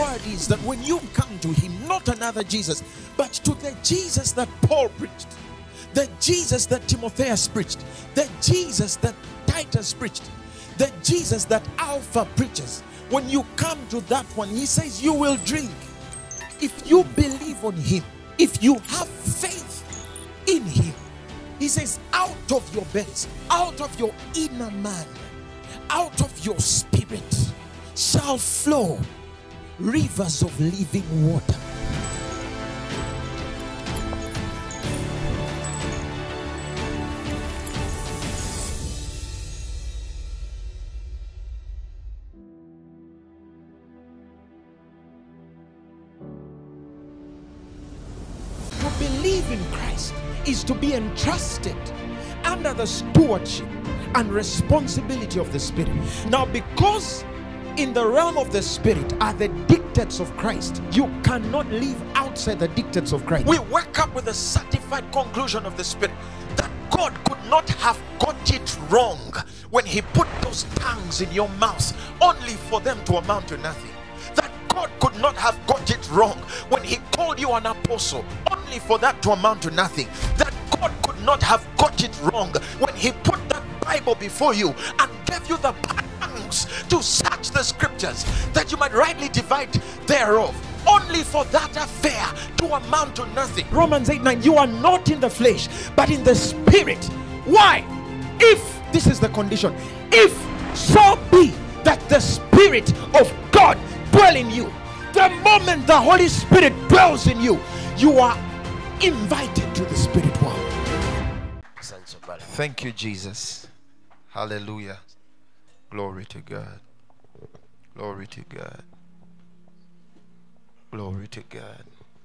word is that when you come to him, not another Jesus, but to the Jesus that Paul preached, the Jesus that Timotheus preached, the Jesus that Titus preached, the Jesus that Alpha preaches, when you come to that one, he says you will drink. If you believe on him, if you have faith in him, he says out of your bellies, out of your inner man, out of your spirit shall flow rivers of living water. To believe in Christ is to be entrusted under the stewardship and responsibility of the Spirit. Now, because in the realm of the Spirit are the dictates of Christ, you cannot live outside the dictates of Christ. We wake up with a certified conclusion of the Spirit that God could not have got it wrong when he put those tongues in your mouth only for them to amount to nothing. That God could not have got it wrong when he called you an apostle only for that to amount to nothing. That God could not have got it wrong when he put that Bible before you and gave you the tongues to search the scriptures that you might rightly divide thereof, only for that affair to amount to nothing. Romans 8:9, you are not in the flesh but in the Spirit. Why? If this is the condition, if so be that the Spirit of God dwell in you. The moment the Holy Spirit dwells in you, you are invited to the spirit world. Thank you, Jesus. Hallelujah. Glory to God. Glory to God. Glory to God.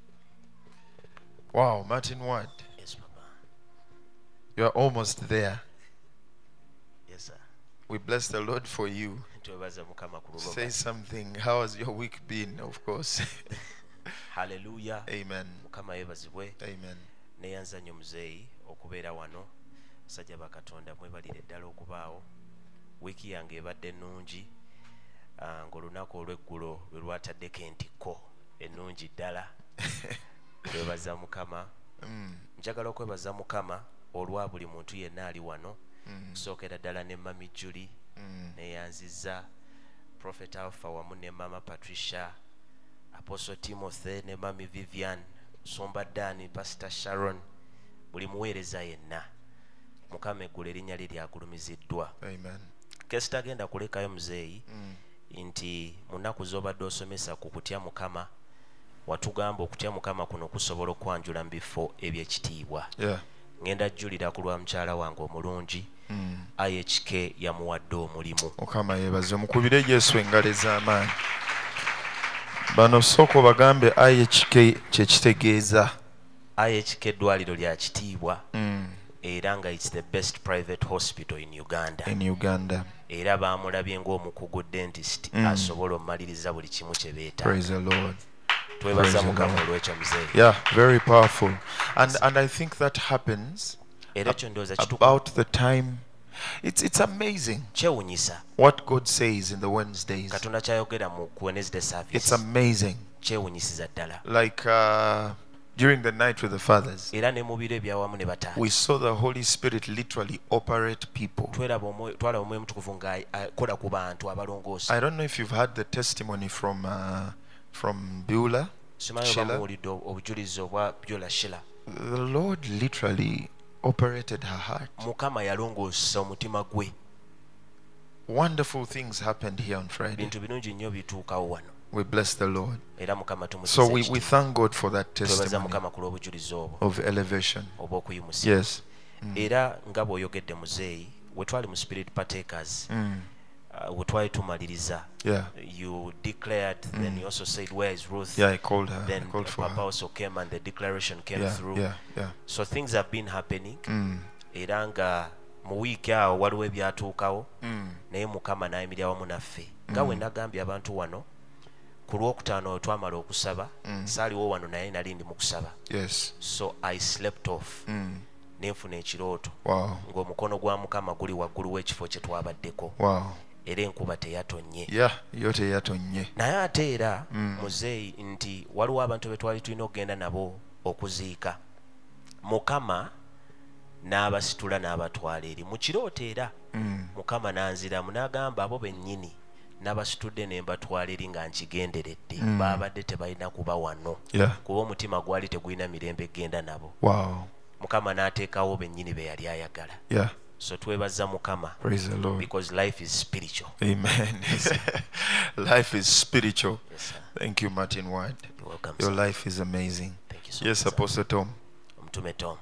Wow, Martin, what? Yes, Papa. You are almost there. Yes, sir. We bless the Lord for you. Say something. How has your week been? Of course. Hallelujah. Amen. Amen. Neyanza nnyo muzeeyi okubeera wano. Sajja bakatonda mwebalire ddala okubaawo. Wiiki yange ebadde nnungi. Ng'olunaku olw'eggulo lwe lwataddeko entikko ennungi ddala. Kwebaza Mukama. Njagala okwebaza Mukama olwa buli muntu yenna ali wano. Kusookera ddala ne Mami Julie. Neyanziza Prophet Alpha wamu ne Mama Patricia, Apostle Timothy ne Mami Vivian, Somba Dani, Pastor Sharon, buli muweereza yenna. Mukama eggulu erinnya lye lyagulumiziddwa. Amen. Kesitagenda kulekayo muzeeyi nti mu nnaku z'obadde osomesa ku kutya Mukama, watugamba okutya Mukama kuno kusobola okwanjula mu bifo eby'ekitiibwa. Ngenda jjulira ku lwa mukyala wange omulungi IHK yamuwadde omulimu. Mukama yebaze, mukubire Yesu engalo ez'amaanyi. Bano soko bagambe IHK kye kitegeeza. IHK eddwaliro lya kitiibwa era nga it's the best private hospital in Uganda. In Uganda. Era baamulabye ng'omukugu dentist asobola omaliriza buli kimu kye beeta. Praise the Lord. Yeah, very powerful. And I think that happens about the time. It's amazing what God says in the Wednesdays. It's amazing. Like during the night with the fathers, we saw the Holy Spirit literally operate people. I don't know if you've heard the testimony from Beulah. The Lord literally operated her heart. Wonderful things happened here on Friday. We bless the Lord. So we thank God for that testimony of elevation. Yes. Yeah. You declared, then you also said, where is Ruth? Yeah, I called her. Then Papa also came and the declaration came through. Yeah. So things have been happening. Eranga mu week awo waliwo ebyatuukawo naye Mukama n'ayimirira wamu naffe. Nga we nagambye abantu wano ku Lwokutaano twamala okusaba, saaliwo wano naye nali ndi mu kusaba. Yes. So I slept off. Nenfuna ekirooto ng'omukono gwa Mukama guli waggulu w'ekifo kye twabaddeko. era enkuba teyatonye. Yo teyatonye. Naye ate era muzeeyi nti waliwo abantu be twali tulina okugenda nabo okuziika. Mukama n'abasitula n'abatwala eri mu kirooto era Mukama n'anziramu n'agamba abo bennyini n'abasitudde ne mbatwala eri nga nkigenderedde baabadde tebalina kuba wano kuba omutima gwali tegulina mirembe genda nabo. Mukama n'ateekawo bennyini be yali ayagala. So twebaza Mukama. Praise the Lord. Because life is spiritual. Amen. Life is spiritual. Yes, thank you, Martin Ward. You're welcome, your sir. life is amazing. Thank you so yes, much, Apostle Tom. Mtume Tom.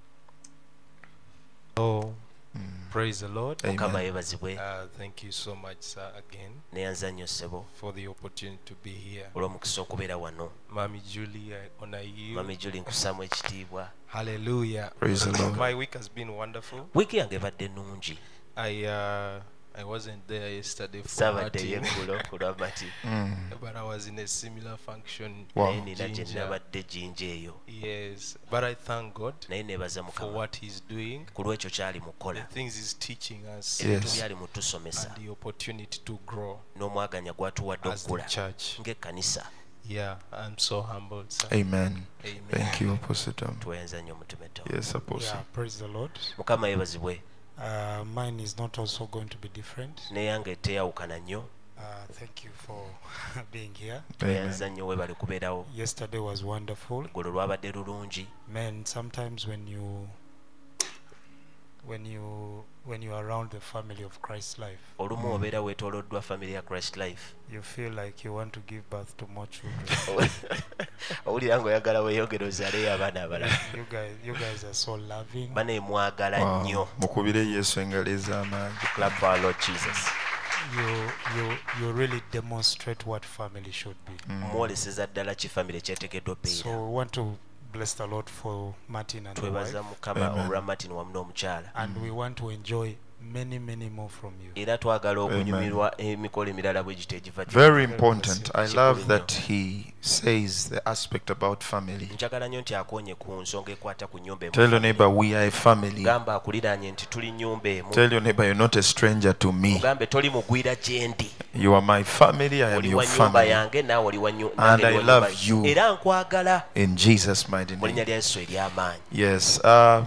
Oh, praise the Lord. Mukama yebazibwe. Thank you so much, sir, again Neyanza nnyo ssebo for the opportunity to be here. olw'omukisa okubeera wano. Mami Julie, I honor you. Mami Julie nkusaamu ekitiibwa. Hallelujah. Praise the Lord. My week has been wonderful. Wiiki yange ebadde nnungi. I wasn't there yesterday for Saabaddeyo Martin, eggulo ku lwa Mati. but I was in a similar function. Naye nina gye Ginger. nabadde Jinja eyo. Yes, but I thank God Naye neebaza for Mukama what He's doing, ku lw'ekyo kyali mu the kukola. things He's teaching us, Yes. Ebintu byali mu tusomesa and the opportunity to grow n'omwaganya gw'atuwadde as the okukula church. ng'ekkanisa. Yeah, I'm so humbled, sir. Amen. Amen. Thank you, Apostle Tom. Tweyanza nnyo Mutume Tom. Yes, Apostle. Yeah, praise the Lord. Mukama yeebazibwe. Mine is not also going to be different. Neyange teyawukana nnyo. Thank you for being here. Tweyanza nnyo weebale kubeerawo. Yesterday was wonderful. Eggulo lwabadde lulungi. Man, sometimes when you are around the family of Christ's life, Olumu obeera weetooloddwa family ya Christ Life. you feel like you want to give birth to more children. Owulira ng'oyagala weeyongere ozaaleyo abaana abalala. You guys are so loving. Bane mwagala nnyo. Mukubire Yesu engalo ez'amaanyi. Clap for our Lord Jesus. You really demonstrate what family should be. Mwoleseza ddala ki family kyeteekeddwa So obbeera. we want to bless the Lord for Martin and the Twebaza wife, Mukama Amen. olwa Martin wamu n'omukyala. and we want to enjoy many more from you. Era twagala okunyumirwa emikolo emirala bwe gito egiva gye. Very important. I love that he says the aspect about family. Njagala nnyo nti akonye ku nsonga ekwata ku nnyumba emu. Tell your neighbor we are a family. Gamba akuliraanye nti tuli nnyumba emu. Tell your neighbor you're not a stranger to me. Mugambe toli mugwira gye ndi. You are my family. I am Oli your wa nnyumba family. yange naawe oli wa And I love you. era nkwagala. In Jesus' mighty Mu linnya name. lya Yesu ery'amaanyi. Yes.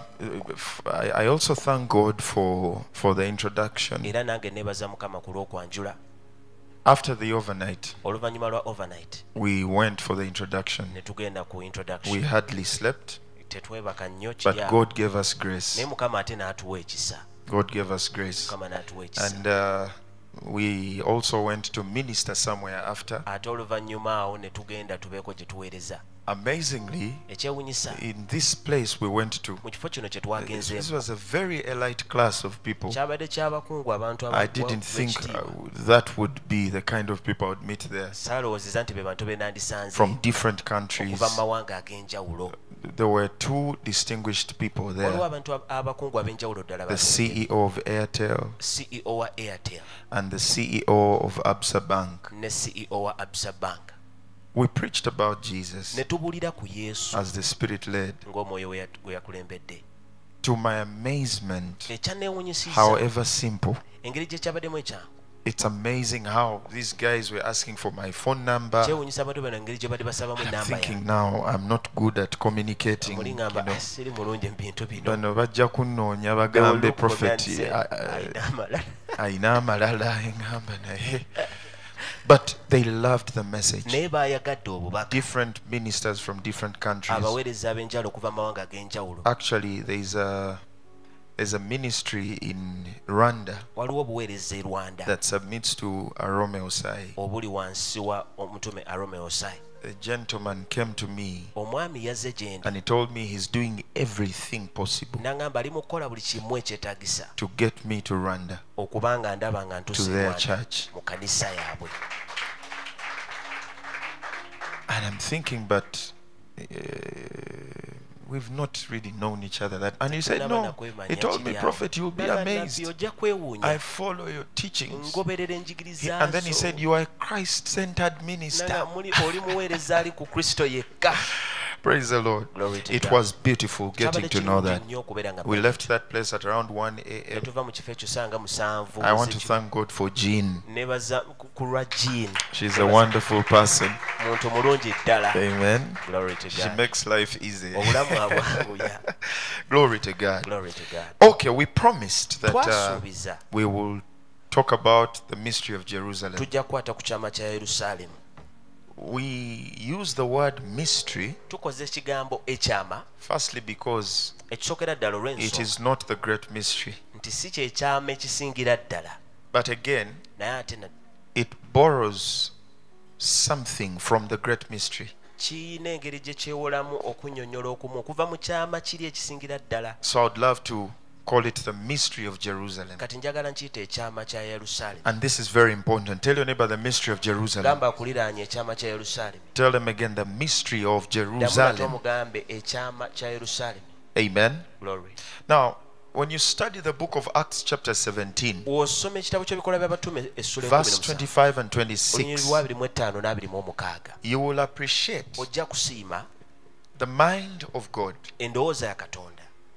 I also thank God for the introduction. Era nange neebaza Mukama ku lw'okwanjula. After the overnight, Oluvannyuma lwa overnight we went for the introduction. ne tugenda ku We introduction. hardly slept, Tetwebaka nnyo but kirya. God gave us grace. Naye Mukama ate n'atuwa ekisa. God gave us grace. Mukama n'atuwa ekisa. And we also went to minister somewhere after. Ate oluvannyuma awo ne tugenda tubeeko gye tuweereza. Amazingly, Ekyewuunyisa in this place we went to, mu kifo kino kye this twagenzeemu was a very elite class of people. kyabadde ky'abakungu abantu I didn't think that would be the kind of people I would meet there. saalowoozeza nti be bantu be nandisanze From different countries. okuva mu mawanga ag'enjawulo. There were two distinguished people waliwo there. abantu abakungu ab'enjawulo ddala The balungi. CEO of Airtel CEO wa Airtel and the CEO of Absa Bank. ne CEO wa Absa Bank. We preached about Jesus Ne tubuulira ku Yesu as the Spirit led. ng'omwoyo gwe yakulembedde. To my amazement, Ekyanneewuunyisizza however simple, engeri gye kyabaddemu ekyangu. it's amazing how these guys were asking for my phone number. Kyewuunyisa abantu bano engeri gye badde basabamu I'm enamba thinking yange. now I'm not good at communicating. Muli You ngamba know. siri mulungi mu bintu bino. Bano bajja kunnoonya They will bagambe look for me prophet and say, "Alina amalala." ayina amalala engamba naye. But they loved the message. Naye baayagadde obubaka. Different ministers from different countries. Abaweereza ab'enjawulo okuva mu mawanga ag'enjawulo. Actually, there's a ministry in Rwanda Waliwo obuweereza e Rwanda that submits to Arome Osai. obuli wansi wa omutume Arome Osai. A gentleman came to me Omwami yazze gye ndi and he told me he's doing everything possible n'agamba ali mu kukola buli kimu ekyetaagisa to get me to Rwanda, okubanga ndaba nga to ntuse their Rwanda church. mu kanisa yaabwe. And I'm thinking, but we've not really known each other that. And he said, no. He told me, Prophet, you'll be amazed. Ojja kwewuunya. I follow your teachings. Ngoberera enjigiriza And then he said, you are a Christ-centered minister. oli muweereza ali ku Kristo yekka. Praise the Lord. Glory to It God. was beautiful getting to know that. We We left that place at around 1 a.m. tuva mu kifo ekyo sanga musanvu I want to thank God for Jean. nebaza ku lwa Jean. She's a wonderful person. Muntu mulungi ddala. Amen. Glory to She God. makes life easy. Obulamu abwanguya. Glory to God. Glory to God. Okay, we promised that Twasuubiza we will talk about the mystery of Jerusalem. tujja kukwata ku kyama kya Yerusaalemu. We use the word mystery Tukoze ekigambo ekyama firstly because ekisookera ddala it olw'ensonga is not the great mystery, nti si kyekyama ekisingira ddala but again naye ate it borrows something from the great mystery. kiyina engeri gye kyewolamu okunnyonnyola okumu okuva mu kyama kiri ekisingira ddala. So I'd love to call it the mystery of Jerusalem. Kati njagala nkiyita ekyama kya Yerusaalemu. And this is very important. Tell your neighbor the mystery of Jerusalem. Gamba akuliraanye ekyama kya Yerusaalemu. Tell them again the mystery of Ddamu Jerusalem. omugambe ekyama kya Yerusaalemu. Amen. Glory. Now, when you study the book of Acts chapter 17, Bw'osoma ekitabo ky'ebikola by'abatume essula verse 17 25 and olunyiri 26, lwa 25 n'abiri you will appreciate ojja kusiima the mind of God endowooza ya Katonda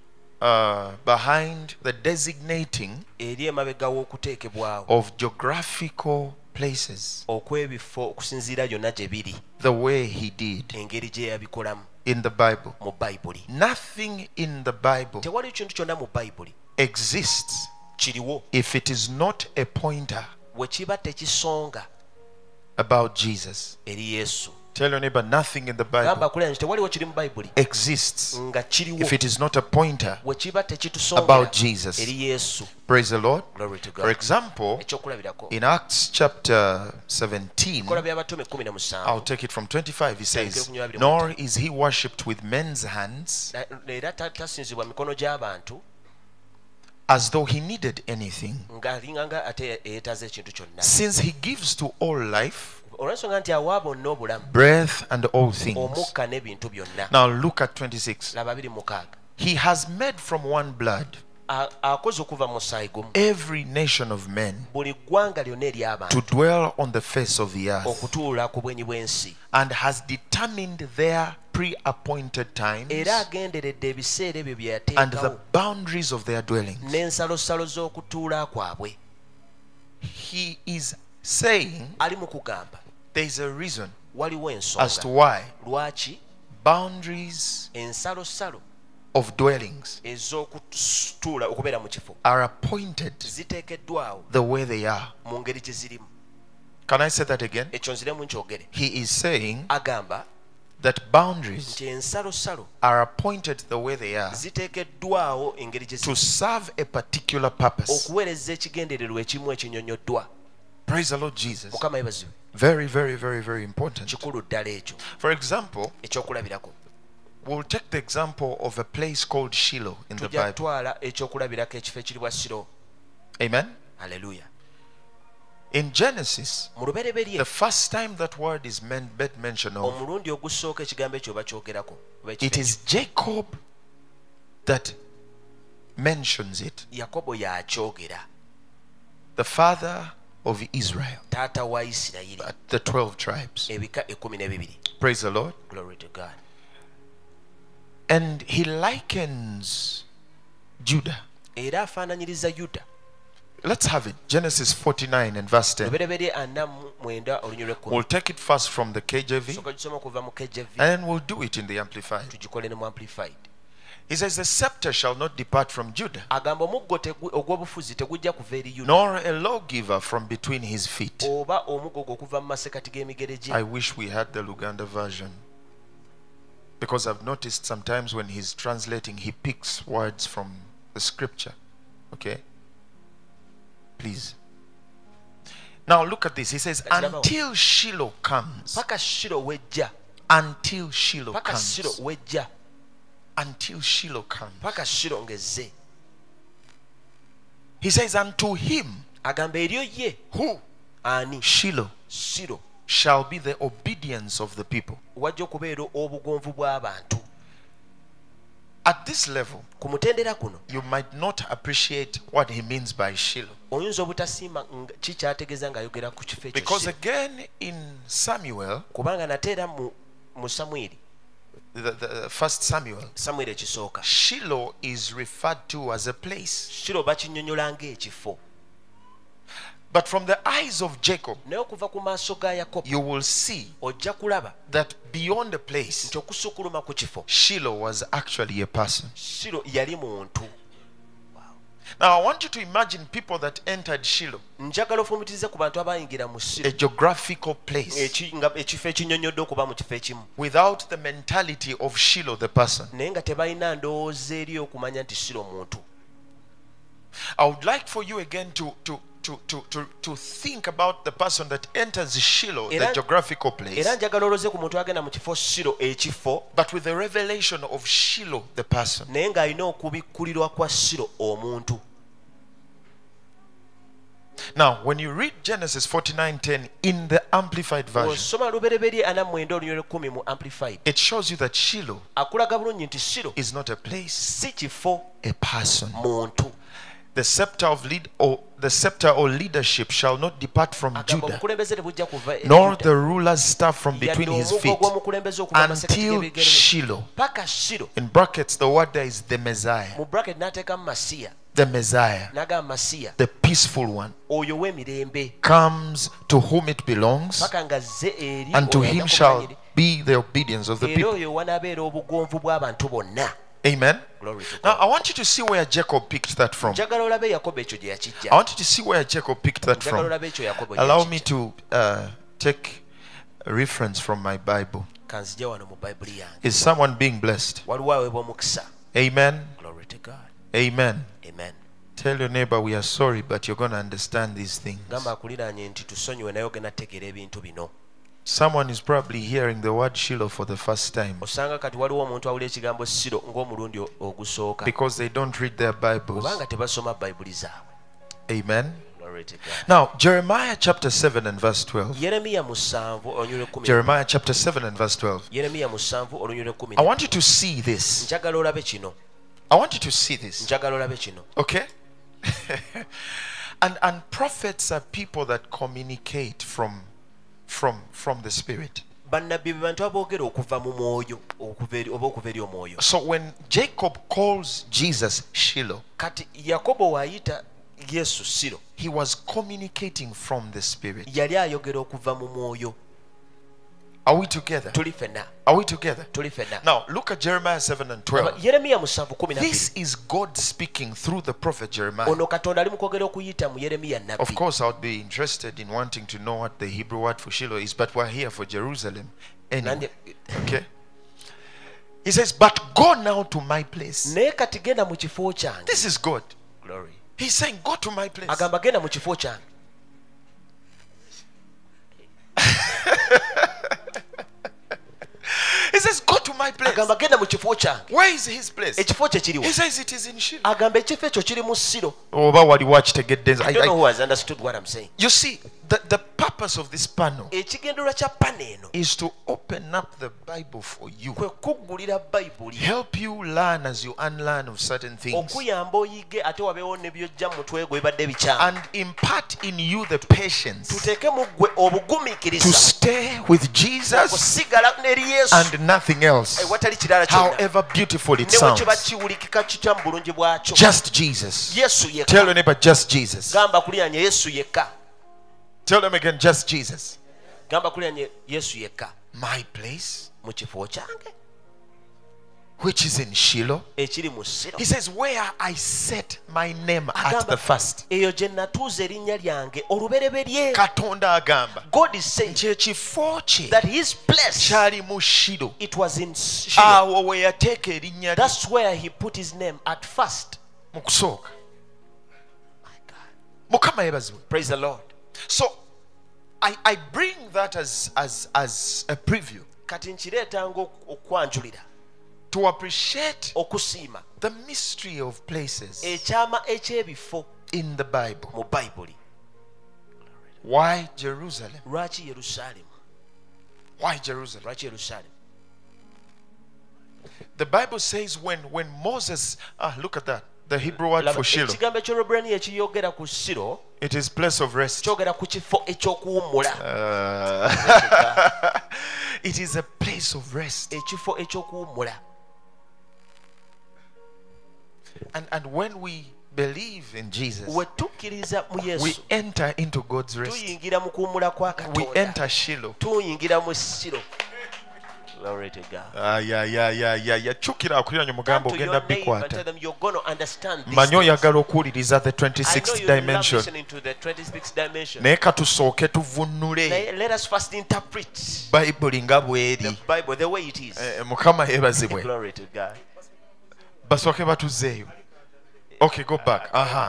behind the designating eri emabega w'okuteekebwawo of geographical places okw'ebifo okusinziira byonna gye biri the way he did engeri gye yabikolamu in the Bible. mu Bayibuli. Nothing in the Bible Tewali kintu kyonna mu Bayibuli exists kiriwo if it is not a pointer bwe kiba tekisonga about Jesus. eri Yesu. Tell your neighbor nothing in the Gamba Bible akulira nti tewaliwo kiri mu Bayibuli exists nga kiriwo if it is not a pointer bwe kiba tekitusongera about Jesus. eri Yesu. Praise the Lord. Glory to For God. example, Ekyokulabirako in Acts chapter 17, bikola by'abatume 17 I'll take it from 25. He says, "Nor is he worshipped with men's hands era tasinzibwa mikono gy'abantu as though he needed anything, ng'alinganga ate yeetaaza ekintu kyonna since he gives to all life, olw'ensonga nti awa bonna obulamu breath, and all things." omukka n'ebintu byonna. Now look at 26. Laba 26 He has made from one blood akoze okuva mu musaayi gumu every nation of men buli ggwanga lyonna ery'abantu to dwell on the face of the earth, okutuula ku bwenyi bw'ensi and has determined their pre-appointed times era agenderedde ebiseera ebyo bye and the yateekawo boundaries of their dwellings. n'ensalosalo z'okutuula kwabwe. He is saying Ali mu kugamba there is a reason waliwo as to ensonga why lwaki boundaries ensalosalo of dwellings ez'okutuula okubeera mu kifo are appointed ziteekeddwawo the way they are. mu ngeri gye zirimu. Can I say that again? Ekyo nziremu nkyogere. He is saying Agamba that boundaries nti ensalosalo are appointed the way they are ziteekeddwawo engeri gye to zirimu serve a particular purpose. okuweereza ekigendererwa ekimu ekinyonyoddwa. Praise the Lord Jesus. Mukama yeebazibwe. Very, very, very, very important. Kikulu ddala ekyo. For example, Ekyokulabirako we'll take the example of a place called Shiloh in the tujja Bible. kutwala ekyokulabirako ekifo ekiribwa Siro. Amen. Haleluya. In Genesis, Mu lubereberye the first time that word is mentioned of, omulundi ogusooka ekigambo ekyo bakyogerako oba ekifo it is Jacob that mentions it, Yakobo yakyogera, the father of Israel, taata wa Isirayiri, the 12 tribes. ebika 12. Praise the Lord. Glory to God. And he likens Judah. Era afaananyiriza Yuda. Let's have it. Genesis 49 and verse 10. Lubereberye 49 olunyiri lw'ekkumi. We'll take it first from the KJV, Sooka gisoma kuva mu KJV and then we'll do it in the Amplified. tugikole ne mu Amplified. He says, "The scepter shall not depart from Judah, Agamba omuggo ogw'obufuzi tegujja kuva eri Yuda nor a lawgiver from between his feet." oba omuggo okuva mu masekati g'emigere gye. I wish we had the Luganda version, because I've noticed sometimes when he's translating, he picks words from the scripture. Okay? Please. Now look at this. He says, "Until Shiloh comes." Paka Shiro wejja. Until Shiloh Paka Shiro comes. wejja. Until Shiloh comes. Paka Shiro ngezze. He says, "Unto him Agamba eryo ye who ani Shiloh Shiro shall be the obedience of the people." wajja okubeera obugonvu bw'abantu. At this level, Ku mutendera kuno you might not appreciate what he means by Shiloh, oyinza obutasiima ki kyategeeza ng'ayogera ku kifo ekyo because Shiro. again in Samuel, Kubanga nate era mu Samwiri the first Samuel, Samuel ekisooka Shiloh is referred to as a place. Shilo bakinnyonnyola ng'ekifo. But from the eyes of Jacob, naye okuva ku maaso ga Yakobo you will see ojja kulaba that beyond a place, nti okusukkuluma ku kifo Shiloh was actually a person. Shilo yali muntu. Now I want you to imagine people that entered Shiloh, Njagala ofumitirize ku bantu abayingira mu a Shilo geographical place, ekifo ekinnyonnyodde okuba mu kifo ekimu without the mentality of Shiloh, the person. naye nga tebalina ndowooza eri okumanya nti Shilo muntu. I would like for you again to think about the person that enters Shiloh, the geographical place, era njagala oloze ku muntu agenda mu kifo Shilo ekifo but with the revelation of Shiloh, the person. naye ng'alina okubikkulirwa kwa Shilo omuntu. Now, when you read Genesis 49:10 in the Amplified Version, osoma lubereberye 49:10 mu Amplified it shows you that Shiloh akulaga bulungi nti Shilo is not a place, si kifo, a person. muntu. The scepter or leadership shall not depart from Agamba Judah, obukulembeze tebujja kuva eri nor Yuda, the ruler's staff from between yadde his omuggo feet, gw'omukulembeze okuva mu masekati until g'ebigere bye. Shiloh. Paka Shilo In brackets, the word there is the Messiah. mu bracket n'ateekamu Masiya, The Messiah, n'agamba Masiya the peaceful one, oyo w'emirembe, comes to whom it belongs, paka nga zze eri and to oyo him ajja shall kumanyiri, be the obedience of the era people. oyo wanaabeera obugonvu bw'abantu bonna. Amen. Glory to Now, God. I want you to see where Jacob picked that from. Njagala olabe Yakobo ekyo gye yakijja. I want you to see where Jacob picked that Njagala from. olabe ekyo Yakobo gye Allow me yakijja. to take a reference from my Bible. Kanzija wano mu Bayibuli yange. Is someone being blessed? Waliwo aweebwa omukisa. Amen. Glory to God. Amen. Amen. Tell your neighbor we are sorry, but you're going to understand these things. Gamba akuliraanye nti tusonyiwe naye ogenda tegeera ebintu bino. Someone is probably hearing the word Shiloh for the first time Osanga kati waliwo omuntu awulira ekigambo Shilo ng'omulundi ogusooka. because they don't read their Bibles. Kubanga tebasoma Bayibuli zaabwe. Amen. Glory to God. Now, Jeremiah chapter 7 and verse 12. Yeremiya 7 olunyi lw'ekkumi. Jeremiah chapter 7 and verse 12. Yeremiya 7 olunyi lw'ekkumi. I want you to see this. Njagala olabe kino. I want you to see this. Njagala olabe kino. Okay? and prophets are people that communicate from the Spirit. Bannabbi be bantu aboogera okuva mu mwoyo oba okuva eri omwoyo. So when Jacob calls Jesus Shiloh, Kati Yakobo waayita Yesu Shilo, he was communicating from the Spirit. yali ayogera okuva mu mwoyo. Are we together? Tuli ffenna. Are we together? Tuli ffenna. Now look at Jeremiah 7 and 12. Yeremiya 7:12. This is God speaking through the prophet Jeremiah. Ono Katonda ali mu kwogera okuyita mu Yeremiya nnabbi. Of course, I would be interested in wanting to know what the Hebrew word for Shiloh is, but we're here for Jerusalem anyway. Okay? He says, but go now to my place. Naye kati genda mu kifo kyange. This is God. Glory. He's saying, go to my place. Agamba genda mu kifo kyange. He says, go to my place. Agamba genda mu kifo kyange. Where is his place? Ekifo kye kiriwa. He says it is in Shiloh. Agamba ekifo ekyo kiri mu Shilo. Oh, but what you watch to get this. I don't know who has understood what I'm saying. You see, the purpose of this panel Ekigendererwa kya pana eno is to open up the Bible for you. kwe kuggulira Bayibuli. Help you learn as you unlearn of certain things. Okuyamba oyige ate wabeewo ne byojja mu mutwe gwe bibadde bikyamu. And impart in you the patience Tuteeke mu ggwe to obugumiikiriza stay with Jesus okusigala n'eri Yesu and nothing else, watali kirala kyonna. however beautiful it Ne bwe sounds. kiba kiwulikika kitya mu bulungi bwakyo. Just Jesus. Yesu yekka. Tell your neighbor, just Jesus. Gamba kuliranye Yesu yekka. Tell them again, just Jesus. Gamba kuliranye Yesu yekka. My place, Mu kifo kyange which is in Shiloh. ekiri mu Shilo. He says, where I set my name at Agamba, the first. eyo gye natuuza erinnya lyange olubereberye. Katonda agamba God is saying nti ekifo kye that his place, kyali mu Shiloh. it was in Shilo. Awo we yateeka erinnya lye That's where he put his name at first. mu kusooka. My God. Mukama yebazibwe. Praise the Lord. So I bring that as a preview Kati nkireetanga okwanjulira to appreciate okusiima the mystery of places ekyama eky'ebifo in the Bible. mu Bayibuli. Why Jerusalem? Lwaki Yerusaalemu? Why Jerusalem? Lwaki Yerusaalemu? The Bible says when Moses, look at that, the Hebrew word for Shiloh, ekigambo eky'Olwebbulaniya ekiyogera ku Shilo it is place of rest. kyogera ku kifo eky'okuwummula. It is a place of rest. ekifo ekyokuwummula. And when we believe in Jesus, we tukkiriza mu we Yesu enter into God's rest. tuyingira mu kuwummula kwa We Katonda, enter Shiloh. tuyingira mu Silo. Glory to God. Chukira akuliranye Turn mugambo to ogenda your neighbor and bikwata. tell them you're going to understand this. Manyi oyagala okuwuliriza the I know 26th you love dimension. listening to the 26th dimension. Naye katusooke tuvunule Let us first interpret bayibuli nga the bw'eri. Bible the way it is. Mukama yeebazibwe. Glory to God. Basooke batuzeeyo. Okay, go back.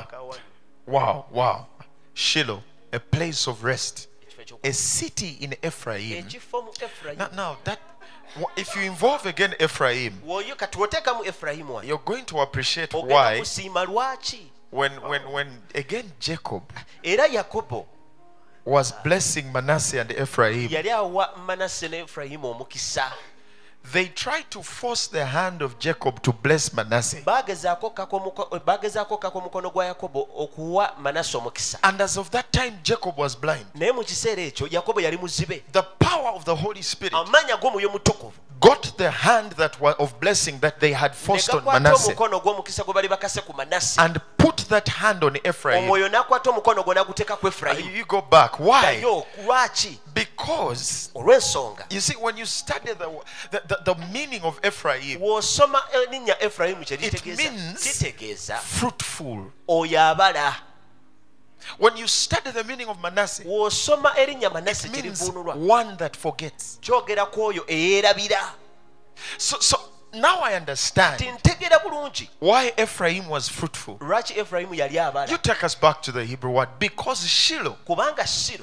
Wow. Shiloh, a place of rest. A city in Ephraim. Ekifo mu Ephraim. Now that, if you involve again Ephraim, Woyo katuoteeka mu Ephraim wano. you're going to appreciate Ogenda why kusiima lwaki. when again Jacob Era Yakobo was blessing Manasseh and Ephraim, yali awa Manasse ne Ephraim omukisa. they tried to force the hand of Jacob to bless Manasseh. Bagezaako kako mukono gwa Yakobo okuwa Manasse omukisa. And as of that time, Jacob was blind. Naye mu kiseera ekyo Yakobo yali muzibe. The power of the Holy Spirit Amaanyi ag'omwoyo mutukuvu got the hand that was of blessing that they had forced on negakwata Manasseh omukono gw'omukisa gwe bali bakase ku Manasse. and put that hand on Ephraim. Omwoyo n'akwata omukono gwe n'aguteeka ku Ephraim. You go back. Why? Ddayo lwaki? Because Olw'ensonga you see, when you study the meaning of Ephraim, bw'osoma erinnya Ephraim kye it litegeeza means kitegeeza fruitful. oyo abala. When you study the meaning of Manasseh, Bw'osoma erinnya Manasse it kye means livuunulwa one that forgets. kyogera ku oyo eyeerabira. So now I understand Tintegeera bulungi why Ephraim was fruitful. lwaki Ephraim yali You abala. take us back to the Hebrew word, because Shiloh Kubanga Silo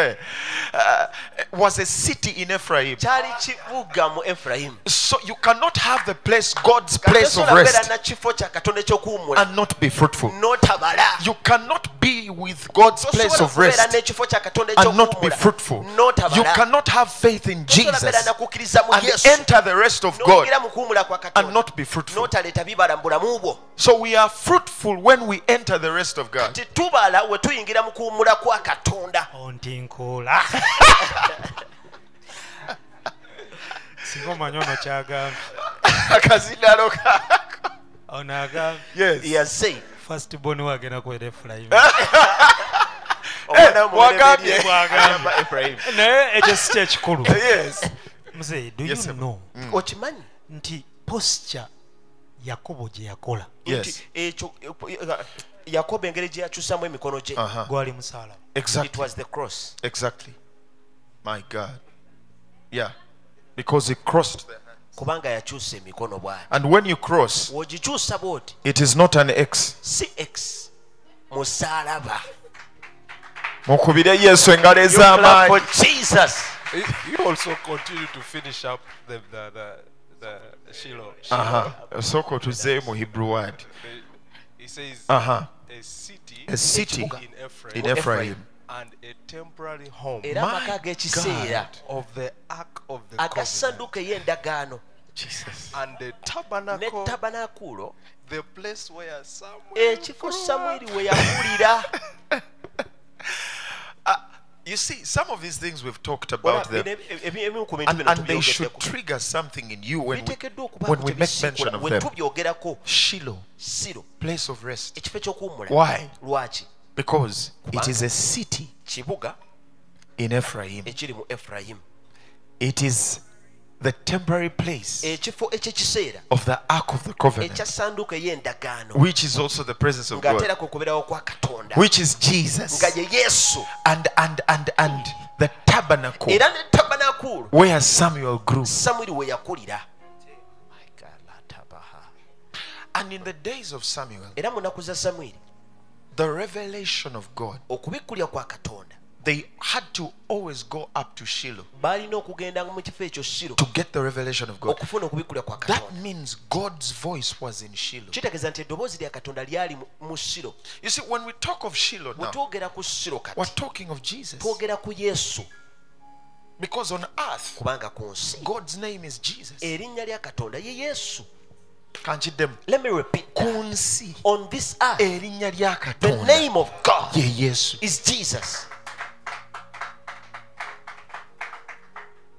was a city in Ephraim. kyali kibuga mu Ephraim. So you cannot have the place, God's place of Tosobola kubeera rest, na kifo kya Katonda ekyokuwummula and not be fruitful. n'otabala. You cannot be with God's place Tosobola of kubeera rest n'ekifo kya Katonda and not be fruitful. n'otabala. You cannot have faith in Tosobola kubeera Jesus na kukkiriza mu and Yesu enter the rest of God n'oyingira mu kuwummula kwa and Katonda not be fruitful. n'otaleeta bibala mu bulamu bwo. So we are fruitful when we enter the rest of God. Titubala we tuyingira mu kuwummula kwa Katonda. Ontinkula. Singa omanyi ono kyagambye. Akazindalo kako. Ono agambye Yes. Yase first born wagenda kwera Ephraim. Wagambye. Agamba Ephraim. Naye ekyo si kye kikulu. Yes. Mzee, do Yes, you know Okimanyi nti posture Yakobo gye yakola Yes. ekyo Yakobo engeri gye yakyusamu emikono gye gwali musaala. it Exactly. was the cross. Exactly. My God. Yeah. Because he crossed the hand. Kubanga yakyusa emikono bw'ati. And when you cross, Bw'ogikyusa bw'oti it is not an X. si X musaalaba. Mukubire Yesu engalo You clap for ez'amaanyi. Jesus. You also continue to finish up the Shiloh. Soko tuzeeyo mu Hebrew word. He says Uh-huh. a city A city in Ephraim in Ephraim. and a temporary home Era amaka ag'ekiseera of the ark of the covenant agasanduku ey'endagaano Jesus. and the ne tabernacle, tabanaakulo the place where Samuel ekifo Samwiri we yakulira. You see, some of these things we've talked about them, ebimu ku bintu and, bino and they should tubyogeddeko. trigger something in you when Biteekeddwa we okubaako make kye mention bisikola of we them. tubyogerako. Shiloh, Siro place of rest. ekifo ekyokuwummula. Why? Lwaki? Because it is a city Kibuga in Ephraim. ekiri mu Ephraim. It is the temporary place Ekifo ekyekiseera of the Ark of the Covenant, ekya sanduuko ey'endagaano which is also the presence of God, ng'ateerako okubeerawo kwa Katonda which is Jesus, nga ye Yesu and the tabernacle era ne tabanaakulo where Samuel grew. Samwiri we yakulira. My God, la tabaha. And in the days of Samuel, Era mu nnaku za Samwiri the revelation of God, okubikkulya kwa Katonda they had to always go up to Shiloh baalina okugenda mu kifo ekyo Siro to get the revelation of God. okufuna okubikkulya kwa That Katonda. means God's voice was in Shiloh. Kitegeeza nti eddoboozi lya Katonda lyali mu Siro. You see, when we talk of Shiloh Bwe now, twogera ku Siro we're kati talking of Jesus. twogera ku Yesu Because on earth, kubanga ku nsi God's name is Jesus. erinnya lya Katonda ye Yesu. Kankiddemu. Let me repeat Ku that. nsi, On this earth erinnya lya the Katonda name of God ye Yesu. is Jesus.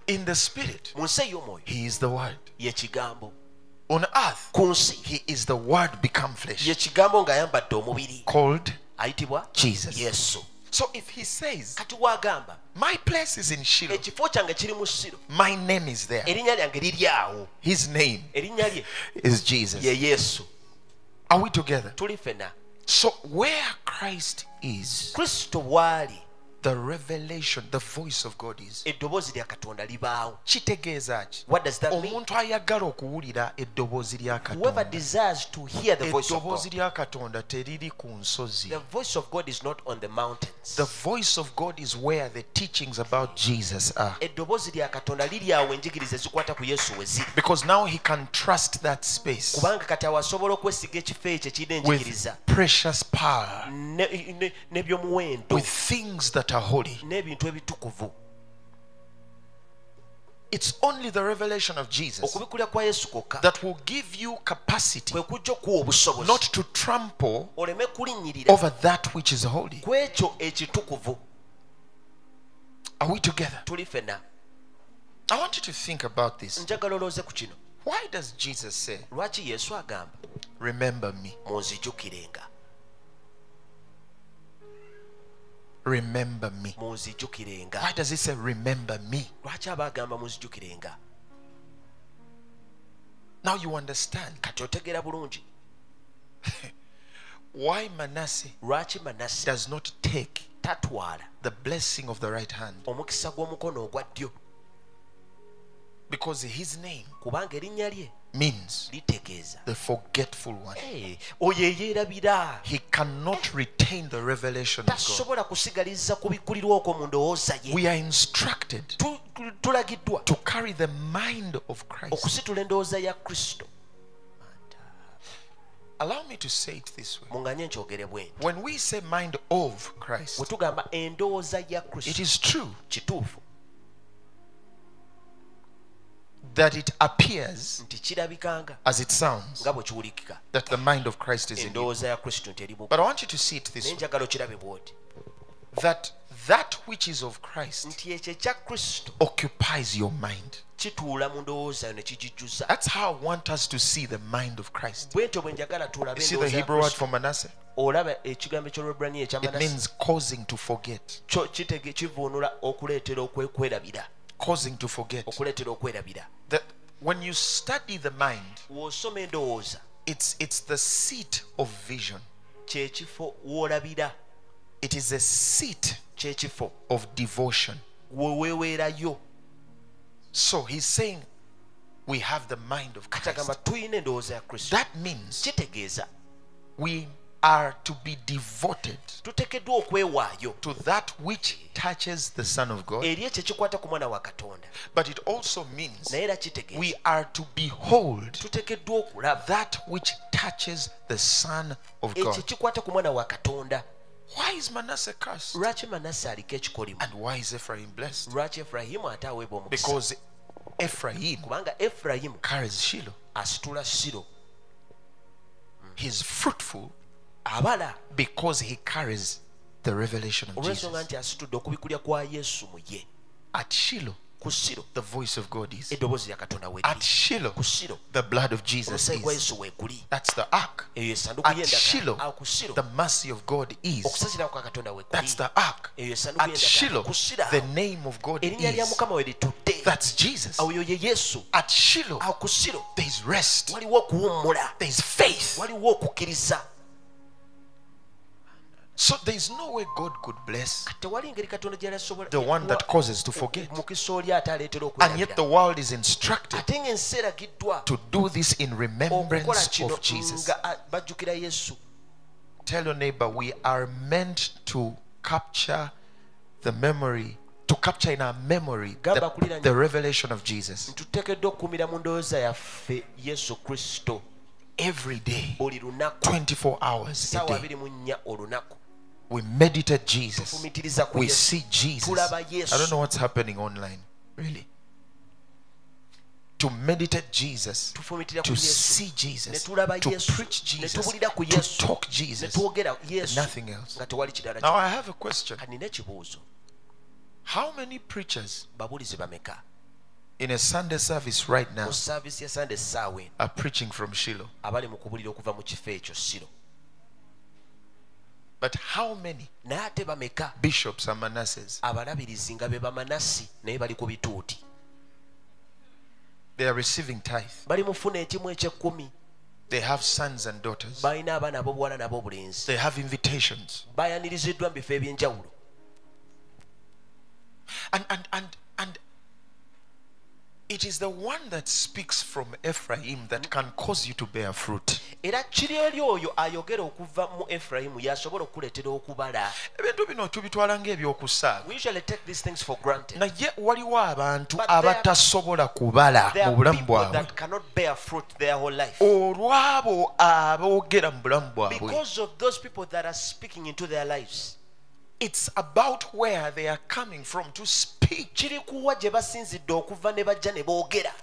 In the spirit, mu nsi ey'omwoyo he is the word. ye kigambo, On earth, ku nsi he is the word become flesh, ye kigambo ng'ayambadde omubiri, called ayitibwa Jesus. Yesu. So if he says, Kati wagamba my place is in Shiloh, ekifo kyange kiri mu Siro, my name is there, erinnya lyange liri awo, his name erinnya lye is Jesus. ye Yesu. Are we together? Tuli fena. So where Christ is, Kristo wali the revelation, the voice of God is. eddoboozi lya Katonda libaawo. Kitegeeza ki? What does that mean? Omuntu ayagala okuwulira eddoboozi lya Whoever Katonda. desires to hear the voice of Eddoboozi God, lya Katonda teriri ku nsozi. the voice of God is not on the mountains. The voice of God is where the teachings about Jesus are. Eddoboozi lya Katonda liri awo enjigiriza ezikwata ku Yesu we ziri. Because now he can trust that space Kubanga kati awo asobola okwesiga ekifo ekyo ekirina enjigiriza with precious power, n'ebyomuwendo with things that are holy. n'ebintu ebitukuvu. It's only the revelation of Jesus Okubikulira kwa Yesu kwokka that will give you capacity kwe kujja okuwa obusobozi not to trample oleme kulinnyirira over that which is holy. ku ekyo ekitukuvu. Are we together? Tuli fena. I want you to think about this. Njagala olowooze ku kino. Why does Jesus say, Lwaki Yesu agamba remember me? munzijukirenga, Remember me. munzijukirenga? Why does he say, remember me? Lwaki aba agamba munzijukirenga? Now you understand Kati otegeera bulungi why Manasseh lwaki Manase does not take tatwala the blessing of the right hand. omukisa gw'omukono ogwa ddyo. Because his name Kubanga erinnya lye means litegeeza the forgetful one. oyo eyeerabira. He cannot retain the revelation of God. Tasobola kusigaliza kubikulirwa okwo mu ndowooza ye. We are instructed Tulagiddwa to carry the mind of Christ. okusitula endowooza ya Kristo. Allow me to say it this way. Munganye nkyogere bwe nti. When we say mind of Christ, Bwe tugamba endowooza ya it Kristo, is true kituufu that it appears nti kirabikanga as it sounds nga bwe kiwulikika that the mind of Christ is in you. endowooza ya Kristo nti eri mu. But I want you to see it this Naye way. njagala okirabe bw'oti That which is of Christ nti ekyo ekya Kristo occupies your mind. kituula mu ndowooza yo ne kigijjuza. That's how I want us to see the mind of Christ. Bwe ntyo bwe njagala You tulabe see the endowooza ya Hebrew word Kristo. for Manasseh? Olaba ekigambo eky'Olwebbulaniya ekya It Manase means causing to forget. kyo kivuunula okuleetera okwerabira, Causing to forget. okuleetera okwerabira. That when you study the mind, W'osoma endowooza it's the seat of vision. kye kifo w'olabira, It is a seat kye kifo of devotion. we weeweerayo. So he's saying we have the mind of Christ. Agamba tulina endowooza ya Kristo. That means Kitegeeza we are to be devoted tuteekeddwa okwewaayo to that which touches the Son of God. eri ekyo ekikwata ku mwana wa Katonda. But it also means Naye era kitegeeza we are to behold tuteekeddwa okulaba that which touches the Son of ekyo God. ekikwata ku mwana wa Katonda. Why is Manasseh cursed? Lwaki Manase aliko ekikolimu? And why is Ephraim blessed? Lwaki Efulayimu ate aweebwa omukisa? Because Ephraim Kubanga Efulayimu carries Shiloh. asitula Siro. He's fruitful Abala because he carries the revelation of olw'ensonga Jesus. nti asitudde okubikulya kwa Yesu mu ye. At Shiloh, Ku Siro the voice of God is. eddoboozi lya Katonda At weeriri. Shiloh, Ku Siro the blood of Jesus omusaayi gwa is. Yesu weeguli. That's the ark. Eyo essanduuku At y'endagaano. Shiloh, Awo ku Siro the mercy of God is. okusaasira kwa Katonda weeguli. That's the ark. Eyo essanduuku At y'endagaano. Shiloh, Ku Siro the awo name of God erinnya lya is. Mukama we litudde. That's Jesus. Awo yo ye Yesu. At Shiloh, Awo ku Siro there's rest. waliwo okuwummula, There's faith. waliwo okukkiriza. So there's no way God could bless Tewali ngeri Katonda gy'ali asobola the one that causes to forget. mukisa oli ate aleetera And yet the okwerabira. world is instructed Ate ng'ensi eragiddwa to do this in okukola remembrance kino of Jesus. nga bajjukira Yesu. Tell your neighbor, we are meant to capture the memory, to capture in our memory the revelation of Jesus. Tuteekeddwa okukuumira mu ndowooza yaffe Yesu Kristo Every day, buli lunaku 24 hours a ssaawa day, 24 olunaku. we meditate Jesus. Tufumitiriza ku We Yesu. see Jesus. Tulaba I Yesu. don't know what's happening online, really. To meditate Jesus, Tufumitira ku to Yesu. see Ne Jesus, tulaba to Yesu. preach Ne Jesus, tuwulira ku to Yesu. talk Ne Jesus, twogera and Yesu nothing else. nga tewali kirala Now kyonna. I have a question. Nina ekibuuzo. How many preachers Babuulizi bameka in a Sunday service right now mu service ya Sunday sawe are preaching from Shiloh. abali mu kubulira okuva mu kifo ekyo Silo. But how many Naye ate bameka bishops are Manasses? abalabirizi nga be bamanasi naye bali ku bituuti, They are receiving tithe. bali mufuna ekimu eky'ekkumi, They have sons and daughters. balina abaana ab'obuwala n'ab'obulenzi, They have invitations. bayaniriziddwa mu bifo eby'enjawulo. And it is the one that speaks from Ephraim that can cause you to bear fruit. Era kiri eri oyo ayogera okuva mu Efrayimu y'asobola okukuleetera okubala. Ebintu bino tubitwala ng'ebyokusaaga. We usually take these things for granted. Naye waliwo abantu But abatasobola kubala There mu are bulamu people bwabwe that cannot bear fruit their whole life. olw'abo aboogera mu bulamu bwabwe. Because of those people that are speaking into their lives. It's about where they are coming from to speak. Kiri kuwa gye basinzidde okuva ne bajja ne boogera.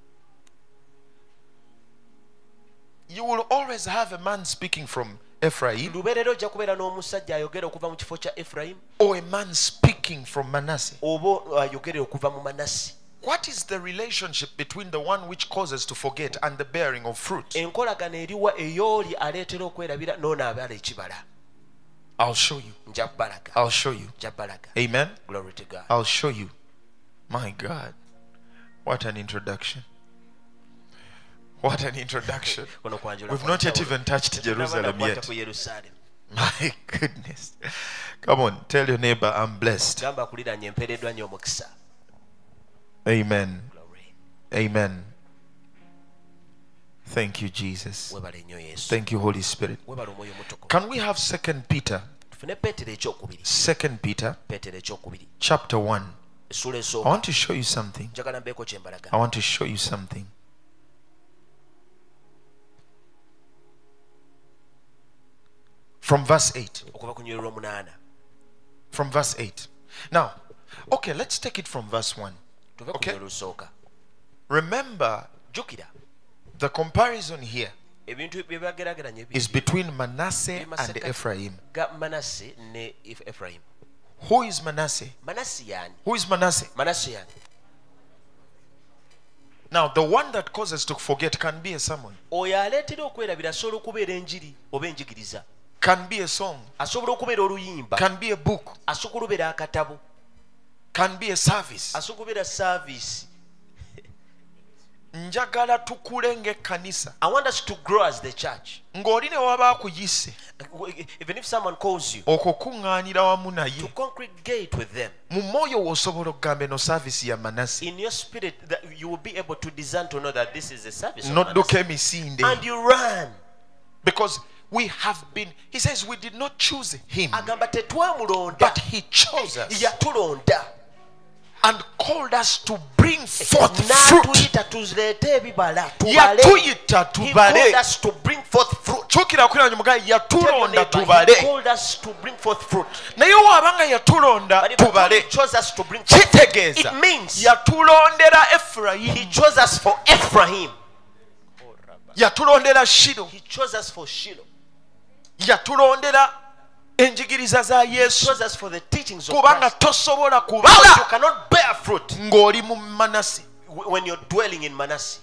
You will always have a man speaking from Ephraim Lubeerera ojja kubeera n'omusajja ayogera okuva mu kifo kya Efrayimu or a man speaking from Manasseh. oba ayogera okuva mu Manase. What is the relationship between the one which causes to forget and the bearing of fruit? Enkolagana eriwa ey'oli aleetera okwerabira n'ono abala ekibala. I'll show you. Nja kubalaga. I'll show you. Nja balaga. Amen. Glory to God. I'll show you. My God. What an introduction. What an introduction. Kuno kwanjula We've not yet even touched Jerusalem yet. Ku Yerusalemu. My goodness. Come on, tell your neighbor I'm blessed. Gamba kuliranye empereddwa nnyo omukisa. Amen. Glory. Amen. Thank you, Jesus. Webale nnyo Yesu. Thank you, Holy Spirit. Webale omwoyo omutukuvu. Can we have 2 Peter? Tufune Peetero ekyokubiri. 2 Peter Peetero ekyokubiri. chapter 1. Essula I esooka. want to show you something. Njagala mbeeko kye mbalaga. I want to show you something. From verse 8. Okuva ku nnyiriri lw'omunaana. From verse 8. Now, okay, let's take it from verse 1. Tuve ku Okay. nnyiriri lusooka. Remember, Jjukira the comparison here ebintu bye bageraageranya is between Manasseh and Bimaseka- Ephraim. ga Manase ne Efrayimu. Who is Manasseh? Manase y'ani? Who is Manasseh? Manase y'ani? Now, the one that causes to forget can be a sermon, Oyo aleetera okwerabira asobola okubeera enjiri oba enjigiriza. can be a song, Asobola okubeera oluyimba. can be a book, Asobola okubeera akatabo. can be a service. Asobola okubeera service. Njagala tukule ng'ekkanisa. I want us to grow as the church. Ng'oli ne waba akuyise Even if someone calls you okukuŋŋaanira wamu to naye, congregate with them, mu mwoyo w'osobola okugamba eno saavisi ya Manasseh, in your spirit that you will be able to discern to know that this is a service of n'odduka Manasseh. emisinde. And you run. Because we have been, he says we did not choose him, Agamba tetwamulonda, but he chose us yatulonda and called us to bring forth fruit. n'atuyita tuleete ebibala tubale. Yatuyita He tubale. called us to bring forth fruit. Kyukira kuliranye mugaye Tell your yatulonda neighbor, he tubale. called us to bring forth fruit. Naye bw'abanga yatulonda But if he tubale, chose us to bring forth fruit, kitegeeza it means yatulondera he Ephraim, chose us for Ephraim. yatulondera Shilo, He chose us for Shiloh. yatulondera enjigiriza za He Yesu, chose us for the teachings of kubanga Christ. tosobola Because you kubala cannot bear fruit ng'oli mu Manasseh. when you're dwelling in Manasseh.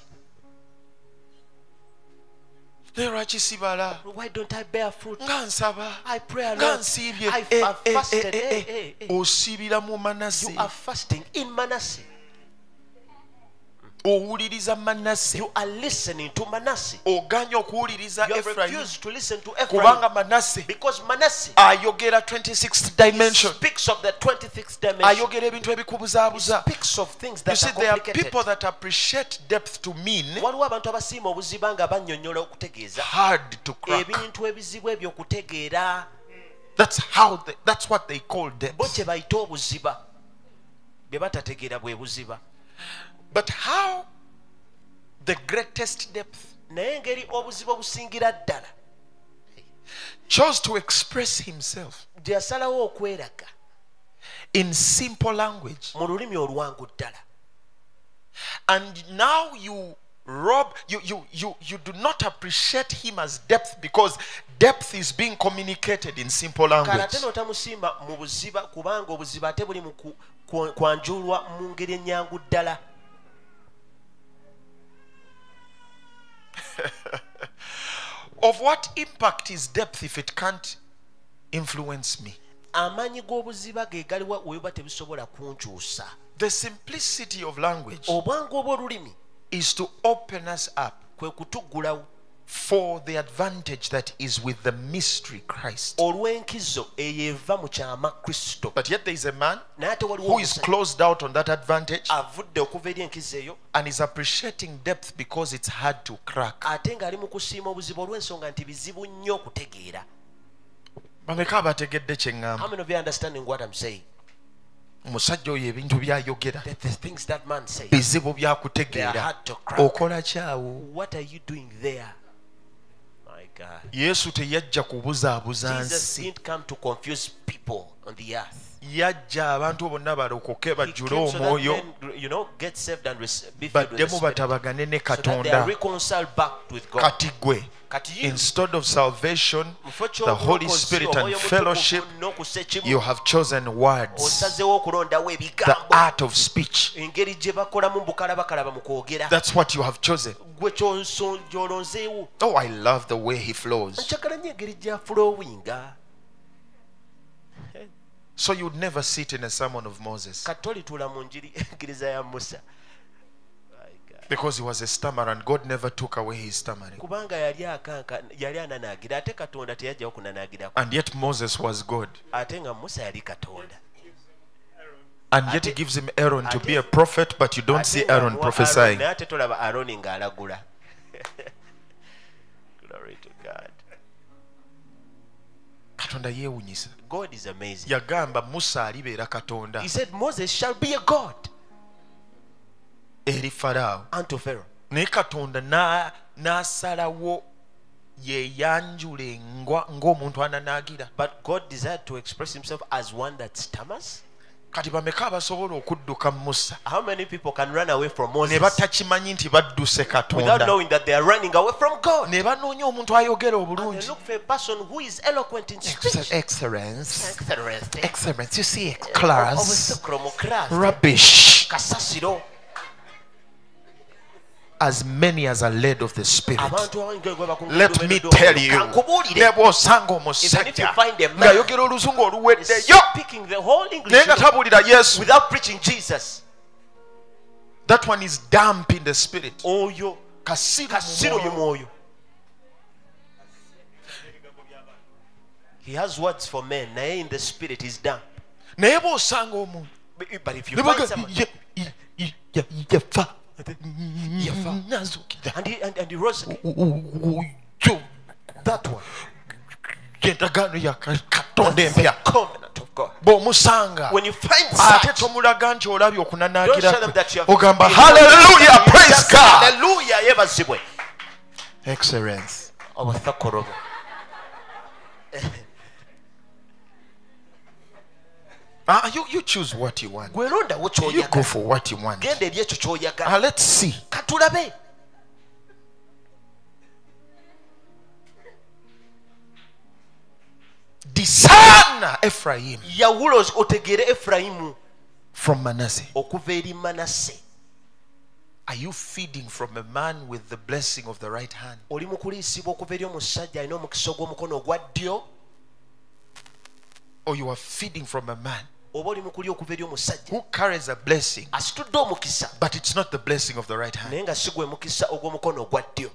Naye lwaki sibala? Why don't I bear fruit? Nga nsaba, I pray a nga lot. nsiibye. I've fasted. Osiibira mu Manasseh, You are fasting in Manasseh. owuliriza Manasseh, You are listening to Manasseh. oganya okuwuliriza You have Ephraim, refused to listen to Ephraim kubanga Manasseh because Manasseh ayogera 26th dimension, speaks of the 26th dimension. ayogera ebintu He ebikubuzaabuza. speaks of things You that see, are there are complicated. people that appreciate depth to mean Waliwo abantu abasiima obuziba nga bannyonnyola okutegeeza hard to crack. ebintu ebizibu ebyo okutegeera That's what they call bo depth. kye bayita obuziba bye batategeera bwe buziba. But how the greatest depth Naye engeri obuziba obusingira ddala chose to express himself gye yasalawo okweraga in simple language, mu lulimi olwangu ddala. and now you do not appreciate him as depth because depth is being communicated in simple Kale language. ate n'otamusiima mu buziba kubanga obuziba ate buli mu kwanjulwa mu ngeri ennyangu ddala. Of what impact is depth if it can't influence me? Amaanyi g'obuziba ge galiwa weeba tebisobola kunkyusa. The simplicity of language Obwangu obw'olulimi is to open us up kwe kutuggulawo for the advantage that is with the mystery Christ. olw'enkizo eyeeva mu kyama Kristo. But yet there is a man Naye ate waliwo who is closed out on that advantage avudde okuva eri enkizo eyo and is appreciating depth because it's hard to crack. ate ng'ali mu kusiima obuzibu olw'ensonga nti bizibu nnyo okutegeera. Bameka abategedde kye How ŋŋamba? many of you understanding what I'm saying? Omusajja oyo ebintu by'ayogera The things that man says, bizibu they are byakutegeera. hard to crack. Okola kyawo? What are you doing there? My God. Yesu teyajja kubuzaabuza Jesus nsi. didn't come to confuse people on the earth. Yajja abantu bonna balokoke He bajjule came so that omwoyo men, get saved and be filled with the baddemu Spirit, batabagane ne so that they are Katonda. reconciled back with God. Kati gwe, Kati you, instead of salvation, the Holy Spirit and fellowship, you have chosen words, osazeewo okulondawo the ebigambo, art of speech. engeri gye bakolamu bukalabakalaba mu kwogera. That's what you have chosen. Gwe gy'olonzeewo. Oh, I love the way he flows. Njagala nnyo engeri gya flowinga. So you would never sit in a sermon of Moses Katolituula mu njiriza ya Musa. because he was a stammerer and God never took away his stammering. Kubanga yali ananaagira ate Katonda teyajjawo kunanaagirako. And yet Moses was God. Ate nga Musa yali Katonda. And yet he gives him Aaron to be a prophet, but you don't see Aaron prophesying. Naye ate tolaba Aroni ng'alagula. Glory to God. Katonda yeewunyisa. God is amazing. Yagamba Musa alibeera Katonda He said Moses shall be a God eri Farao. unto Pharaoh. Naye Katonda n'asalawo yeeyanjule ng'omuntu ananaagira. But God desired to express himself as one that stammers. Kati bameka abasobola okudduka Musa How many people can run away from ne Moses batakimanyi nti badduse without Katonda, knowing that they are running away from God? ne banoonya omuntu ayogera And they obulungi. look for a person who is eloquent in speech. Excellence, Excellent. excellence, you see, class, Obusukro mu class. rubbish. Kasasiro. As many as are led of the Spirit. Abantu abangi gwe bakungudde Let me omulido. tell you, Kankubuulire. ne bw'osanga Even if you omusajja find a man ng'ayogera oluzungu oluweddeyo speaking the whole naye English nga tabuulira Yesu, without preaching Jesus, that one is damp in the spirit. oyo Kasiru mu mu mwoyo. mwoyo. He has words for men, naye in the spirit is dumb. Naye bw'osanga omuntu But if you ne find baga someone yafa and he rose, oyo that one, endagaano ya Katonda empya. covenant of God. Bw'omusanga When you find ate such, tomulaga nti olabye don't okunanaagira show them that you have ogamba been- hallelujah, praise God. Hallelujah, yebazibwe. Excellence. Obuthakorobo. You choose what you want. Gwe londawo You go ky'oyagala. for what you want. Genda eri ekyo ky'oyagala. Let's see. Katulabe. Discern Ephraim Yawulo otegeere Efurayimu from Manasseh. okuva eri Manasse. Are you feeding from a man with the blessing of the right hand? Oli mu kuliisibwa okuva eri omusajja alina omukisa ogw'omukono ogwa ddyo, Or you are feeding from a man oba oli mu kulya okuva eri omusajja who carries a blessing, asitudde omukisa but it's not the blessing of the right hand? naye nga si gwe mukisa ogw'omukono ogwa ddyo?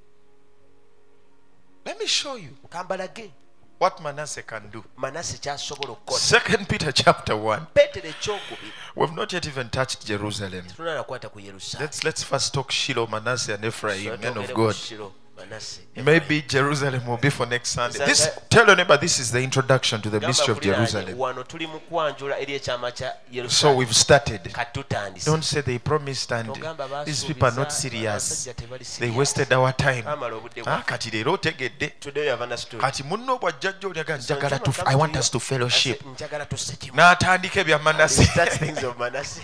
Let me show you Kambalage what Manasseh can do. Manasse kyasobola okukola. 2 Peter chapter 1. Peetero ekyokubiri We've not yet even touched Jerusalem. tunanakwata ku Yerusaalemi. Let's first talk Shiloh, Manasseh, and Ephraim, men of Twogere ku God. Shilo, Manasse, Maybe Jerusalem will be for next Sunday. Tell your neighbor this is the introduction to the Gamba mystery of kuliraanye, Jerusalem. wano tuli mu kwanjula eri ekyama kya So Yerusaalemi. we've started. Katutandise. Don't say they promised and Togamba these people are not basuubiza, serious. abasajja tebali They serious. wasted our time. Bamala obudde bwaffe. Kati leero otegedde. Today you have understood. Kati munno bw'ajjajja olyaga So njagala someone tu- comes I want you, us to fellowship. I say, njagala tusse kimu. N'atandika ebya Manasseh. Such things of Manasseh.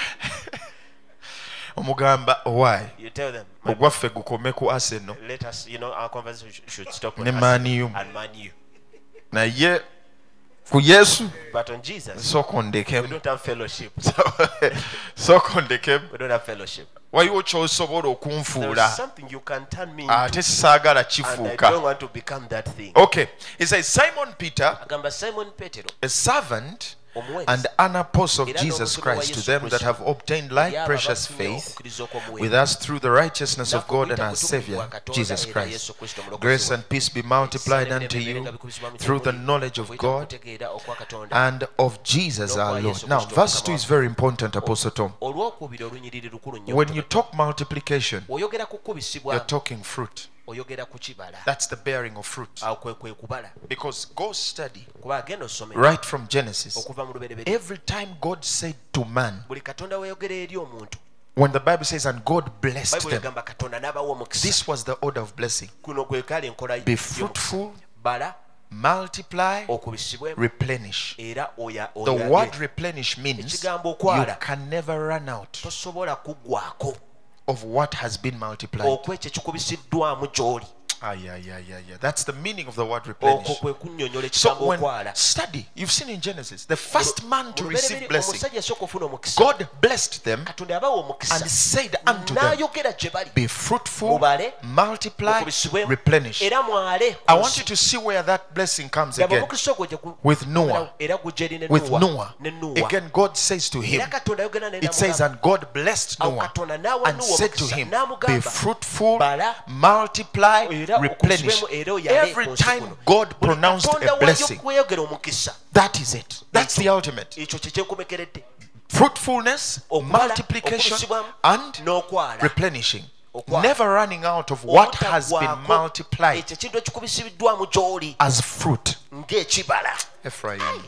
Omugamba why? You tell them, Ogwaffe gukome ku Arsenal let us, our conversation should stop on ne us Man U. and Man U. Naye ku Yesu But on Jesus, sooka we ondekemu. don't have fellowship. Sooka ondekemu. We don't have fellowship. waliwo ky'osobola There is okunfuula something you can turn me ate into, saagala and I kifuuka. don't want to become that thing. Okay, it says Simon Peter, Agamba Simon Petero, a servant omuweereza, and an apostle of era Jesus n'omutume wa Christ, to Yesu them that Kristo, have obtained like eri abo precious abafunye faith okukkiriza okw'omuweereza, with us through the righteousness of God and our Nakuyita Savior, kutukuvu wa Katonda Jesus era Christ. Yesu Kristo mulokozi Grace wa. and peace be multiplied Ekisa unto n'emirembe you nga bikubisibwa mu through the muli, knowledge of okuyita God okutegeera okwa Katonda. and of Jesus our N'okwa Lord. Yesu Now, Kristo verse Mukama 2 is waffe. very important, Apostle Tom. Olwokubiri olunyiriri lukulu nnyo. When you talk multiplication, Oyogera ku kkubisibwa, you're talking fruit. oyogera ku kibala. That's the bearing of fruit. Awo kwe kubala. Because go study Kuba agenda osome right from Genesis. okuva mu lubereberye. Every time God said to man, Buli Katonda weeyogera eri omuntu, when the Bible says, and God blessed Bayibuli them, egamba Katonda n'abawa omukisa. this was the order of blessing. Kuno gwe kale enkola Be y'omukisa. fruitful, Bala, multiply, okubisibwemu, replenish. era The word replenish means ekigambo you okwala can never run out tosobola kuggwaako of what has been multiplied. okwekyo ekikubisiddwamu gy'oli. That's the meaning of the word Okwo replenish. kwe kunnyonnyola So ekigambo when okwala. study, you've seen in Genesis, the first man to receive Olubereberye blessing, omusajja asooka ofuna omukisa, God blessed them Katonda yabawa and omukisa said unto them, n'ayogera gye bali, be fruitful, mubale, multiply, okubisibwemu, replenish. era mwale. I want you to see where that blessing comes Gamba again. omukisa ogwo gye With Noah. era gujja eri ne With Noah. Noah. Ne Noah. Again, God says to him, Era Katonda ayogera naye it says, n'amugamba, and God blessed awo Noah Katonda n'awa and Noah said to omukisa, him, n'amugamba, be fruitful, bala, multiply, era replenish. okubisibwemu, era oyale Every ku nsi time kuno. God Buli pronounced Katonda a blessing, weyogera omukisa, that is it. That's the ultimate. ekyo kye kyenkomekeredde. Fruitfulness, Okubala, multiplication, okubisibwamu, and n'okwala. replenishing. Okwala. Never running out of what has been Obutaggwaako multiplied ekyo ekintu ekikubisibiddwamu gy'oli as fruit. ng'ekibala. Ephraim.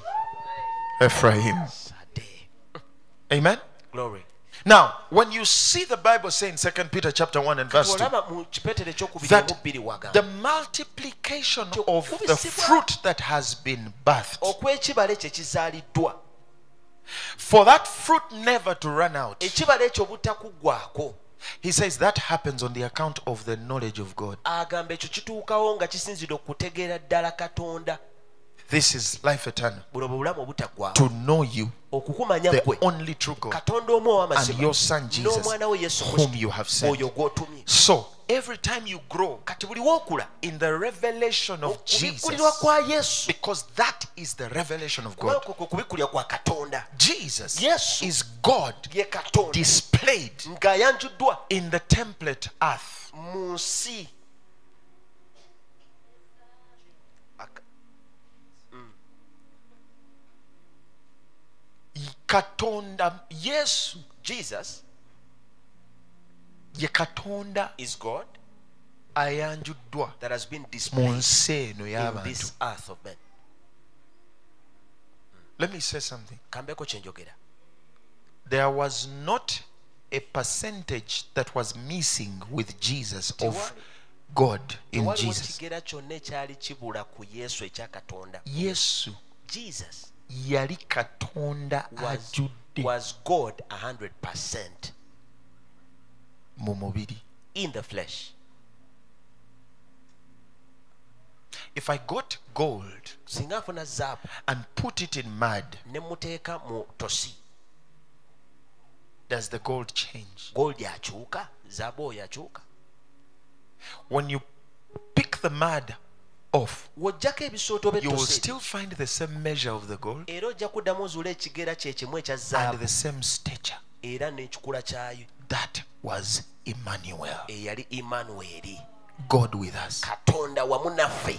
Ephraim. Sade. Amen. Glory. Now, when you see the Bible saying 2 Peter chapter 1 and verse 2, olaba mu kipeetero ekyokubiri that omubbiri wagamba the multiplication of the fruit that has been birthed, okw'ekibala ekyo ekizaaliddwa, for that fruit never to run out, ekibala ekyo obutakuggwaako, he says that happens on the account of the knowledge of God. agamba ekyo kituukawo nga kisinzidde okutegeera ddala Katonda. This is life eternal. buno bwe bulamu obutaggwaawo, To know you, okukumanya the gwe only true God, Katonda omu and ow'amazima your Son Jesus, n'omwana we Yesu whom Kristo you have sent. oyo gw'otumye. So, every time you grow Kati buli w'okula in the revelation of okubikkulirwa Jesus, kwa Yesu, because that is the revelation of kubanga God. kwe kubikkulirwa kwa Katonda, Jesus Yesu is God ye Katonda displayed ng'ayanjuddwa in the template earth. mu nsi. Katonda Yesu Jesus ye Katonda is God ayanjuddwa that has been mu displayed nsi eno in y'abantu. this earth of men. Let me say something. Kambeko kye njogera. There was not a percentage that was missing with Jesus of God in Tewaliwo Jesus. kigera kyonna ekyali kibula ku Yesu ekya Katonda. Yesu Jesus yali Katonda ajudde was God 100% mu mubiri. in the flesh. If I got gold Singa nfuna zaabu and put it in mud, ne muteeka mu tosi, does the gold change? gold akyuka, zaabu oyo akyuka. When you pick the mud off, W'oggyako ebisooto you will b'ettosi, still find the same measure of the gold era ojja kuddamu ozuula ekigera kye kimu ekya and zaabu the same stature. era n'ekikula kyayo. That was Emmanuel, Eyali Emmanuel, God with us. Katonda wamu naffe.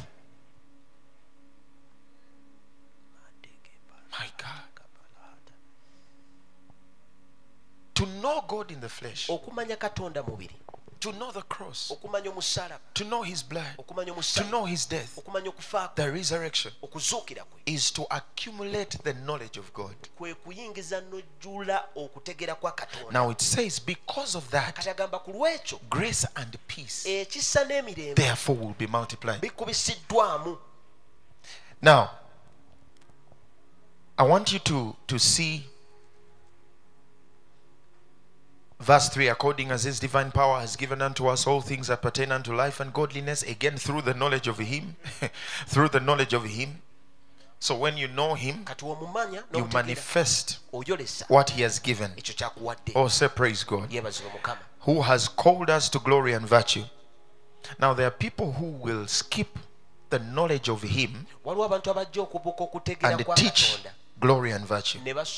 My God. To know God in the flesh, Okumanya Katonda mubiri, to know the cross, okumanya omusaalaba, to know his blood, okumanya to omusaalaba, know his death, okumanya okufa kwe, the resurrection, okuzuukira kwe, is to accumulate the knowledge of God. kwe kuyingiza n'ojjula okutegeera kwa Katonda. Now it says, because of that, Kati agamba ku lw'ekyo grace and peace ekisa n'emirembe therefore will be multiplied. bikubisiddwamu. Now, I want you to see verse 3. According as his divine power has given unto us all things that pertain unto life and godliness, again through the knowledge of him, through the knowledge of him. So when you know him, Kati w'omumanya you n'omutegeera manifest oyolesa what he has given. ekyo ky'akuwadde. Oh, say praise God. Yeebazibwe Mukama. who has called us to glory and virtue. Now there are people who will skip the knowledge of him and teach glory and virtue.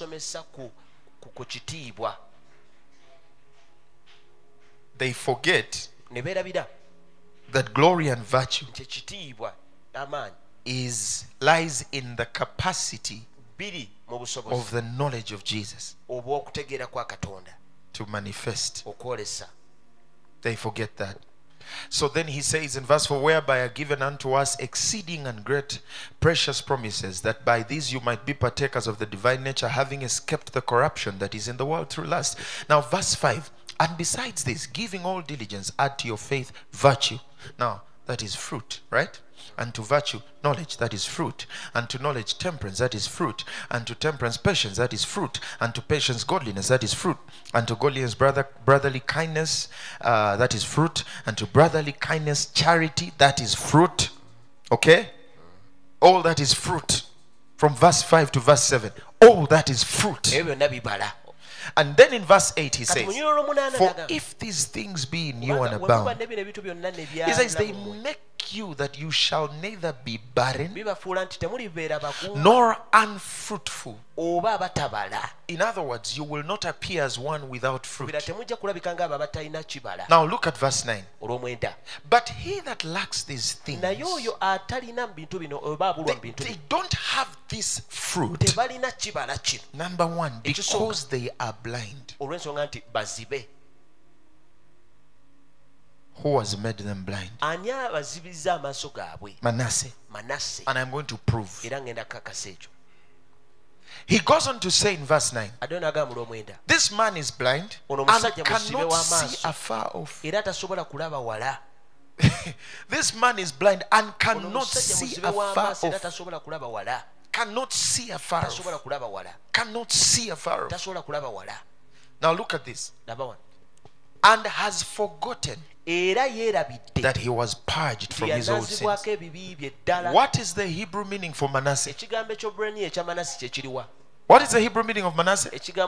They forget that glory and virtue lies in the capacity of the knowledge of Jesus to manifest. They forget that. So then he says in verse 4, whereby are given unto us exceeding and great precious promises, that by these you might be partakers of the divine nature, having escaped the corruption that is in the world through lust. Now verse 5, and besides this, giving all diligence, add to your faith virtue. Now that is fruit, right? And to virtue knowledge, that is fruit. And to knowledge temperance, that is fruit. And to temperance patience, that is fruit. And to patience godliness, that is fruit. And to godliness brotherly kindness, that is fruit. And to brotherly kindness charity, that is fruit. Okay? All that is fruit. From verse 5 to verse 7, all that is fruit. And then in verse 8 he says, for if these things be in you and abound, he says, they make you that you shall neither be barren nor unfruitful. In other words, you will not appear as one without fruit. Now look at verse 9. But he that lacks these things, they don't have this fruit. Number one, because they are blind. Who has made them blind? Manasseh. And I'm going to prove. He goes on to say in verse 9, this man is blind and cannot see afar off. This man is blind and cannot see afar off. Cannot see afar off. Cannot see afar off. Now look at this. And has forgotten that he was purged from his old sins. What is the Hebrew meaning for Manasseh? What is the Hebrew meaning of Manasseh?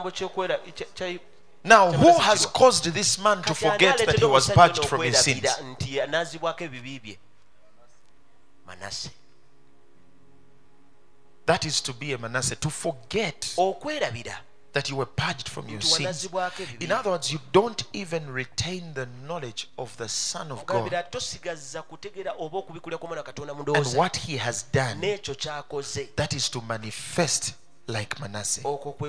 Now, who has caused this man to forget that he was purged from his sins? That is to be a Manasseh, to forget that you were purged from your sins. In other words, you don't even retain the knowledge of the Son of God and what he has done. That is to manifest like Manasseh.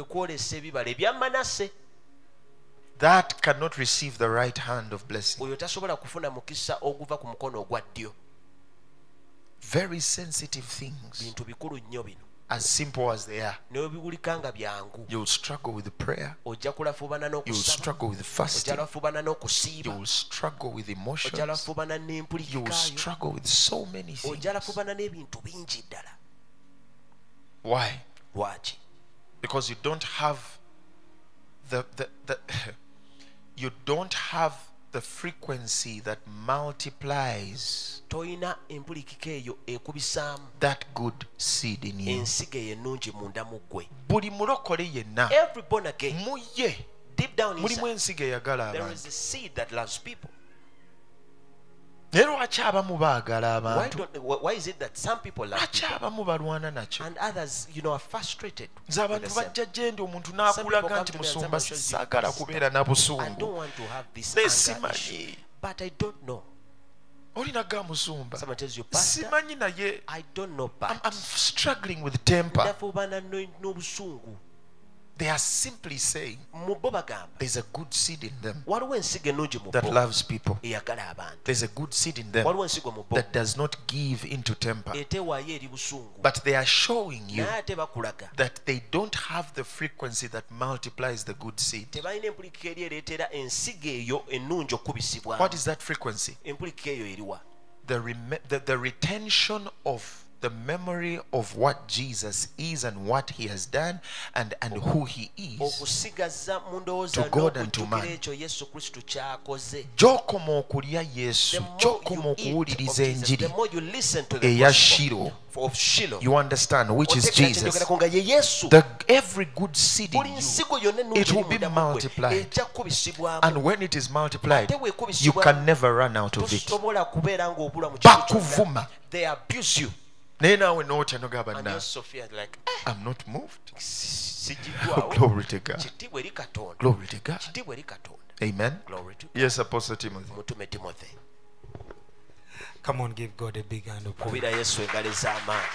That cannot receive the right hand of blessing. Very sensitive things. As simple as they are, you'll struggle with prayer, you'll struggle with fasting, you'll struggle with emotions, you'll struggle with so many things. Why? Because you don't have you don't have the frequency that multiplies that good seed in you. Every born again, deep down inside, there is a seed that loves people. Why is it that some people love people and others, are frustrated? Some people come to me and say, I don't want to have this anger issue, but I don't know. Someone tells you, Pastor, I don't know, but I'm struggling with temper. They are simply saying there's a good seed in them that loves people. There's a good seed in them that does not give into temper. But they are showing you that they don't have the frequency that multiplies the good seed. What is that frequency? The retention of the memory of what Jesus is and what he has done and who he is to God and to man. Gy'okoma okulya Yesu, gy'okoma okuwuliriza enjiri eya Shilo. You understand, which is Jesus. every good seed in buli you, nsigo yonna ennungi it will eri be munda mu ggwe multiplied. ejja kukubisibwamu. And when it is multiplied, Ate bw'ekubisibwamu, you can never run out of it. tosobola kubeera ng'obula mu kintu kyonna. Bakuvuma. They abuse you. Naye naawe n'otya n'ogamba And na you also feel like, I'm not moved. sigiddwawo. Glory to God. Kitiibwa eri Katonda. Glory to God. Kitiibwa eri Katonda. Amen. Glory to God. Yes, Apostle Timothy. Mutume Timothy. Come on, give God a big hand of praise. Kubira Yesu engalo ez'amaanyi.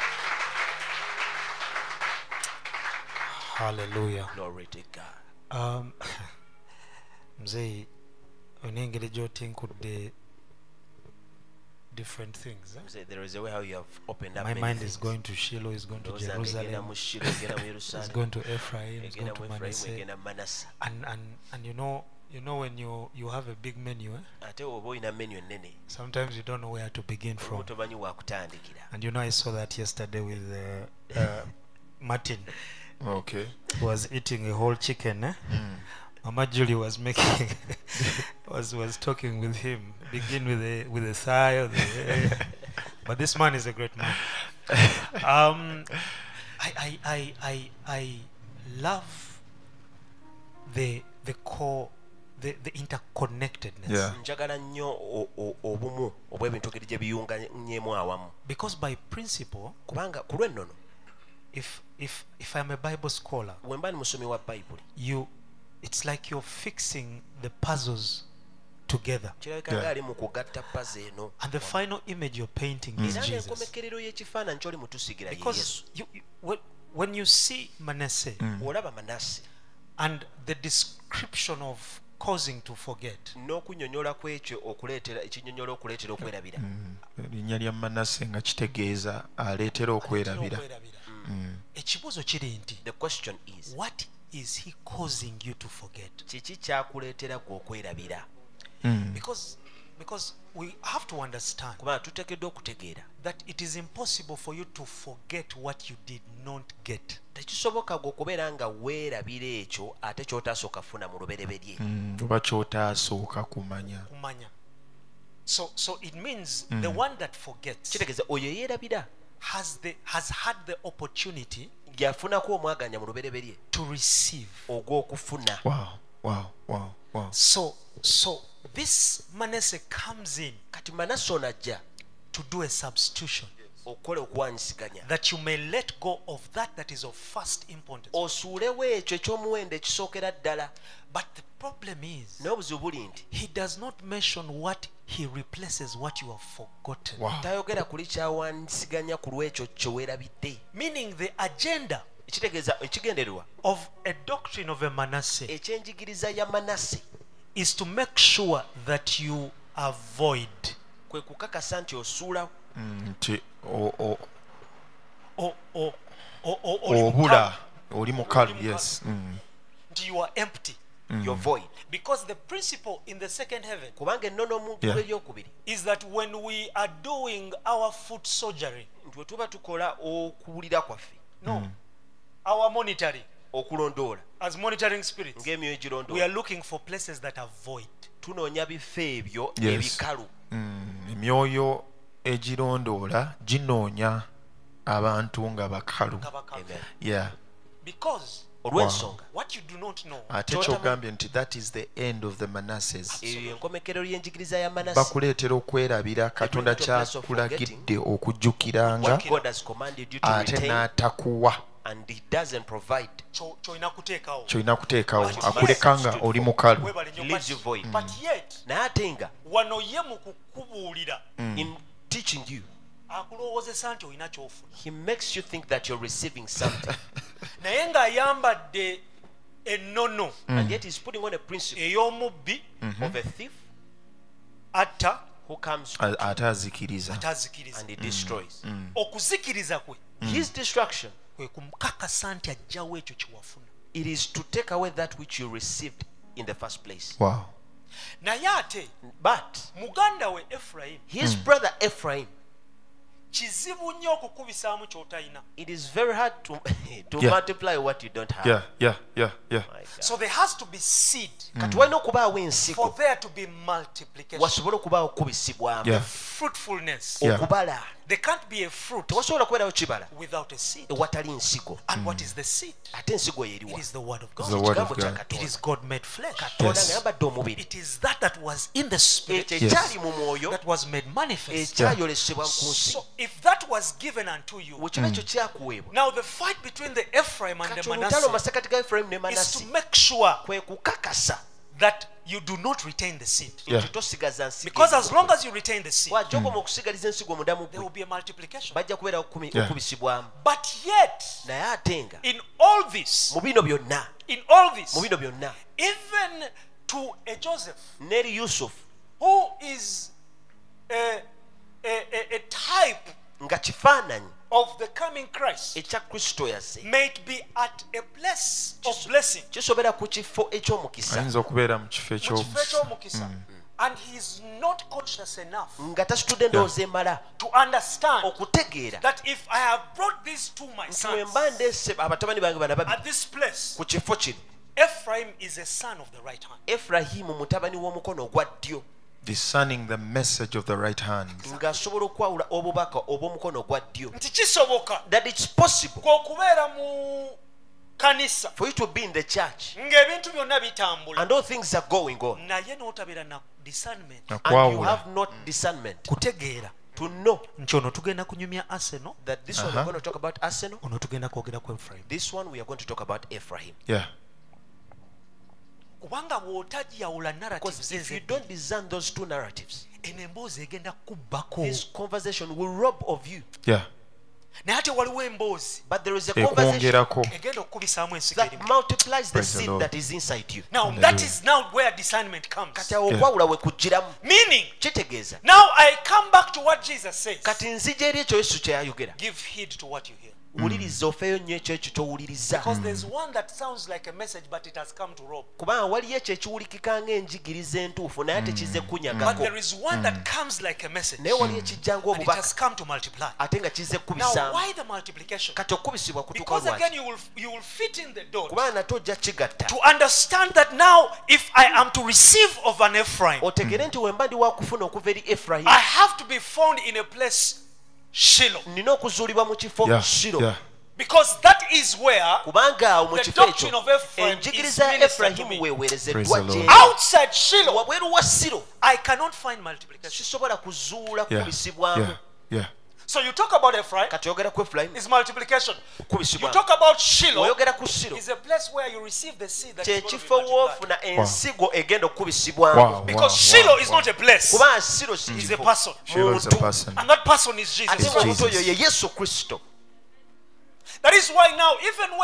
Hallelujah. Glory to God. Mzee, onengere gy'otinkudde different things. Say there is a way how you have opened up My many mind things. is going to Shiloh, is going to Ndowooza nga egenda Jerusalem, mu Shilo, egenda mu is Yerusaalemi, going to Ephraim, is going egenda to mu Efraimu, Manasseh. egenda mu Manase. And you know when you have a big menu, Ate oba olina menu ennene, sometimes you don't know where to begin from. oba tomanyi wa kutandikira. And you know, I saw that yesterday with Martin, Okay. who was eating a whole chicken. Mama Julie was making was talking with him. Begin with a thigh, or but this man is a great man. I love the core, the interconnectedness. Yeah. Njagala nnyo obumu obw'ebintu engeri gye biyunganyemu awamu. Because by principle, Kubanga ku lw'ennono, if I'm a Bible scholar, bwe mba ni musomi wa Bayibuli, it's like you're fixing the puzzles together. kirabika nga ali mu kugatta pazi eno. And the final image you're painting is Era Jesus. ng'enkomekerero y'ekifaananyi ky'oli mutusigira ye Because Yesu. when you see Manasseh Olaba Manase and the description of causing to forget, n'okunnyonnyola kw'ekyo okuleetera ekinnyonnyola okuleetera okwerabira. Erinnya lya Manasse nga kitegeeza aleetera okwerabira. ekibuuzo kiri nti, The question is, what is he causing you to forget? kiki kyakuleetera gwe okwerabira? Because we have to understand Kubanga tuteekeddwa okutegeera that it is impossible for you to forget what you did not get. tekisoboka gwe okubeera nga weerabira ekyo ate ky'otaasooka kufuna mu lubereberye. Oba ky'otaasooka kumanya. Kumanya. So it means the one that forgets Kitegeeza oyo eyeerabira has had the opportunity yafunako omwaganya mu lubereberye to receive. ogw'okufuna. Wow. So this Manasseh comes in Kati Manase ono ajja to do a substitution, okukola okuwanyisiganya, that you may let go of that is of first importance. osuulewo ekyo eky'omuwendo ekisookera ddala. But the problem is, naye obuzibu buli nti he does not mention what he replaces what you have forgotten. Wow. tayogera kuli kyawanyisiganya ku lw'ekyo kye weerabidde. Meaning the agenda Ekitegeeza ekigendererwa of a doctrine of a Manasseh ekyenjigiriza ya Manase is to make sure that you avoid kwe kukakasa nti osuula Nti obula, obula oli mukalu. Yes. you are empty. your void. Because the principle in the second heaven Kubanga ennono mu Yeah. eryokubiri is that when we are doing our foot surgery, nti bwe tuba tukola okuwulira kwaffe, our monitoring okulondoola as monitoring spirits, ng'emyoyo we are egirondoola, looking for places that are void. tunoonya bifo ebyo Yes. ebikalu. Emyoyo egirondoola ginoonya abantu nga bakalu. Amen. Yeah. Because olw'ensonga what you do not know Ate kyogambye nti that is the end of the Manasses. eyo yenkomekerero y'enjigiriza ya Manase. Bakuleetera okwerabira Katonda kyakulagidde okujjukiranga What God has commanded you to ate retain n'atakuwa and he doesn't provide, kyolina kuteekawo. kyolina kuteekawo, akuleka nga oli mukalu. Webale nnyo, he leaves you void. but yet Naye ate nga wano ye mu kukubuulira in teaching you, akulowoozesa nti olina kyofuna, he makes you think that you're receiving something, naye ng'ayambadde ennono and yet he's putting on a principle ey'omubbi of a thief atta who comes Ate azikiriza. atazikiriza. and he destroys. Okuzikiriza kwe His destruction, kwe kumukakasa nti ajjawo ekyo kye wafuna. it is to take away that which you received in the first place. Wow. Naye ate But muganda we Ephraim his brother Ephraim, kizibu nnyo okukubisaamu ky'otalina. It is very hard to Yeah. multiply what you don't have. Yeah. My God. So there has to be seed Kati walina okubaawo for ensigo there to be multiplication. wasobole okubaawo okubisibwamu Yeah. Fruitfulness. Yeah. okubala. There can't be a fruit Tewasobola kubeerawo kibala without a seed. ewatali nsigo. And what is the seed? Ate ensigo It yeeriwa is the word of It's God. the word of Ekigambo kya God. It Katonda. is God made flesh. Katonda Yes. nga yambadde omubiri. It is that was in the spirit Ekyo ekyali mu mwoyo that was made manifest. ekyayolesebwa ku nsi. So if that was given unto you, Bwe kiba ekyo kyakuweebwa. now the fight between the Ephraim and Kati the olutalo Manasseh masekati ga Efulayimu ne is Manase to make sure kwe kukakasa that you do not retain the seed. Yeah. nti tosigaza nsigo. Because as long as you retain the seed, bw'ajogoma okusigaliza ensigo mu damu there will gwe be a multiplication. bajja kubeerawo Yeah. okubisibwamu. But yet, naye ate nga in all this, mu bino byonna mu bino byonna even to a Joseph neri Yusufu who is a type nga kifaananyi of the coming Christ, ekya Kristo yazze may be at a place of blessing. kisobera ku kifo eky'omukisa ayinza okubeera mu kifo Mu kifo eky'omukisa. eky'omukisa. And he is not conscious enough nga tasitudde endowooza emala to understand okutegeera that if I have brought these two my nti bwe sons mba ndeese abatabani bange bana babiri at this place, ku kifo kino Ephraim is a son of the right hand. Efulayimu mutabani w'omukono ogwa ddyo Discerning the message of the right hand. ng'asobola okwawula obubaka obw'omukono ogwa ddyo. Nti kisoboka That it's possible okubeera mu kanisa for you to be in the church ng'ebintu byonna bitambula and all things are going on naye n'otabeera na discernment, and you Nakwawula. have not discernment kutegeera to know nti ono tugenda kunyumya Arsenal, that this one we're going to talk about Arsenal, ono tugenda kwogera ku Ephraim. this one we are going to talk about Ephraim. Yeah. Kubanga bw'otajjawula narratives Because if you ezo, don't discern those two narratives, eno emboozi egenda kubbako. this conversation will rob of you. Yeah. Naye ate waliwo emboozi But there is a conversation Ekwongerako. egenda okukubisaamu ensigo that erimu. multiplies the Praise the seed Lord. that is inside you. Now that is now where discernment comes. Kati awo okwawula we kujjiramu Meaning, kitegeeza now I come back to what Jesus says. kati nzija eri ekyo Yesu kye yayogera Give heed to what you hear. wuliriza ofeeyo nnyo ekyo ekyo ky'owuliriza Because there's one that sounds like a message, but it has come to rob. kubanga waliyo ekyo ekiwulikika ng'enjigiriza entuufu naye ate kizze But kunyagako there is one that comes like a message, naye waliyo ekijja and it ng'obubaka has come to multiply. ate nga kizze Now, kubisaamu why the multiplication? kati okubisibwa kutuuka Because again, lwaki you will fit in the dot kubanga nate ojja kigatta to understand that now, if I am to receive of an Ephraim, otegere nti wemba ndi wakufuna okuva eri Efulayimu I have to be found in a place Shiloh, nina okuzuulibwa mu kifo Yeah. Shilo Yeah. because that is where kubanga awo mu the kifo doctrine ekyo of Ephraim enjigiriza is ya ministered to Efulayimu me. Praise weeweerezeddwa the Lord. gye outside Shiloh, wabweru wa Siro I cannot find multiplication. sisobola kuzuula Yeah. kubisibwamu Yeah. Yeah. So you talk about Ephraim, kati oyogera ku Efulayimu is multiplication. You kubisibwamu talk about Shiloh, oyogera ku Siro is a place where you receive the seed that is going to be kyekifo multiplied. woofuna ensigo egenda okukubisibwamu Wow. Because Shiloh is not a place, kubanga Siro si is a kifo person. Shiloh is a muntu person. And that person is Jesus ate It's Christ. omuntu oyo Jesus. ye Yesu Kristo That is why now, even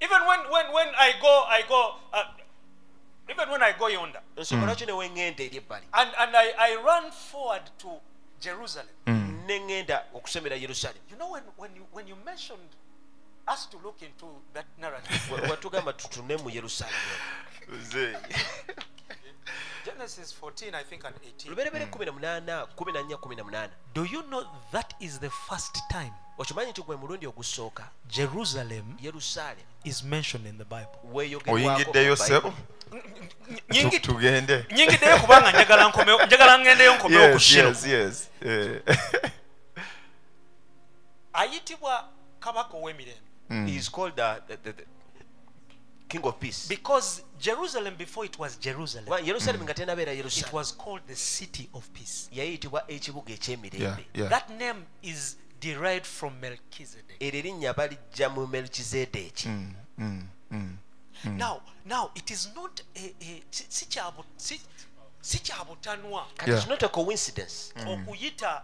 when I go yonder, ensonga lwaki ne weŋŋenda eri ebbali and I run forward to Jerusalem. ne ŋŋenda okusemera Yerusaalemu You know, when you mentioned us to look into that narrative, watugamba tutune mu Yerusaalemu Genesis 14, I think, and 18. luberebere 18 14 18 Do you know that is the first time okimanyi nti gwe mulundi ogusooka Jerusalem Yerusaalemu is mentioned in the Bible? Oyingiddeyo ssebo tugende. Nyingiddeyo kubanga njagala ngendeyo nkomewo ku Shiloh. Yes. Ayitibwa kabaka ow'emirembe. he is called the King of Peace Because Jerusalem, before it was Jerusalem, kubanga Yerusaalemu nga tenabeera it Yerusaalemu was called the city of peace. yayitibwa ekibuga eky'emirembe Yeah. That name is derived from Melchizedek. eryo erinnya balijja mu Melkizedeeki Now it is not si kya butanwa kati it's not a coincidence okuyita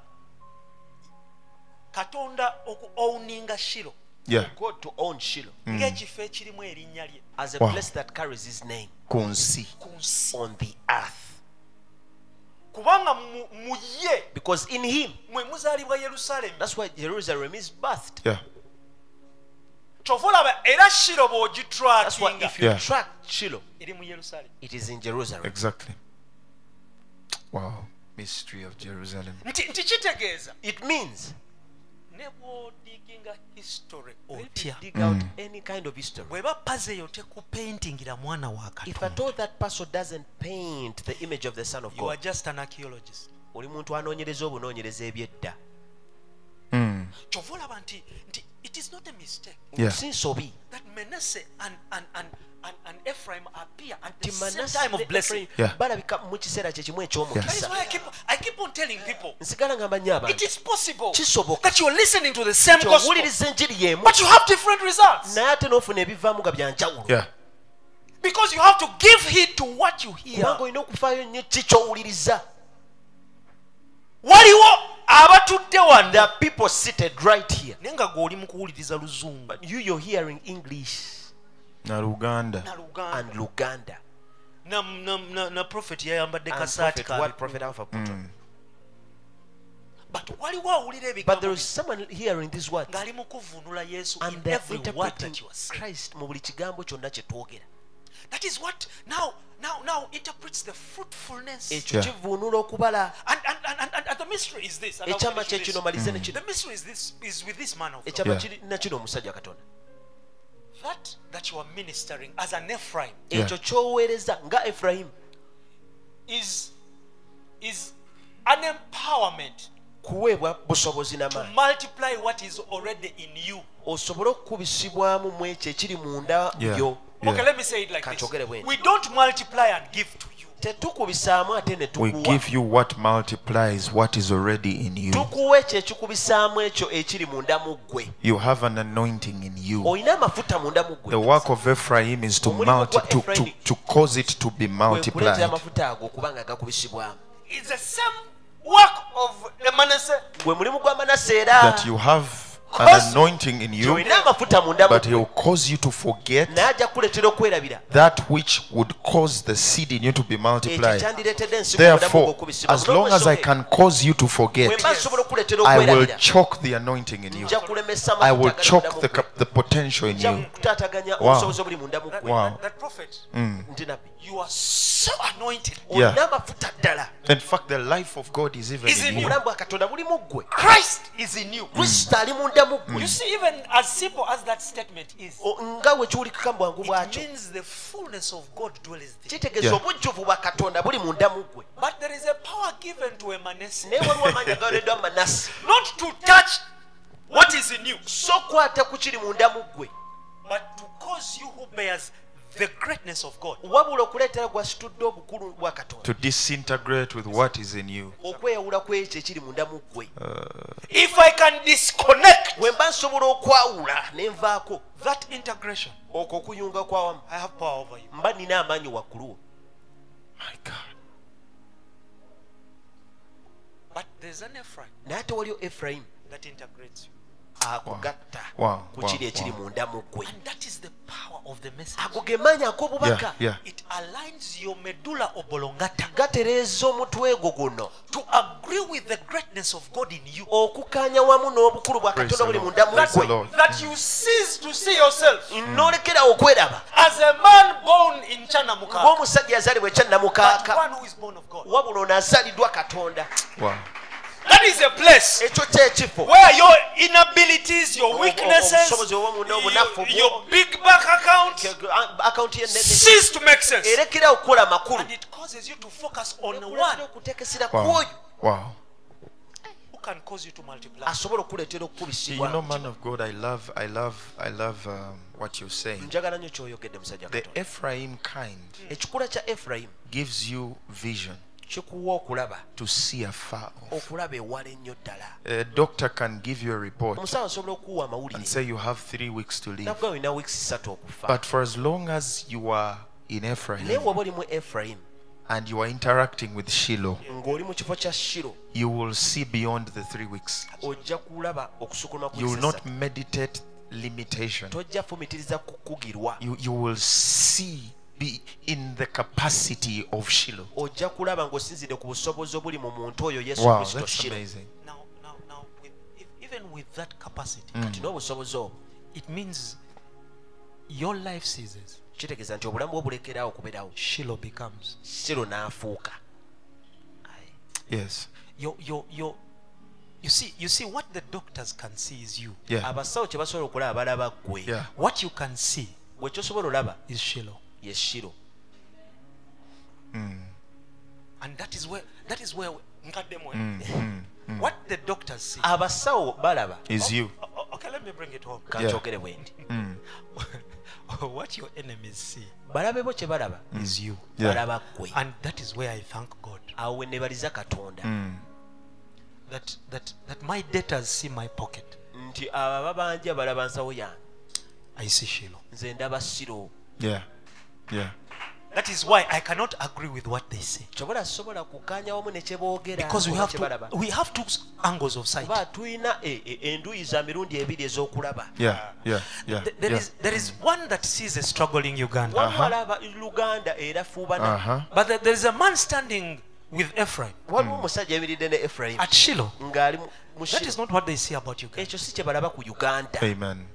Katonda owninga Shiloh Yeah. God to own Shiloh ng'ekifo ekirimu erinnya lye as a Wow. place that carries his name Ku nsi. ku nsi, on the earth kubanga mu ye because in him mwe muzaalibwa Yerusaalemi. that's why Jerusalem is birthed. Yeah. Kyova olaba era Shiloh That's why bw'ogitrakinga if you Yeah. track Shiloh eri mu Yerusaalemi. it is in Jerusalem Exactly. Wow. Mystery of Jerusalem. Nti kitegeeza it means nebo digging history If otya you dig out any kind of history, bweba puzzle eyo tekupaintingira mwana wa if at Katonda, all that person doesn't paint the image of the Son of you are God, just an archaeologist. oli muntu anoonyereza obunoonyereza ebyedda. Kyova olaba nti it is not a mistake Yeah. Si nsobi that Manasseh and Ephraim appear at the nti same Manasse time of ne blessing. Ephraim Yeah. balabika mu kiseera kye kimu That is eky'omukisa. why I keep on telling people Nsigala ngamba nnyo it abantu is possible kisoboka that you are listening to the same nti gospel, owuliriza enjiri y'emu but you have different results naye ate n'ofuna ebivaamu nga bya njawulo. Yeah. because you have to give heed to what you hear. Kubanga olina okufaayo nnyo ki ky'owuliriza. Waliwo abatudde There wano are people seated right here, naye nga gw'oli mu kuwuliriza Luzungu but you're hearing English Na Luganda. na Luganda and Luganda. na prophet yayambadde And kasaati Prophet, what ka Prophet Alpha put on. but waliwo awulira But there ebigambo is someone hearing these words ng'ali mu kuvunula Yesu and in they're every word interpreting that you are saying. Christ mu buli kigambo kyonna kye twogera. That is what now interprets the fruitfulness. Ekyo Yeah. kivuunula okubala. And the mystery is this. And I'll Ekyama finish kye with kino this. malize ne kino. The mystery is with this man of God. Ekyama Yeah. kirina kino omusajja Katonda. That you are ministering as an Ephraim Yeah. Ekyo ky'oweereza nga Ephraim is an empowerment kuweebwa busobozi to n'amaanyi multiply what is already in you. osobole okukubisibwamu mu ekyo ekiri munda Yeah. yo. Yeah. Okay, let me say it like this. Kanchogere bwenti. We don't multiply and give to you. Tetukubisaamu ate ne We tukuwa. give you what multiplies what is already in you. Tukuwa ekyo ekikubisaamu ekyo ekiri munda mu ggwe. You have an anointing in you. Olina amafuta munda mu The ggwe. work of Ephraim is to to cause it to be Kwe kuleetera multiplied. amafuta ago okubanga gakubisibwamu. It's the same work of the Manasseh. Gwe mulimu gwa Manasse era. That you have an anointing in you, Olina amafuta munda mu but ggwe. he'll cause you to forget Naye ajja kukuleetera okwerabira. that which would cause the seed in you to be Ekyo multiplied. kyandireetedde ensigo munda mu ggwe Therefore, okubisibwa. as long as I can cause you to Bwe forget, mba nsobola okukuleetera I will okwerabira. choke the anointing in you. Nja kulemesa I will amafuta choke agali munda mu ggwe. the potential in Nja you. kutaataganya Wow. obusobozi obuli munda mu ggwe. Wow. That prophet, Nti nabbi. you are so anointed. Yeah. Olina amafuta ddala. In fact, the life of God is even Is in in you. Obulamu bwa Katonda buli mu ggwe. Christ is in you. Kristo ali munda mu ggwe. You see, even as simple as that statement is, Nga bwe kiwulikika mu bwangu it bwakyo. means the fullness of God dwells there. Kitegeeza Yeah. obujjuvu bwa Katonda buli munda mu ggwe. But there is a power given to a Manasseh Naye waliwo amaanyi agaweereddwa mu Manasse. not to touch what is in you, So kwata ku kiri munda mu ggwe. but to cause you who bears the greatness of God. Wabula okuleetera gwasitudde obukulu bwa Katonda. To disintegrate with what is in you. Okweyawula ku ekyo ekiri munda mu ggwe. If I can disconnect Bwe mba nsobola okwawula ne nvaako. that integration, Okwo okuyunga kwawamu. I have power over you. Mba nina amaanyi waggulu wo. My God. But there's an Ephraim Naye ate waliyo Ephraim that integrates you. akugatta Wow. ku Wow. kiri ekiri Wow. munda mu ggwe. And that is the power of the message. Ago ge maanyi ag'obubaka. Yeah. Yeah. It aligns your medulla oblongata gatereeza omutwe gwo guno to agree with the greatness of God in you. okukkaanya wamu n'obukulu bwa Praise Katonda the buli Lord. munda mu Praise the ggwe. Lord. That you cease to see yourself n'olekera okweraba as a man born in Chanamuka, ng'omusajja yazaalibwa but ekyannamukaaka one who is born of God. wabula ono azaliddwa Katonda. Wow. That is a place Ekyo kyekifo where your inabilities, your weaknesses, obusobozi obw'omunda obunafu your big bank account akawunti y'ennene cease to make sense. erekera okukola amakulu And it causes you to focus on Ekuleetera one okuteekesera ku Wow. oyo Wow. who can cause you to multiply. asobola okuleetera You okukubisibwa. know, man of God, I love what you're saying. njagala nnyo kyoyogedde musajja The Katonda. Ephraim kind ekikula kya Ephraim gives you vision kikuwa okulaba to see afar off. okulaba ewala ennyo ddala. A doctor can give you a report omusawo asobola okuwa and amawulire say you have 3 weeks to live. nakuga olina wiiki 3 okufa. But for as long as you are in naye Ephraim waba oli mu Ephraim and you are interacting with Shiloh, ng'oli mu kifo kya Shilo you will see beyond the 3 weeks. ojja kulaba okusukuma ku You will wiiki not 3. meditate limitation. tojja fumitiriza kukugirwa. You will be in the capacity of Shiloh. ojja kulaba ng'osinzidde ku busobozi obuli mu muntu oyo Yesu Wow, Kristo that's Shilo. amazing. Now, even with that capacity, kati n'obusobozi obwo it means your life ceases. kitegeeza nti obulamu bw'obulekerawo okubeerawo Shiloh becomes. Shilo n'afuuka. Yes. Your You see what the doctors can see is you. Yeah. abasawo kye basobola okulaba balaba ggwe. Yeah. What you can see gwe kyosobola olaba is Shiloh. ye Shilo. And that is where what the doctors see abasawo balaba Is you. okay, let me bring it home. kankyogere bwendi. What your enemies see balabe bo kye balaba is you. Yeah. balaba ggwe. And that is where I thank God awo we nebaliza Katonda that my debtors see my pocket. nti abo babanja balaba nsawo yange. I see Shiloh. nze ndaba Shilo. Yeah. Yeah. That is why I cannot agree with what they say. kyobola sobola kukanya wamu ne kye boogera Because balaba. we have two angles of sight. kuba tulina enduyi za mirundi ebiri ez'okulaba. Yeah. Yeah. Yeah. There is one that sees a struggling Uganda. waliwo alaba Luganda era fuubana. But there is a man standing with Ephraim waliwo omusajja yemiridde ne Ephraim at Shiloh. ng'ali mu That is Shilo. not what they see about Uganda. ekyo si kye balaba ku Uganda. Amen.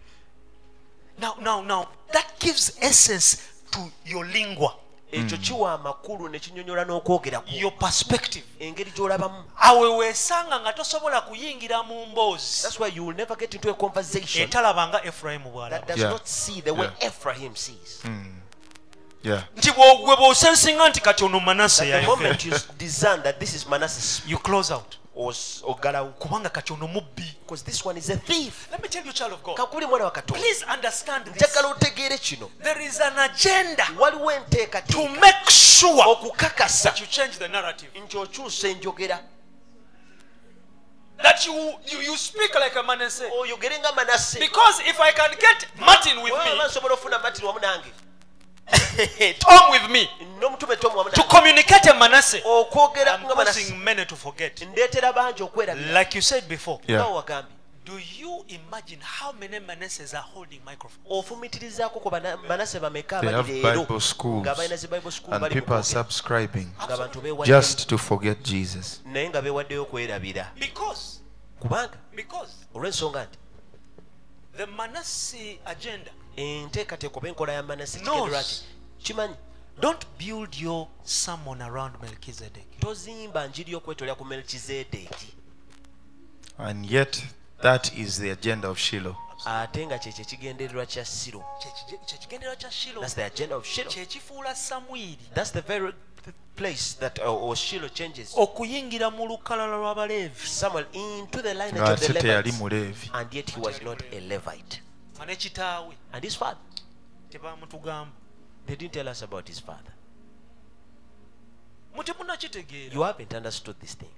Now, that gives essence to your lingua, ekyo kiwa amakulu ne kinyonyola n'okwogera ku your perspective. engeri gy'olabamu. Awe weesanga nga tosobola kuyingira mu mboozi That's why you will never get into a conversation etalabanga Ephraim that bw'alaba. does Yeah. not see the way Yeah. Ephraim sees. Yeah. Nti bwe bw'osensinga nti kati ono Manase The moment yayogera, you discern that this is Manasseh you close out. oggalawo, Kubanga kati ono mubbi. because this one is a thief. Let me tell you, child of God, Kakuli mwana wa Katonda, please understand this. njagala otegeere kino. There is an agenda Waliwo to enteekateeka make sure okukakasa that you change the narrative. nti okyusa enjogera That you speak like a Manasseh. oyogere nga Manasseh. Because if I can get Martin with Waba me, nsobola ofuna Martin wamu nange, Tom with me, n'omutume Tom wamu to nange, communicate a Manasseh, okwogera I'm nga Manasseh, causing many to forget. ndeetera bangi okwerabira. Like you said before, Yeah. Nga wagambye, do you imagine how many Manassehs are holding microphones? ofumitirizaako ku Manasseh bameka They have abali leero Bible schools nga balina zi Bible school and bali mu people are kwogera, subscribing ng'abantu beewadde just to forget Jesus. naye nga beewaddeyo okwerabira, Because kubanga olw'ensonga nti the Manasseh agenda, enteekateeka oba enkola ya Manasseh Knows. kigendera ati kimanyi. don't build your sermon around Melchizedek. Tozimba njiri y'okwetolera ku Melkizedeeki, And yet, that is the agenda of Shiloh. ate nga kyekyo ekigendererwa kya Shilo. Kyekigendera kya Shiloh That's the agenda of Shilo. kyekifuula Samwiri That's the very place that or Shilo changes okuyingira mu lukalala lw'Abaleevi. Samuel into the lineage Nga of the ate teyali Levites, muleevi. and yet he was not a Levite. Ne kitaawe And his father, tebaamutugamba. they didn't tell us about his father. Muti munakitegeera You haven't understood this thing,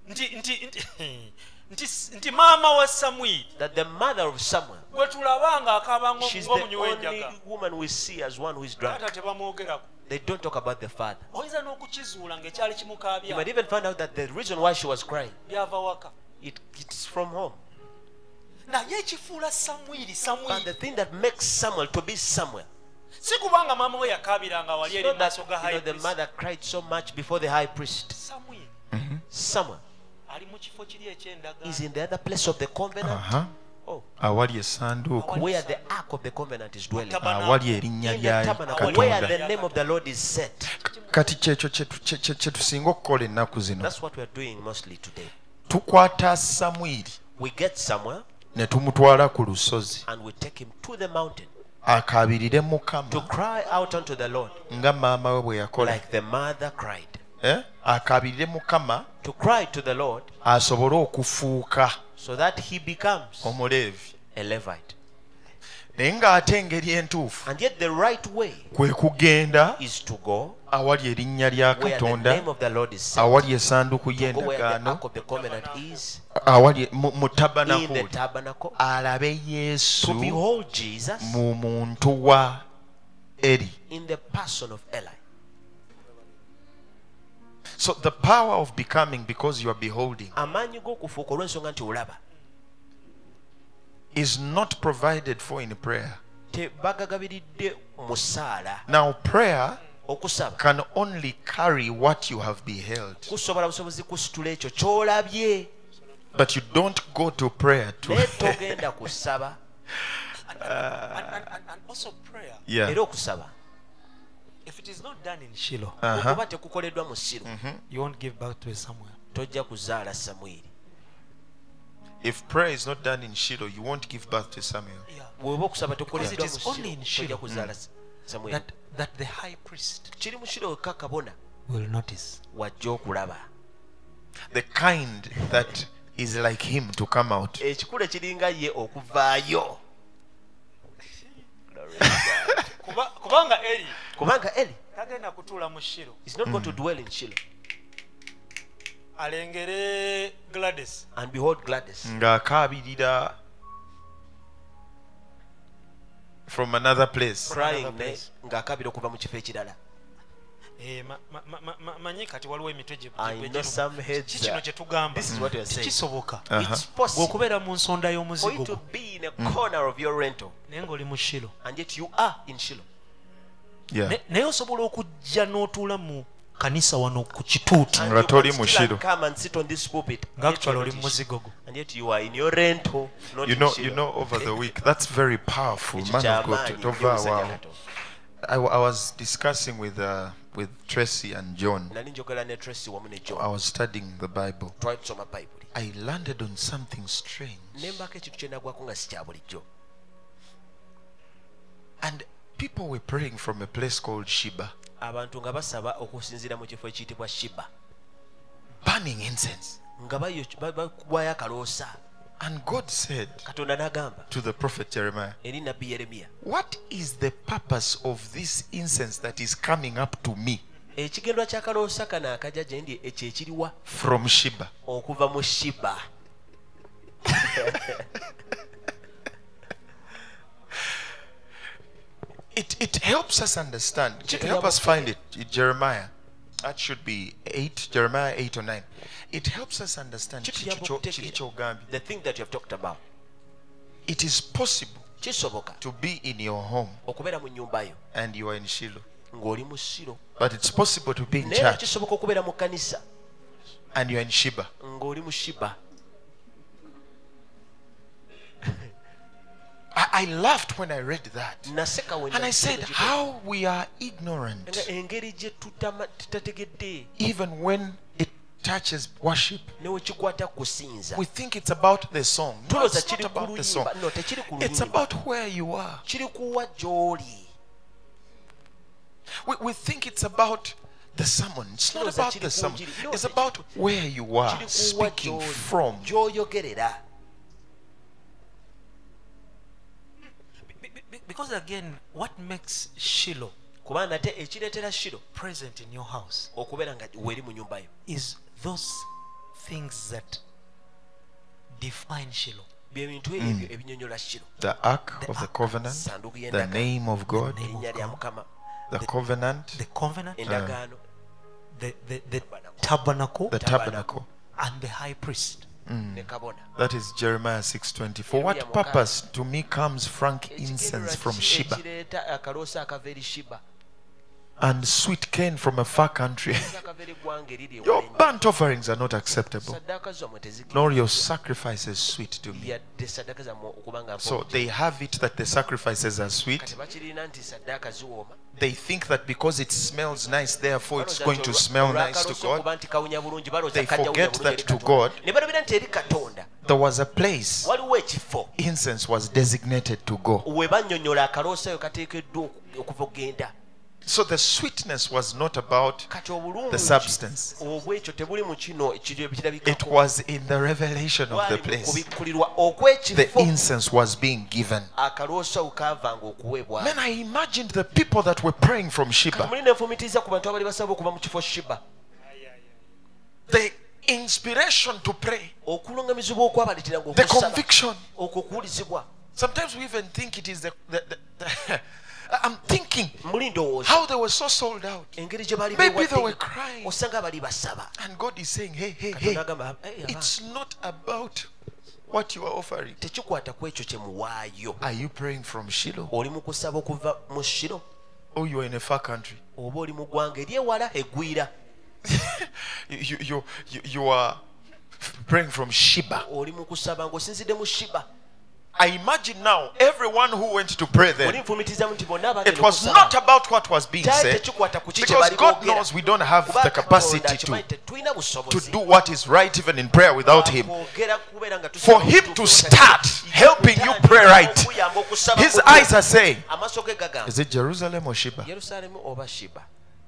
nti maama wa Samwiri that the mother of Samuel, bwe tulabanga akaaba she's the ng'omunywenjaga, only woman we see as one who is drunk. taata tebamwogerako. They don't talk about the father. Oyinza n'okukizuula ng'ekyali You kimukaabya might even find out that the reason why she was crying, byava waka. it's from home. Naye ekifuula Samwiri But Samwiri the thing that makes Samuel to be Samuel, si kubanga maama we yakaabiranga wali it's eri not that maaso ga high the priest. mother cried so much before the high priest. Samwiri Samuel ali mu kifo kiri is eky'endagaano. in the other place of the covenant, Uh-huh. Awali essanduuku, where the ark of the covenant is dwelling. awali erinnya In the lya tabernacle, where Katonda. the name of the Lord is set. Kati kyekyo kye tusinga okukola ennaku zino. That's what we're doing mostly today. Tukwata Samwiri We get Samuel ne tumutwala ku lusozi and we take him to the mountain akaabirire to Mukama cry out unto the Lord, nga maama we bwe yakola. like the mother cried. Akaabirire Mukama To cry to the Lord asobole okufuuka so that he becomes omuleevi. a Levite. Naye ng'ate engeri entuufu And yet the right way kwe kugenda is to go awali erinnya lya where the name Katonda, of the Lord is set. awali essanduuku Go where the y'endagaano, ark of the covenant is, awali mu in the tabanakuli, tabernacle, alabe to Yesu behold Jesus mu muntu wa Eri. in the person of Eli. So the power of becoming, because you are beholding, Amaanyi g'okufuuka olw'ensonga nti olaba, is not provided for in prayer. tebagagabiridde mu ssaala. Now prayer Okusaba can only carry what you have beheld, kusobola busobozi kusitula ekyo ky'olabye, but you don't go to prayer naye to togenda kusaba. And also prayer, yeah. Era okusaba if it is not done in Shiloh, okuba tekukoleddwa mu Shilo, you won't give back to Samuel. tojja kuzaala Samwiri. if prayer is not done in Shiloh, you won't give birth to Samuel. bw'oba okusaba Because it is only in tojja Shiloh kuzaala Samuel. that the high priest Kiri mu Shiloh wekka kabona will notice. wajja okulaba The kind that is like him to come out. ekikula kiringa ye okuvaayo. Kubanga Eli Kubanga Eli tagenda kutuula mu Shiloh is not going to dwell in Shiloh. alengere Gladys And behold Gladys Ng'akaabirira from another place. crying ne ng'akabira okuva mu kifo ekirala. manyi kati waliwo emitwe I know some heads kino kye tugamba this is what you're saying. tekisoboka It's possible bw'okubeera mu nsonda for you y'omuzigo to be in a corner of your rental naye ng'oli mu Shiloh and yet you are in Shiloh. Yeah. naye osobola okujja n'otuula mu kanisa wano ku kituuti And Nga you toli can mu still Shiloh. come and sit on this pulpit nga and yet you actually are oli not mu in Shiloh. muzigo gwo And yet you are in your rental, not in Shiloh. You know, over the week, that's very powerful. Ekyo Man of God. ky'amaanyi Tova, nnyo musajja wow. Katonda. I was discussing with Tracy and John. Nali njogera ne Tracy wamu ne I John. was studying the Bible. Twali tusoma Bayibuli. I landed on something strange. Ne mbaako ekintu kye nagwako nga si kya bulijjo. And people were praying from a place called Sheba, Abantu nga basaba okusinziira mu kifo ekiyitibwa Shiba. burning incense. Nga bakuwayo akaloosa. And God said Katonda n'agamba to the prophet Jeremiah, eri nabbi Yeremiya, what is the purpose of this incense that is coming up to me ekigendwa ky'akaloosa kano akajja gye ndi ekyo ekiriwa from Sheba? okuva mu Shiba. It helps us understand. Help us find it. Jeremiah. That should be 8, Jeremiah 8 or 9. It helps us understand. The thing that you have talked about. It is possible Kisoboka to be in your home okubeera mu nnyumba yo and you are in Shiloh. ng'oli mu Shiloh. But it's possible to be in Naye church kisoboka okubeera mu kkanisa and you are in Sheba. ng'oli mu Shiba. I laughed when I read that. Naseka when And I said, how we are ignorant engeri gye tutategedde even when it touches worship. ne we kikwata kusinza. We think it's about the song. No, Tulowooza it's not kiri ku about the song. luyimba. No, tekiri ku It's luyimba. about where you are. Kiri kuwa gy'oli. We think it's about the sermon. It's not Tulowooza about kiri the ku sermon. njiri. No, It's tekiri- about where you are Kiri kuwa speaking gy'oli. from. Gy'oyogerera. because again what makes Shiloh Kubanga nate ekireetera Shiloh present in your house okubeera nga weeri mu nnyumba yo is those things that define Shiloh. bye bintu ebyo ebinyonyola Shiloh. The Ark of the Covenant, Sanduuku the y'endagaano, name of God, erinnya lya Mukama, the covenant, The covenant, endagaano, the tabernacle, the tabernacle. and the high priest. ne kabona. That is Jeremiah 6:20. For what purpose to me comes frank incense from Sheba ekireeta akaloosa akava eri Shiba and sweet cane from a far country? akava eri eggwanga eriri Your ewala. burnt offerings are not acceptable, Saddaaka zammwe tezikkirizibwa, nor your sacrifices sweet to me. yadde saddaaka zammwe okuba nga So mpoomu. they have it that the sacrifices are sweet. Kati bakirina nti saddaaka ziwooma. They think that because it smells nice, therefore it's Balowooza going nti to olwa- smell nice to olw'akaloosa God. okuba nti kawunya bulungi, balowooza They kajja forget wunya bulungi that eri to Katonda. God, ne balabira nti eri Katonda there was a place waliwo ekifo incense was designated to go. we bannyonnyola akaloosa yo kateekeddwa okuva okgenda. So the sweetness was not about Kati the obulungi substance. obwekyo tebuli mu kino It kirabikako, was in the revelation of the bwali mu place. kubikkulirwa The okw'ekifo incense was being given. akaloosa we kaavanga okuweebwa. Man, I imagined the people that were praying from Sheba. muli neefumitiza ku bantu abali basaba okuva mu kifo Shiba. The inspiration to pray, okulungamizibwa okwabaleeteranga the okusaba, conviction. okwo okuwulizibwa. Sometimes we even think it is the I'm thinking muli ndowooza how they were so sold out. engeri gye bali Maybe they were beewadde, crying. osanga bali basaba. And God is saying, hey, hey, hey, Katonda agamba, "Hey, abaana, it's not about what you are offering. tekikwata ku ekyo kye muwaayo. Are you praying from Shiloh? oli mu kusaba okuva mu Shilo Or you are in a far country? oba oli mu ggwanga eryewala eggwira, You are praying from Sheba. oli mu kusaba ng'osinzidde mu Shiba. I imagine now everyone who went to pray then, olinfumitiza nti bonna it abagenda was okusaba. not about what was being Kyali said, tekikwata ku ki kye because bali God boogera. knows we don't have the Kubanga capacity Katonda akimanyi to tetulina busobozi do what is right even in prayer without Him. kwogera kubeera nga For tusaba Him obutuufu to obutali- start helping you pray right, okuyamba okusaba His kuno. eyes are saying, Amaaso ge gagamba is it Jerusalem or Sheba? Yerusaalemu oba Shiba.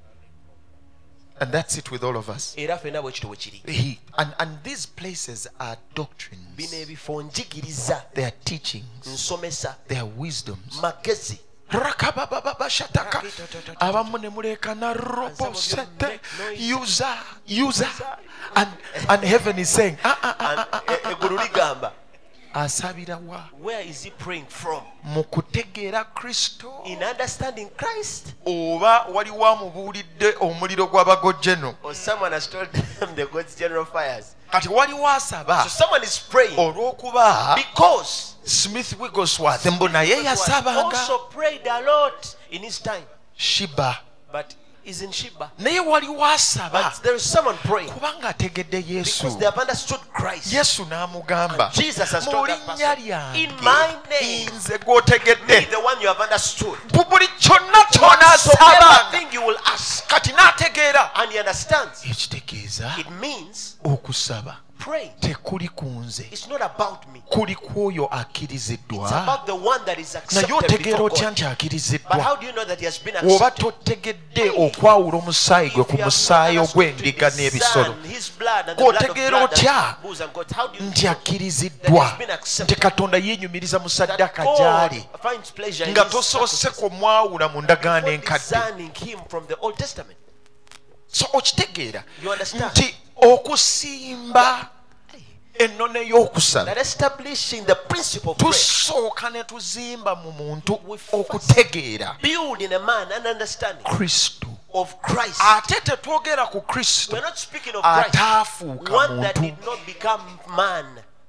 And that's it with all of us. Era ffenna bwe kityo bwe kiri. And these places are doctrines, bino ebifo njigiriza, they are teachings, nsomesa, they are wisdoms. magezi. Rakabababashataka. Abamu ne mulekana robo sete. User. And heaven is saying, Eggulu ligamba, asabira wa where is he praying from? mu kutegeera Kristo, In understanding Christ? oba waliwo amubuulidde omuliro gw'abagojjeno? Or someone has told them the God's general fires? Kati waliwo asaba So someone is praying olw'okuba because Smith Wigglesworth mbu naye was yasabanga also prayed a lot in his time, Shiba, but is in Sheba. naye waliwo asaba But there is someone praying kubanga ategedde because Yesu. they have understood Christ. Yesu n'amugamba, And Jesus has mu told that linnya person, in my lyange name, nze me, gw'otegedde the one you have understood. buli kyonna Whatsoever ky'onaasabanga. thing you will ask, Kati n'ategeera and he understands, ekitegeeza it means okusaba pray. tekuli ku nze, It's not about me. kuli ku oyo It's akkiriziddwa. about the one that is Naye accepted otegeera before otya God. nti But akkiriziddwa? how do you know that he has been Oba accepted? totegedde okwawula omusaayi gwe If ku you have musaayi not understood ogw'endiga his n'ebisolo, son, his blood and the blood of Kw'otegeera blood otya and bulls and goats, how do you nti know akkiriziddwa, that he's been accepted? nti Katonda yeenyumiriza mu That ssaddaaka God gy'ali, finds pleasure in nga his tosoose sacrifice, kumwawula mu ndagaano before enkadde. discerning him from the Old Testament. So okitegeera You understand? nti okusimba ennone y'okusaba, That establishing the principle of prayer, tusooka ne tuzimba mu muntu We first okutegeera build in a man an understanding Kristo. of Christ. Ate tetwogera ku Kristo We're not speaking of Christ, ataafuuka one that muntu. did not become man.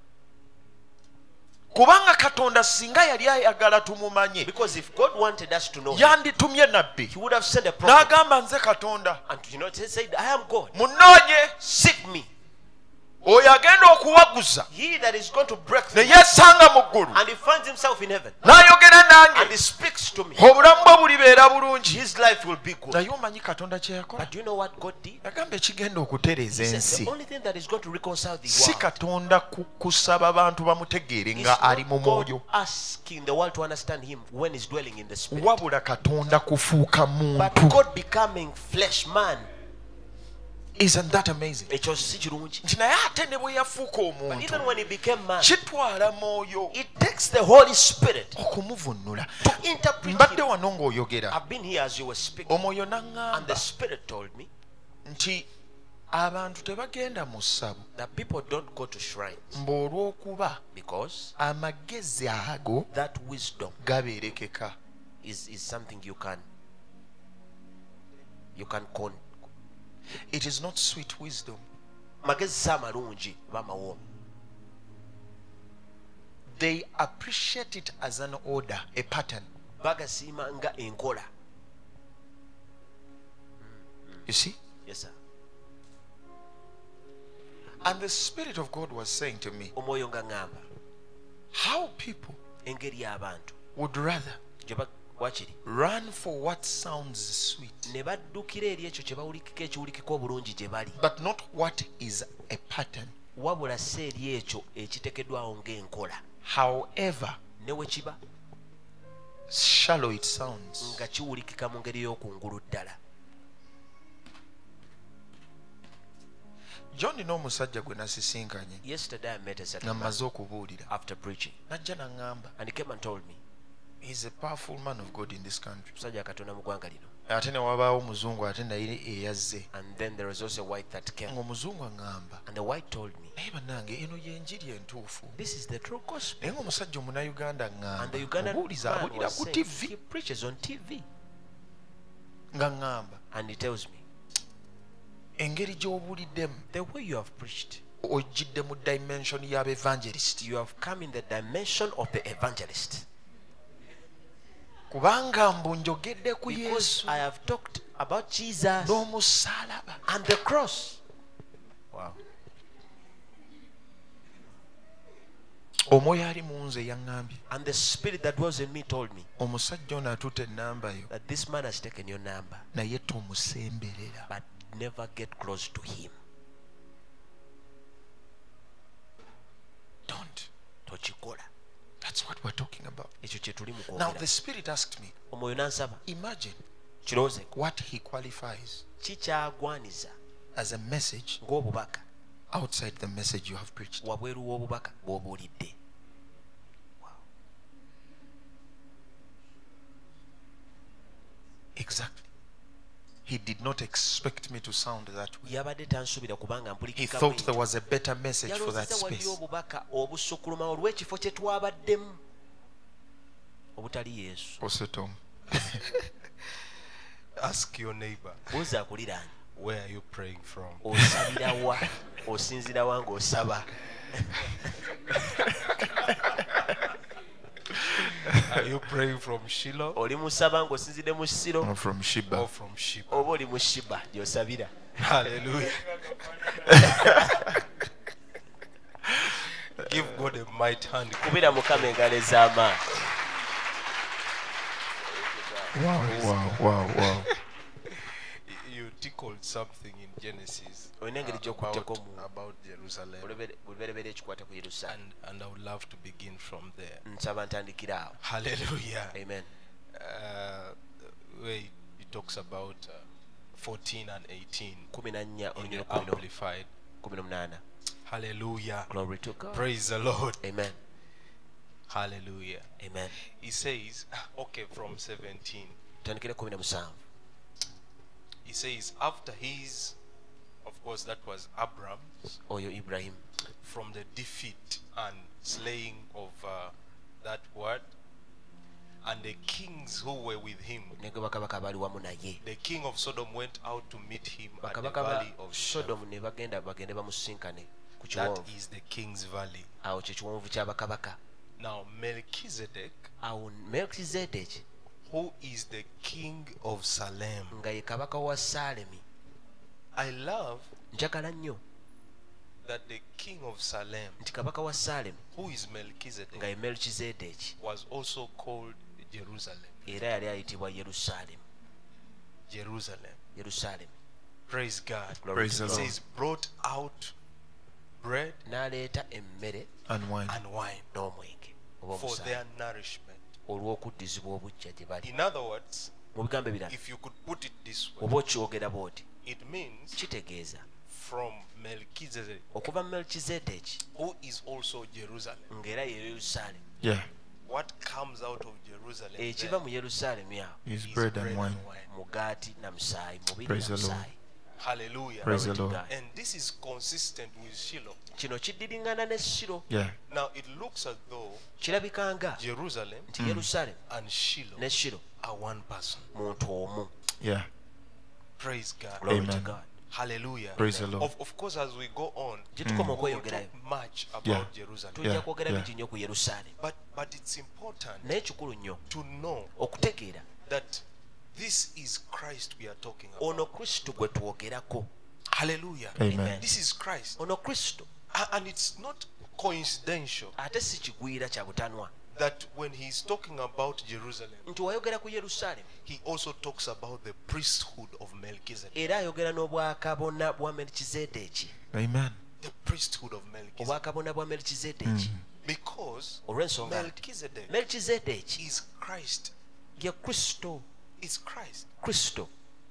Kubanga Katonda singa yali ayagala tumumanye, Because if God wanted us to know him, yanditumye nabbi he would have sent a prophet. n'agamba nze Katonda And he said, I am God. munoonye, Seek me. oyo agenda okuwaguza He that is going to break ne through. yeesanga mu ggulu And he finds himself in heaven. n'ayogera And he nange, speaks to me. obulamu bwe bulibeera bulungi. His life will be good. Naye omanyi Katonda kye yakola? But do you know what God did? Yagamba ekigenda okutereeza He says ensi the only thing that is going to reconcile the si world Katonda kusaba bantu bamutegeere is nga ali mu not God mwoyo, asking the world to understand him when he's dwelling in the spirit, wabula Katonda kufuuka but muntu. God becoming flesh man. Isn't that amazing? Ekyo si kirungi. Nti naye ate ne bwe yafuuka But even omuntu, when he became man, kitwala mwoyo it takes the Holy Spirit okumuvunnula. to interpret Mbadde him. wano ng'oyogera, I've been here as you were speaking, omwoyo and the n'aŋŋamba Spirit told me nti abantu tebagenda mu ssabo that people don't go to shrines mb'olw'okuba because amagezi ago that wisdom gabeerekeka. is something you can con. It is not sweet wisdom. Magezi si amalungi oba amawoomu. They appreciate it as an order, a pattern. Bagasiima nga enkola. You see? Yes, sir. And the Spirit of God was saying to me, Omwoyo nga ŋŋamba how people engeri y'abantu would rather gye wakiri run for what sounds sweet, ne baddukira eri ekyo kye bawulikika ekiwulikika obulungi gye bali, but not what is a pattern. wabula si eri ekyo ekiteekeddwawo ng'enkola, However ne we kiba shallow it sounds. nga kiwulikika mu ngeri y'okungulu ddala. John n'omusajja gwe nasisinkanye Yesterday I met a certain nga man mmaze okubuulira, after preaching, najja n'aŋŋamba, and he came and told me, he's a powerful man of God in this country. musajja Katonda mu ggwanga lino. Ate ne wabaawo omuzungu ate naye eyazze, And then there was also a white that came, ng'omuzungu aŋŋamba, and the white told me, naye bannange eno y'enjiri entuufu. this is the true gospel. Naye ng'omusajja omunnayuganda And the aŋŋamba, Ugandan obuuliza man abulira was ku saying, TV, he preaches on TV, nga ŋŋamba, and he tells me, engeri gy'obuuliddemu the way you have preached, ojjidde mu dimension y'abevangelist, you have come in the dimension of the evangelist. kubanga mbu njogedde ku Because Yesu I have talked about Jesus n'omusaalaba. and the cross. Wow. omwoyo ali mu nze yaŋŋambye And the spirit that was in me told me omusajja ono atuta ennamba yo that this man has taken your number, naye tomusemberera. but never get close to him. Don't. Tochikola. That's what we're talking about. Ekyo kye tuli mu Now kwogera. the Spirit asked me, Omwoyo n'ansaba imagine kirowoozeeko what he qualifies kikyagwaniza as a message ng'obubaka outside the message you have preached. wabweru w'obubaka bw'obuulidde. Exactly. He did not expect me to sound that way. Yabadde tansuubira kubanga He mpulikika thought there was a better message for that yalowoozezza waliyo space. obubaka obusukkuluma olw'ekifo kye twabaddemu obutali Yesu. Also, Tom. Ask your neighbor, Buuza akuliraanye where are you praying from? osabira wa osinzira wa ng'osaba. Are you praying from Shiloh Oli musaba ng'osinzidde mu Siro I'm from Sheba. or from Sheba? oba oli mu Shiba gy'osabira. Hallelujah. Give God a mighty hand. Kubira Mukama engalo ez'amaanyi. Wow. You tickled something in Genesis Olina engeri gy'okutteko mu about Jerusalem, olubereberye ekikwata ku Yerusaalemi. and I would love to begin from there. Nsaba ntandikira awo. Hallelujah. Amen. Where he talks about 14 and 18 14 in the olunyiro Amplified. 18. Hallelujah. Glory to God. Praise the Lord. Amen. Hallelujah. Amen. He says, okay, from 17. Tandikire 17. He says, after his, of course, that was Abraham, Oyo Ibrahim. from the defeat and slaying of that word, and the kings who were with him. Ne gwe bakabaka abaali wamu naye. The king of Sodom went out to meet him at the Bakabaka ba valley of Sodom. Sodom ne bagende bamusinkane ku That kiwonvu. is the king's valley. Awo kye kiwonvu ky'abakabaka. Now Melchizedek, Awo Melchizedeki who is the king of Salem. nga ye kabaka wa Salemi. I love Njagala nnyo that the king of Salem, nti kabaka wa Salemi who is nga Melchizedek, ye Melchizedeki was also called Jerusalem. era yali ayitibwa Yerusaalemi. Jerusalem. Yerusaalemi. Praise God. Glory Praise to the It God. Lord. says, brought out bread N'aleeta emmere And wine. and wine n'omwenge oba for omusaayi their nourishment. olw'okuddizibwa obujja gye bali. In other words, Mu bigambo ebirala if you could put it this way, oba okyogera bw'oti it means kitegeeza from Melchizedek, okuva Melchizedeki who is also Jerusalem. ng'era ye Yerusaalemi. Yeah. What comes out of Jerusalem Ekiva then mu Yerusaalemi awo His is bread and wine. mugaati na musaayi mubiri Praise na the Lord. musaayi. Hallelujah. Praise the Glory to Lord. God. And this is consistent with Shiloh. Kino kiddiringana ne Siro. Yeah. Now it looks as though Kirabika nga Jerusalem nti Yerusaalemi and Shiloh ne Siro are one person. muntu omu. Yeah. Praise God. Glory to Amen. God. Hallelujah. Praise the Lord. Of course, as we go on, Gye tukoma we will okweyongerayo talk much about Yeah. Jerusalem. tujja Yeah, kwogera yeah. bingi nnyo ku Yerusaalemi. But it's important Naye kikulu nnyo to know okutegeera that this is Christ we are talking about. ono Kristo gwe twogerako. Hallelujah. Amen. This is Christ. Ono Kristo And it's not coincidental ate si kigwira kya butanwa that when he's talking about Jerusalem, nti wayogera ku Yerusaalemi he also talks about the priesthood of Melchizedek. era ayogera n'obwakabona bwa Melchizedeki. Amen. The priesthood of Melchizedek. Obwakabona bwa Melchizedeki Because olw'ensonga nti Melchizedek Melchizedeki is Christ. ye Kristo. Is Christ. Kristo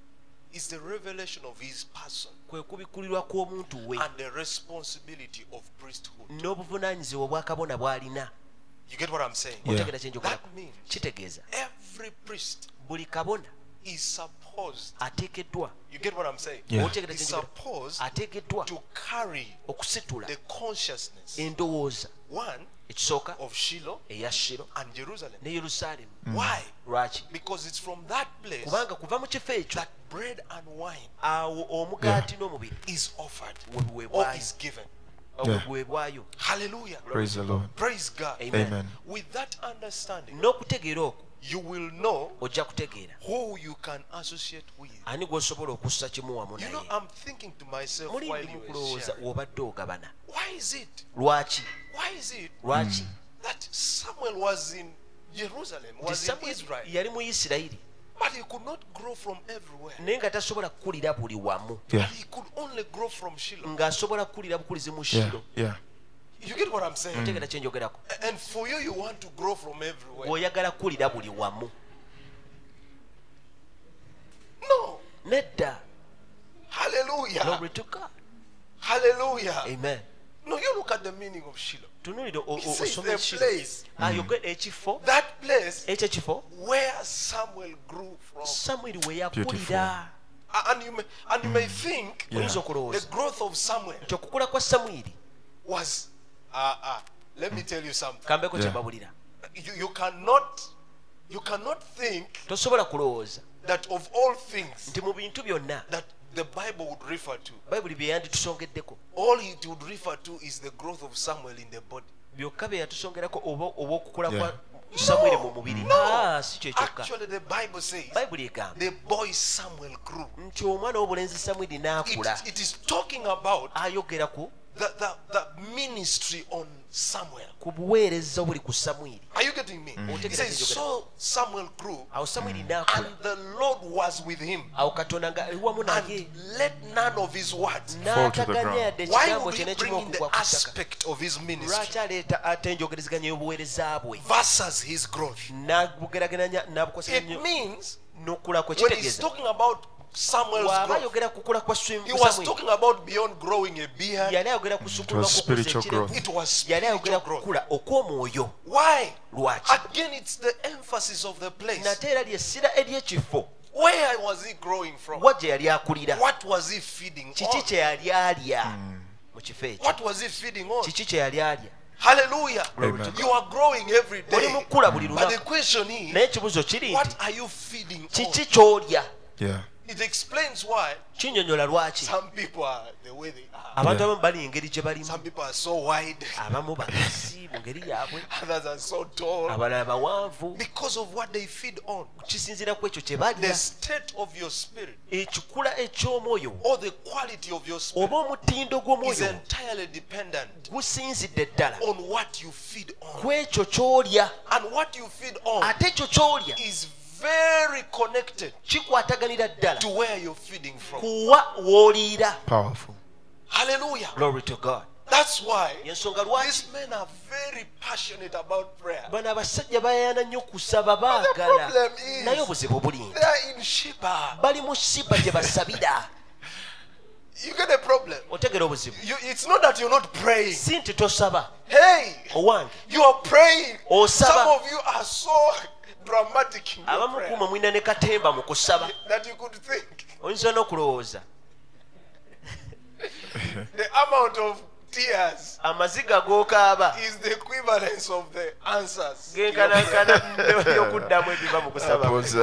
Is the revelation of his person kwe kubikulirwa kw'omuntu we and the responsibility of priesthood. n'obuvunaanyizibwa obwakabona bw'alina. You get what I'm saying? Yeah. Otegeera kye njogerako? That means Kitegeeza every priest buli kabona is supposed, ateekeddwa you get what I'm saying? Yeah. otegeera Is kye njogerako? supposed ateekeddwa to carry okusitula the consciousness, endowooza one, ekisooka of Shiloh eya Shiro and Jerusalem. ne Yerusaalemi. Why? Lwaki? Because it's from that place Kubanga kuva mu kifo ekyo that bread and wine awo omugaati n'omubiri is offered we or buweebwayo is given. Yeah. Hallelujah. Praise the Lord. Praise God. Amen. Amen. With that understanding, n'okutegeera okwo you will know ojja kutegeera who you can associate with. ani gw'osobola okussa kimu wamu You know, naye. I'm thinking to myself Muli while ndi mu you were kulowooza sharing, w'obadde ogabana. why is it? Lwaki? Lwaki that Samuel was in Jerusalem, was in Israel, yali mu Isirayiri but he could not grow from everywhere. naye nga tasobola kukulira buli wamu, Yeah. He could only grow from Shiloh. ng'asobola kukulira bukulizi mu Yeah. Shilo. Yeah. You get what I'm saying? Otegeera kye njogerako? And for you, you want to grow from everywhere. Bw'oyagala kukulira buli wamu. No. Nedda. Hallelujah. Glory to God. Hallelujah. Amen. No, you look at the meaning of Shiloh. Tunuulira It says osome the Shilo. place, Ayogera ekifo, that place ekyo ekifo where Samuel grew from. Samwiri we Beautiful. yakulira. And you may think Yeah. Oyinza the okulowooza growth of Samuel nti okukula kwa Samwiri, was let me tell you something. kambeko Yeah. kye mbabulira, You cannot think tosobola kulowooza that of all things nti mu bintu byonna that the Bible would refer to, bayibuli bye yanditusongeddeko all it would refer to is the growth of Samuel in the body. byokka bye yatusongerako oba okukula Yeah. kwa Samwiri mu mubiri. Si kyo kyokka. Actually, the Bible says Bayibuli egamba the boy Samuel grew. nti omwana w'obulenzi Samwiri n'akula. It is talking about Ayogera ku the ministry on Samuel. ku buweereza obuli ku Samwiri. Are you getting me? It says, so Samuel grew, Awo Samwiri n'akula. and the Lord was with him, Awo Katonda nga ali wamu naye and let none of his words. Fall to the n'ataganya ground. yadde Why ekigambo would kye he n'ekimu bring in the okugwa ku ttaka. aspect of his ministry Lwaki aleeta ate enjogerezeganya y'obuweereza bwe versus his growth? n'abugerageranya n'abukozesa It nnyo means n'okula kwe when he's kitegeeza. talking about Samuel's Bw'aba growth, ayogera kukula kwa he was Samwiri, talking about beyond growing a beard. yali ayogera ku sukulwa was kukuza spiritual ekirevu. growth. It was Yali ayogera spiritual growth. kukula okw'omwoyo. Why? Lwaki? Again, it's the emphasis of the place. Nate era lyessira ery'ekifo. Where was he growing from? Wa gye yali akulira. What was he feeding Kiki on? kye yali alya mu kifo ekyo. What was he feeding on? Kiki kye yali alya. Hallelujah. Amen. You are growing every Oli day. mu kukula buli But the lunaku. question is, Naye ekibuuzo kiri what nti are you feeding on? kiki ky'olya. Yeah. It explains why Kinnyonnyola lwaki. some people are the way they are. Abantu Yeah. abamu bali engeri gye balimu. Some people are so wide. Abamu bagasi mu ngeri yaabwe. Others are so tall. Abalala bawanvu. Because of what they feed on. Kisinziira ku ekyo kye The balya. state of your spirit Ekikula eky'omwoyo or the quality of your spirit oba omutindo is gw'omwoyo entirely dependent gusinzidde ddala on what you feed on. ku ekyo ky'olya. And what you feed on Ate ekyo ky'olya is very connected kikwataganira ddala to where you're feeding from. kuwa w'oliira. Powerful. Hallelujah. Glory to God. That's why Yensonga lwaki these men are very passionate about prayer. bano abasajja bayaana nnyo kusaba The baagala. problem is Naye obuzibu buli nti they are in Sheba. bali mu Shiba gye basabira. You get a problem. Otegera obuzibu. It's not that you're not praying. Si nti tosaba. Hey, Owange you are praying. Osaba. Some of you are so dramatic in your abamu prayer kuuma mwina ne katemba mu kusaba. that you could think Oyinza n'okulowooza the amount of tears amaziga g'okaaba is the equivalence of the answers. genkanankana y'okuddamu ebiva mu kusaba. That was,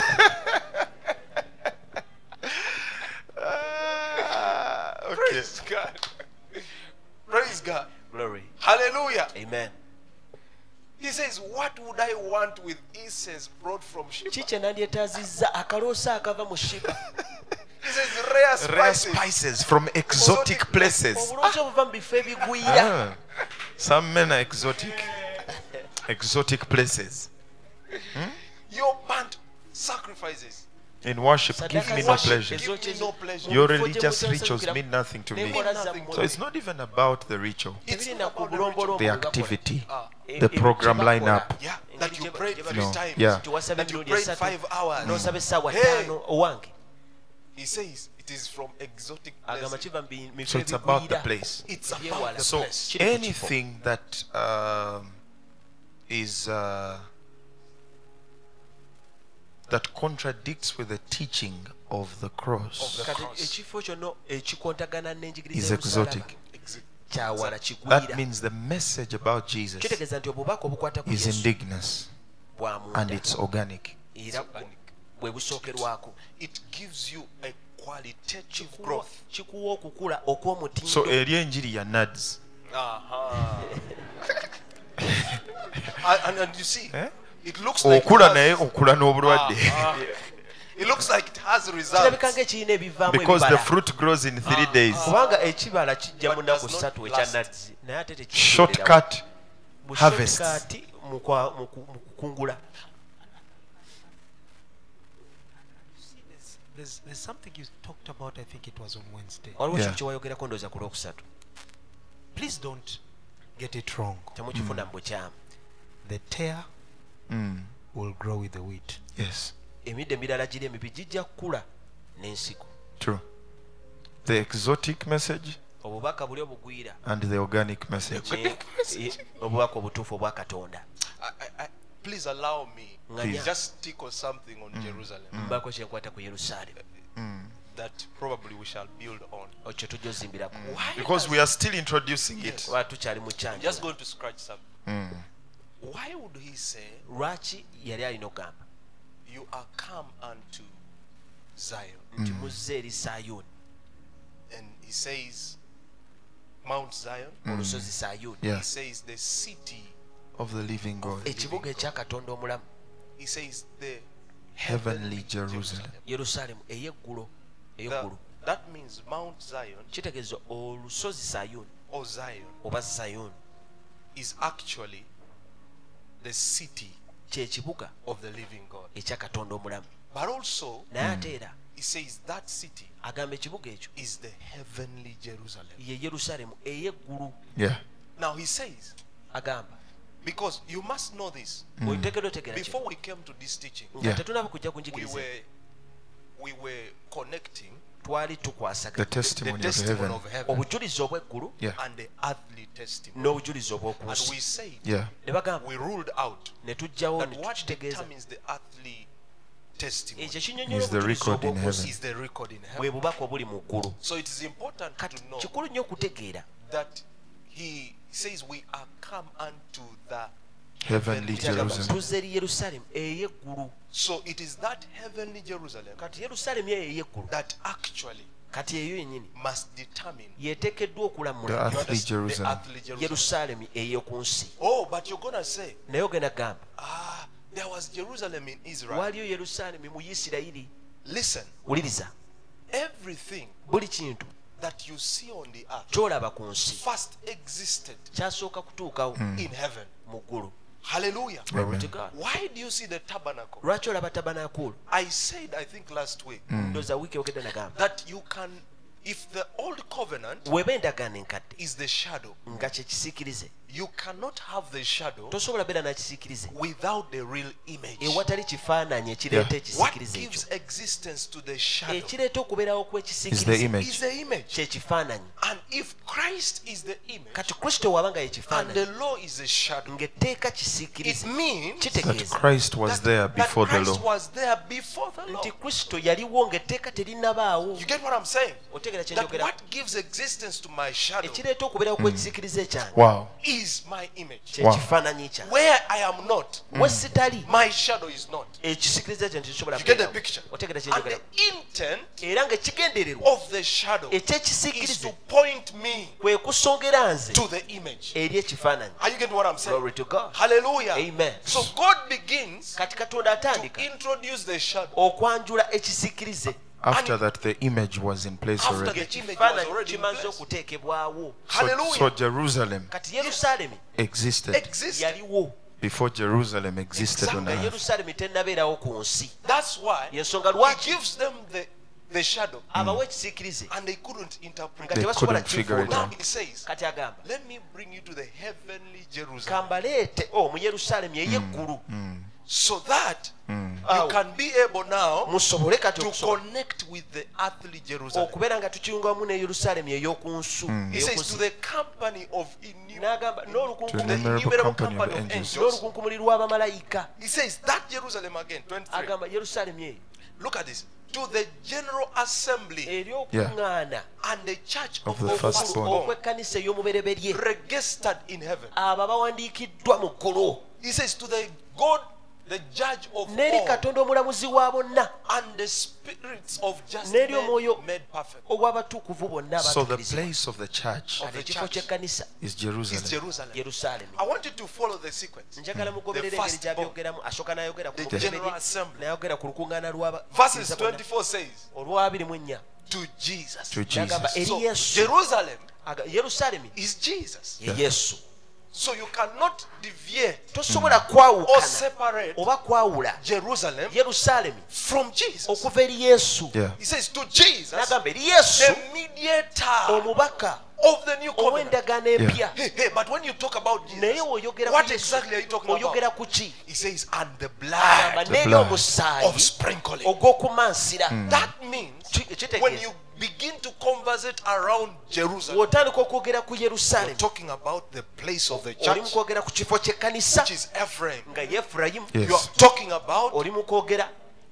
okay. Praise God. Praise God. Glory. Hallelujah. Amen. He says, what would I want with incense brought from Sheba? Ki kye nandyetaazizza akaloosa akava mu Shiba. He says, rare Rare spices. spices from exotic places. Obuloosa obuva mu bifo ebigwira. Ah, some men are exotic. Exotic places. Your burnt sacrifices. In worship, give me no pleasure. Give me no pleasure. Your religious rituals mean nothing to me. N'enkola zammwe. So it's not even about the ritual, It's Tebiri not na about the kubulombolo the obwo bwe bakola. activity, E- the ebintu program bye bakola. lineup. Yeah, Engeri that you gye ba- prayed gye ba- 3 No, times. yeah. Nti wasaba That you emirundi prayed esatu 5 hours. n'osaba essaawa Hey. 5 owange. He says it is from exotic Agamba places. kiva mu bifo So it's about the ebigwira. place. It's about Ebyewala. the So place. Kiri ku kifo. anything that is that contradicts with the teaching of the cross Kati ekifo kyonna ekikontagana n'enjigiriza is y'omusalaba exotic. kyawala That kigwira. means the message about Jesus Kitegeeza nti obubaka obukwata ku is Yesu indigenous bwa and munda it's organic. era bwe busookerwako. It gives you a qualitative growth. Kikuwa okukula okw'omutindo. So eri enjiri ya nuds. And you see, Eh? It looks like okula naye okula n'obulwadde. it looks like it has kirabika results. ng'ekirina ebivaamu Because the ebibala fruit grows in 3 days. kubanga ekibala kijja mu But nnaku does not 3 last. ekyanazzi naye ate Shortcut harvest. bushortcut mu kukungula. There's something you talked about. I think it was on Wednesday. waliwo Yeah. kintu kyewayogerako ndowooza ku lwokusatu. Please don't get it wrong. temukifuna mu bukyamu. The tear will grow with the wheat. Yes, emidde emirala giri emibi gijja kukula n'ensiko. true. The exotic message obubaka buli obugwira and the organic message. obubaka obutuufu obwa Katonda. Please allow me Please. just tickle something on Jerusalem mbako kyenkwata ku Yerusaalemi that probably we shall build on. okyo tujja ozimbirako. Because we are still introducing it. kuba tukyali mu I'm just kyanja. going to scratch something. Why would he say, lwaki yali alina okugamba you are come unto Zion? nti muzze eri Sayuuni, And he says, Mount Zion. olusozi Sayuuni, Yeah, He says, the city. of the living God. ekibuga ekya Katonda omulamu, He says, the Heavenly Jerusalem. Yerusaalemi ey'eggulu ey'eggulu. That means Mount Zion kitegeeza olusozi Sayuuni or Zion oba Sayuuni is actually the city kye kibuga of the living God. ekya Katonda omulamu. But also, naye ate era he says that city agamba ekibuga ekyo is the heavenly Jerusalem. ye Yerusaalemi ey'eggulu. Yeah. Now he says, agamba because you must know this, otekedde otegera before kino we came to this teaching, nga Yeah. tetunaba kujja we kunjigiriza were connecting twali The tukwasaganya the testimony of testimony heaven. of heaven obujulizi obw'eggulu Yeah. and the earthly testimony. n'obujulizi And obw'okunsi. we said, Yeah. ne bagamba we ruled out ne tujjawo that ne what tukitegeeza determines the earthly testimony ekyo kinyonyola Is the obujulizi record in obw'okunsi heaven. is the record in bwe heaven. bubaka obuli mu ggulu. So it is important kati to know kikulu nnyo okutegeera that he says we are come unto the Heavenly kyagamba Jerusalem. tuzze eri Yerusaalemi ey'eggulu. So it is that heavenly Jerusalem kati Yerusaalemi eyo ey'eggulu that actually kati eyo yennyini must determine yeteekeddwa The okulamula earthly the Jerusalem. earthly Jerusalem. Yerusaalemi ey'oku nsi. Oh, but you're gonna say, naye ogenda gamba there was Jerusalem in Israel. waliyo Yerusaalemi mu Isirayiri. Listen, wuliriza, everything buli kintu that you see on the earth ky'olaba ku nsi first existed kyasooka kutuukawo in heaven. mu ggulu. Hallelujah. Glory to God. Why do you see the tabernacle? lwaki olaba tabanakulu? I said, I think last week, ndooza wiiki eyokedde nagamba that you can, if the old covenant weba endagaano enkadde is the shadow, nga kye kisiikirize, you cannot have the shadow tosobola beera nakisiikirize without the real image. ewatali kifaananyi ekireeta Yeah. What ekisiikirize gives ekyo. existence to the shadow ekireeta okubeerawo Is the kw'ekisiikirize image. is the image. kye kifaananyi. And if Christ is the image kati kristo waba nga ye and kifaananyi the law is the shadow, ng'etteeka it kisiikirize, means That kitegeeza Christ was there before the Christ law. was there before the law. nti kristo yaliwo ng'etteeka terinabaawo. You get what I'm saying? otegeera kye That njogera, what gives existence to my shadow ekireeta okubeerawo kw'ekisiikirize ekyange Wow. is my image. kye Wow. kifaananyi kyange. Where I am not, we sitali my shadow is not. ekisiikirize ekyo ntikisobola You get the kubeerawo. picture? otegeera kye And njogera, the intent era ng'ekigendererwa of the shadow is ekyekisiikirize to point me kwe kusongera nze to the image. eri ekifaananyi. Are you getting what I'm saying? Glory to God. Hallelujah. Amen. So God begins kati katonda to atandika introduce the shadow okwanjula ekisiikirize After that, the image was in place after already. the image was ekifaananyi already in kimaze place. okuteekebwawo. Hallelujah. So Jerusalem kati Yerusaalemi existed Exists. yaliwo before Jerusalem existed on nga earth. Yerusaalemi tennabeerawo ku nsi. That's why Yensonga he lwaki gives them the shadow abawa ekisiikirize and they couldn't interpret nga They it. tebasobola couldn't figure it kifuula. out. Now he says, kati agamba let me bring you to the heavenly Jerusalem kambaleete mu Yerusaalemi ey'eggulu so that Awo. you can be able now musobole kati to okusobola connect with the earthly Jerusalem. okubeera nga tukiyungamu ne Yerusaalemi ey'oku nsu. He says to the company of n'agamba To n'olukunkumuli the innumerable company of angels. n'olukunkumuli lw'abamalayika. He says that Jerusalem again, 23. agamba Yerusaalemi eyo Look at this. To the general assembly eri okuŋŋaana and the church Of of the the firstborn. okw'ekkanisa ey'omubereberye registered in heaven. abo abawandiikiddwa mu ggulu. He says to the God the judge of n'eri all, katonda omulamuzi wa bonna and the spirits of just n'eri men omwoyo made perfect. ow'abatukuvu bonna So the abatukirizibwa. place of the church Kati ekifo ky'ekkanisa is It's Jerusalem. Jerusalem. Yerusaalemi. I want you to follow the sequence. njagala mugoberere The engeri first gy'abyogeramu. Asooka n'ayogera ku The mugoberere, General Assembly. n'ayogera ku lukuŋŋaana lw'aba Verses 24 says, olw'24 to Jesus. To n'agamba Jesus. eri So yesu. Jerusalem Yerusaalemi is Jesus. ye yesu. So you cannot deviate tosobola or kwawukana separate oba kwawula Jerusalem yerusaalemi from Jesus. okuva eri yesu. Yeah. He says to Jesus, n'agamba eri yesu the mediator omubaka of the new covenant. ow'endagaano empya. Hey, but when you talk about Jesus, naye oyogera what ku Yesu, exactly are you talking about? oyogera ku ki? He says, and the Agamba blood n'eri blood omusaayi of sprinkling. ogw'okumansira. That means Kitegeeza. when you begin to conversate around Jerusalem, bw'otandika okwogera ku you're yerusaalemi talking about the place of the oli church, mu kwogera ku kifo ky'ekkanisa which is Ephraim. nga yefurayimu. Yes. You're talking about oli mu kwogera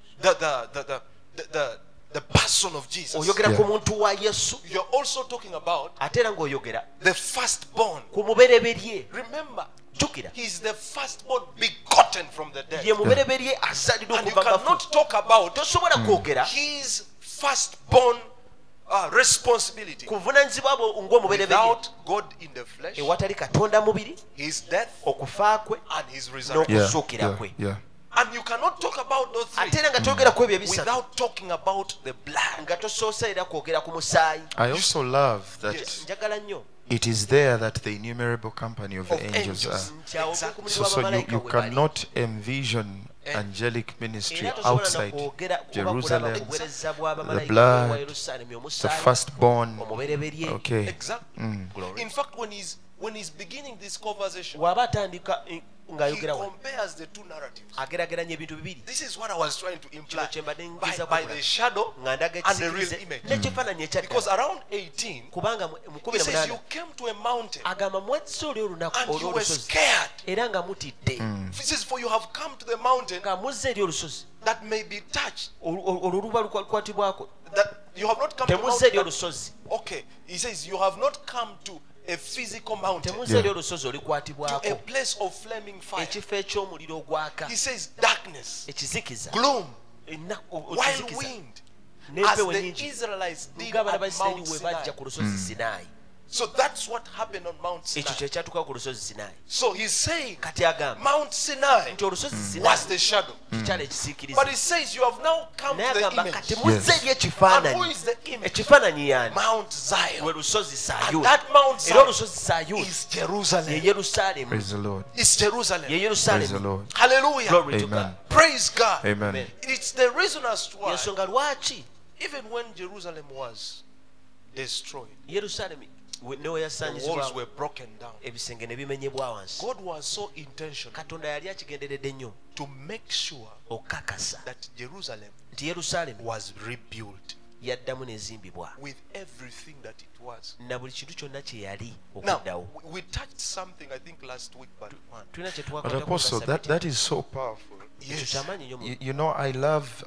the person of Jesus. oyogera Yeah. ku muntu wa yesu. You're also talking about ate era ng'oyogera the firstborn. ku mubereberye. Remember, jjukira he's the firstborn begotten from the dead. ye mubereberye azaliddwa And you okuva mu bafu. cannot talk about tosobola kwogera his firstborn responsibility kuvunaanyizibwa bwo ng'omubereberye without God in the flesh, ewatali katonda mubiri, his death, okufa kwe and his resurrection. Yeah. n'okuzuukira Yeah. kwe. Yeah. And you cannot talk about those three ate era nga toyogera ku ebyo ebisatu without talking about the blood. nga tosoose era kwogera ku musaayi. I also love that Yes. njagala nnyo it is there that the innumerable company of Of angels are. angels. nti awo Exactly. obukumuli So you bw'abamalayika bwe bali. cannot envision angelic ministry Era tosobola outside nakwogera oba kulaba Jerusalem, obuweereza the bw'abamalayika blood, wa Yerusaalemi, the omusaayi, firstborn. omubereberye. Okay. Exactly. In fact, when he's beginning this conversation, bw'aba atandika he ng'ayogera wano, compares the two narratives. ageraageranya ebintu bibiri. This is what I was trying to kino imply kye mbadde by ngeza the shadow nga ndaga and the real ekisiikirize image. n'ekifaananyi ekya Because ddala. around 18, kubanga mu he says 18 you came to a mountain agamba mwezze oli olunaku and you were olw'olusozi scared. era nga mutidde. He says, for you have come to the mountain nga muzze eri olusozi that may be touched. olwo luba lukwatibwako. That you have not come to a temuzze eri mountain. olusozi. Okay, he says you have not come to a physical mountain, temuzze Yeah. eri olusozi to a olukwatibwako. place of flaming fire. ekifo eky'omuliro ogwaka. He says darkness, ekizikiza. gloom, ennaku wild ekizikiza. wind, as n'empewo the nyingi. Israelites did ng'abaana at ba Isirayiri Mount bwe Sinai. bajja ku lusozi Sinaayi. So that's what happened on Mount ekyo Sinai. kye kyatuuka ku lusozi Sinaayi. So he's saying kati agamba Mount Sinai nti olusozi was Sinaayi the shadow. kikyala ekisiikirize. But he says you have now come naye to the agamba image. kati muzze eri And who ekifaananyi. is the image? ekifaananyi yani Mount we Zion. lusozi And Sayuuni. that Mount era Zion olusozi Sayuuni is ye Jerusalem. Yerusaalemi. Praise the Lord. It's Jerusalem. ye Praise the Yerusaalemi. Lord. Hallelujah. Glory to Amen. God. Praise God. Amen. It's the reason as to why, yensonga lwaki even when Jerusalem was destroyed, Yerusaalemi ne we the walls yasaanyizibwa were broken down. ebisenge ne bimenyebwa wansi. God was so intentional katonda yali akigenderedde nnyo to make sure okukakasa that Jerusalem nti Yerusaalemi was rebuilt yaddamu nezimbibwa with everything that it was. na buli kintu kyonna kye yali Now, okuddawo. we touched something I think last week, but one. tulina kye But twakwatako Apostle, nga that is so powerful. ekyo Yes. kyamaanyi nnyo mu- You know, I love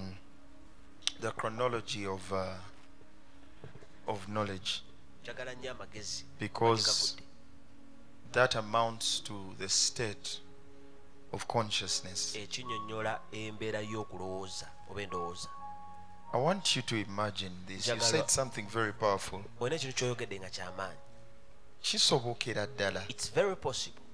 the chronology of knowledge, njagala nnyo amagezi because agavudde. that amounts to the state of consciousness. ekinnyonnyola embeera y'okulowooza oba endowooza. I want you to imagine this. You said something very powerful. olina ekintu kyoyogedde nga kyamaanyi. Kisobokera ddala It's very possible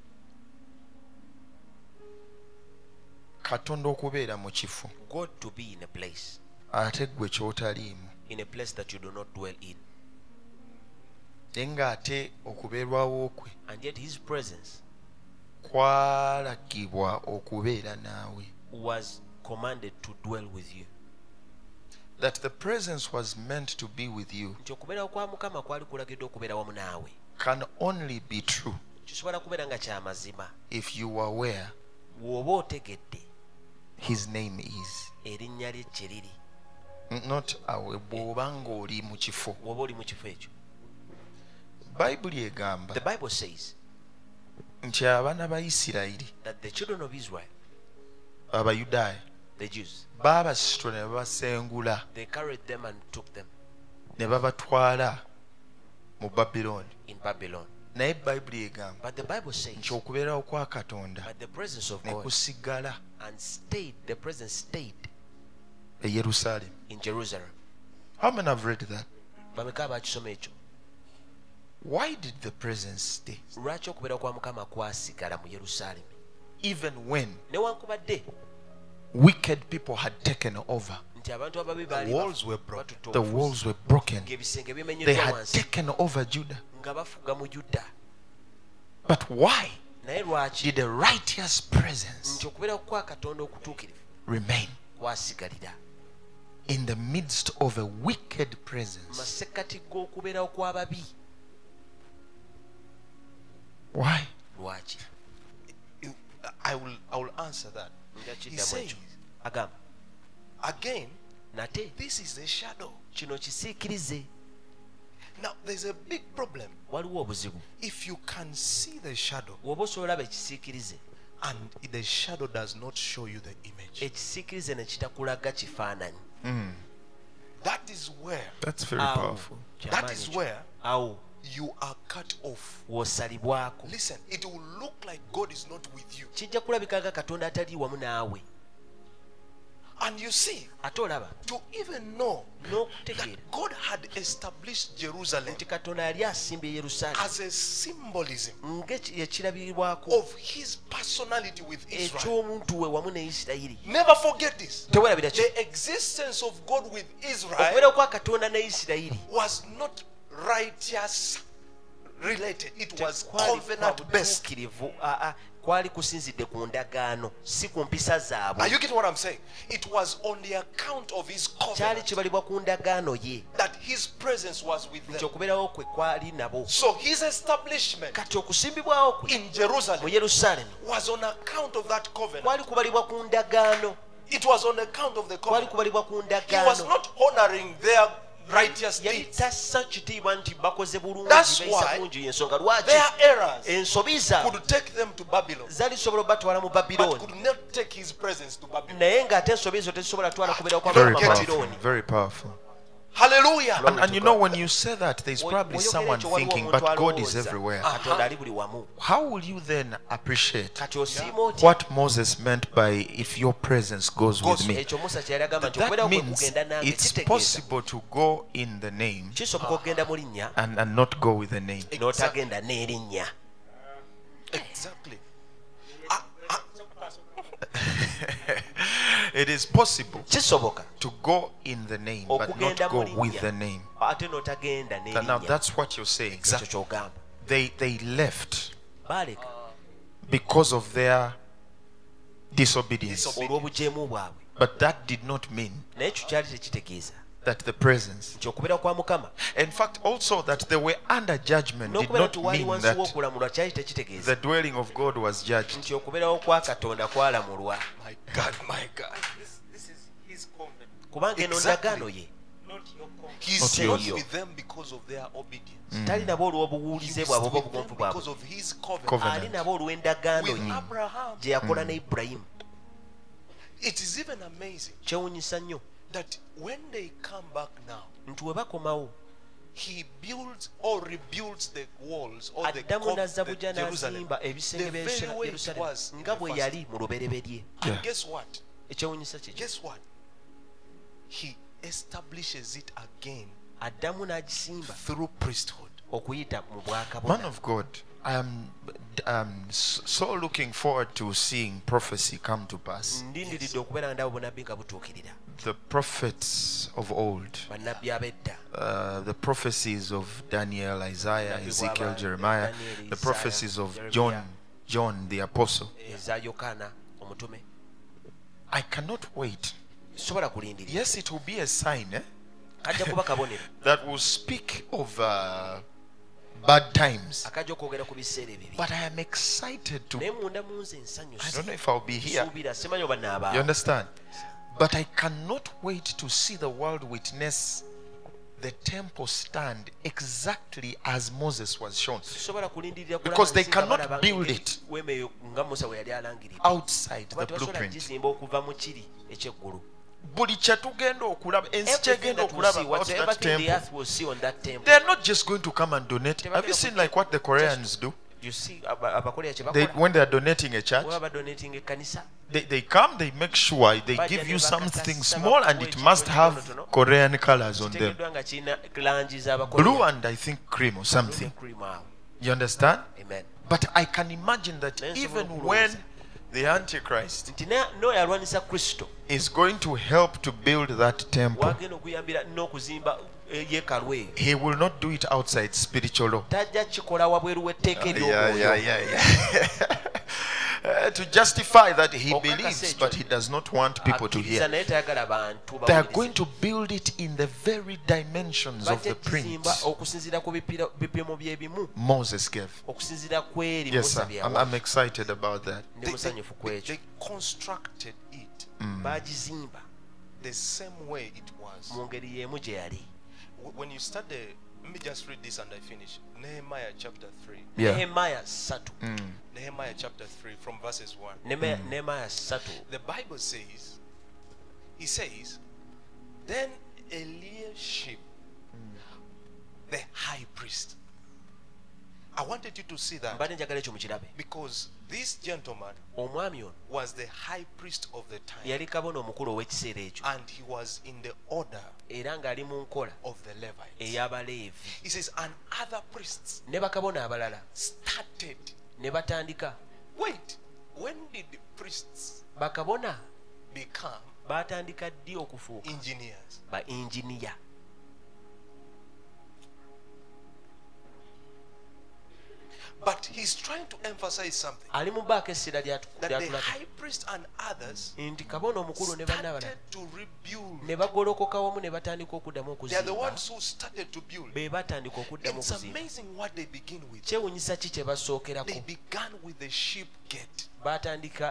Katonda okubeera mu kifo God to be in a place, ate ggwe ky'otaliimu, in a place that you do not dwell in, naye ng'ate okubeerwawo kwe and yet his presence kwalagibwa okubeera naawe. was commanded to dwell with you. That the presence was meant to be with you nti okubeerawo kwa Mukama kwali kulagiddwa okubeera wamu naawe. can only be true kisobola kubeera nga kya mazima if you are aware bw'oba otegedde his name is. erinnya lye kye liri, Not awe bw'oba ng'oli mu kifo. bw'oba oli mu kifo ekyo. Bayibuli egamba The Bible says nti abaana ba Isirayiri, that the children of Israel, Abayudaaya, the Jews, baabasitula ne babasengula they carried them and took them ne babatwala mu Babilooni. in Babylon. naye bayibuli egamba But the Bible says, nti okubeerawo kwa katonda but the presence of ne God kusigala and stayed, the presence stayed e Yerusaalemi. in Jerusalem. How many have read that? Bameka bakisoma ekyo. Why did the presence stay? Lwaki okubeera kwa Mukama kwasigala mu Yerusaalemi? Even when Newankubadde wicked people had taken over, nti abantu ababi the baali walls were batutte the obufuzi, walls were broken. ng'ebisenge They bimenyeddwa had wansi taken over Judah. nga bafuga mu Yuda. But why Naye lwaki did a righteous presence nti okubeera kwa Katonda okutuukirivu remain kwasigalira in the midst of a wicked presence? masekkati g'okubeerawo kw'ababi? Why? Lwaki? I will answer that. Nga He kiddamu says, ekyo. Agamba again, nate this is a shadow. kino kisiikirize. Now, there's a big problem. Waliwo obuzibu. If you can see the shadow Bw'oba osobola olaba ekisiikirize, and the shadow does not show you the image, ekisiikirize ne kitakulaga kifaananyi. that is where, That's very Awo, powerful. that kyamaanyi is ekyo. where Awo you are cut off. w'osalibwako. Listen, it will look like God is not with you. Kijja kulabika nga Katonda atali wamu naawe. And you see, Ate olaba to even know n'okutegeera that God had established Jerusalem nti Katonda yali asimbye Yerusaalemi as a symbolism ng'ekirabirwako of his personality with Israel. eky'omuntu we wamu ne Isirayiri. Never forget this. Teweerabira ki? The existence of God with Israel Okubeera kwa Katonda ne Isirayiri was not righteous related. It was tekwali kwa covenant based. butuukirivu, kwali kusinzidde ku ndagaano, si ku mpisa Are zaabwe. you getting what I'm saying? It was on the account of his Kyali covenant kibalibwa ku ndagaano ye that his presence was with nti them. okubeerawo kwe kwali nabo. So his establishment Kati okusimbibwawo kwe in mu Jerusalem Yerusaalemi was on account of that covenant. kwali kubalibwa ku ndagaano. It was on account of the Kwali covenant. kubalibwa ku He was ndagaano. not honoring their righteous Yali deeds. tassa kitiibwa nti bakoze bulungi, That's bayisa why bulungi. Ensonga lwaki Their errors ensobi zaabwe could take them to Babylon, zali zisobola obatwala mu but Babilooni, could not take his presence to Babylon. naye ng'ate ensobi ezo tezisobola twala kubeera kwa Very mu powerful. Babilooni. Very powerful. Hallelujah. And you know, when you say that, there's probably Bw'oyogera someone ekyo, waliwo thinking, omuntu but God is alowooza, everywhere. Katonda ali buli wamu. How will you then appreciate Kati osiima oti what Moses meant by if your presence goes with me? ekyo Musa kye yali agamba nti That okubeerawo kwe means kugenda nange it's kitegeeza possible to go in the name kisoboka okugenda mu linnya and not go with the name. n'otagenda n'erinnya. Exactly. It is possible Kisoboka to go in the name but not okugenda mu go with the linnya name. ate n'otagenda Now n'erinnya. that's what you're saying. Ekyo ky'ogamba. They left Baaleka because of their disobedience. olw'obujeemu bwabwe, But that did not mean naye ekyo kyali tekitegeeza that the presence, nti okubeera kwa Mukama in fact, also that they were under judgment did n'okubeera not nti wali mean wansi that w'okulamulwa kyali tekitegeeza the dwelling of God was judged. nti okubeerawo kwa Katonda kwalamulwa, My God, my God. This is his covenant. kubanga eno Exactly. ndagaano ye. He's Not not yours. with them because of their obedience. Tali nabo olw'obuwulize bwabwe oba With them obugonvu bwabwe, because of his covenant. Covenant. ali nabo olw'endagaano With ye Abraham. gye yakola ne Ibulayimu. It is even amazing Kyewuunyisa nnyo that when they come back now, nti we bakomawo he builds or rebuilds the walls or the addamu n'azza the bujja Jerusalem. n'azimba ebisenge The bya very way it was Yerusaalemi in nga the bwe first. yali mu lubereberye. Yeah. And guess what? Ekyewuunyisa kiki? Guess what? He establishes it again Addamu n'agisimba through priesthood. okuyita mu Man bwakabona. of God, I am so looking forward to seeing prophecy come to pass. Ndindiridde okubeera nga ndaba obunabbi nga butuukirira. The prophets of old, Bannabbi ab'edda, the prophecies of Daniel, Isaiah, Bannabbi Ezekiel, bw'aba Jeremiah, Daniel, the Isaiah, prophecies of Jeremiah, John the apostle. eza Yokaana omutume. I cannot wait. Sobola kulindirira. Yes, it will be a sign Kajja kuba kabonero that will speak of bad times. akajja okwogera ku biseera ebibi. But I am excited to. Naye munda mu nze I nsanyuse. don't know if I'll be here. Nsuubira simanyi oba You naabaawo. understand? But I cannot wait to see the world witness the temple stand exactly as Moses was shown, Sobola kulindirira kulaba because they nsi nga cannot balaba build engeri it weema eyo nga Musa bwe yali alangiridde. outside the Abantu basobola blueprint. kugizimba okuva mu kiri eky'eggulu. buli kyetugenda okulaba ensi Everything kyegenda that we'll see, okulaba about whatsoever that thing the temple, earth will see on that temple. they're not just going to come and donate. Have you seen like what the Koreans do? You see, abakola When they are donating a church, baba donating ekanisa. they come, they make sure they give you something small and it must have Korean colors on them. Blue and I think cream or something. You understand? Amen. But I can imagine that even when the Antichrist No yalwanisa Kristo is going to help to build that temple, wagenda okuyambira n'okuzimba yeekaalu eyo, he will not do it outside spiritual law. tajja kikola wabweru w'etteeka ery'omwoyo. To justify that he believes, but he does not want people to akkiriza hear. naye tayagala bantu They are bawulirize. going to build it in the very dimensions of bajja the kizimba prints okusinziira ku bipimo byebimu Moses gave. okusinziira ku eri Yes, sir. Musa I'm byawa. excited about that. Ndi musanyufu ku ekyo. They constructed it Baagizimba the same way it was. mu ngeri y'emu gye yali. When you start let me just read this and I finish. Nehemiah chapter 3. Yeah. Nehemiah 3. Nehemiah chapter 3 from verses 1. Nehemiah 3. The Bible says, he says, then Eliashib, the high priest. I wanted you to see that mbadde njagala ekyo mukirabe. because this gentleman Omwami ono was the high priest of the time yali kabona omukulu ow'ekiseera ekyo and he was in the order era ng'ali mu nkola of the Levites. ey'Abaleevi. He says, and other priests Ne bakabona abalala started. ne batandika. Wait, when did the priests Bakabona become batandika ddi okufuuka engineers? ba injiniya? But he's trying to emphasize something. Ali mu baako essira That the lyatulaga high priest and others nti kabona omukulu ne bannabalala started to rebuild. ne bagolokoka wamu ne batandika okuddamu They are the okuzimba. ones who started to build. Be batandika okuddamu It's okuzimba. amazing what they begin with. Kyewuunyisa ki kye They basookerako? began with the sheep gate. Batandika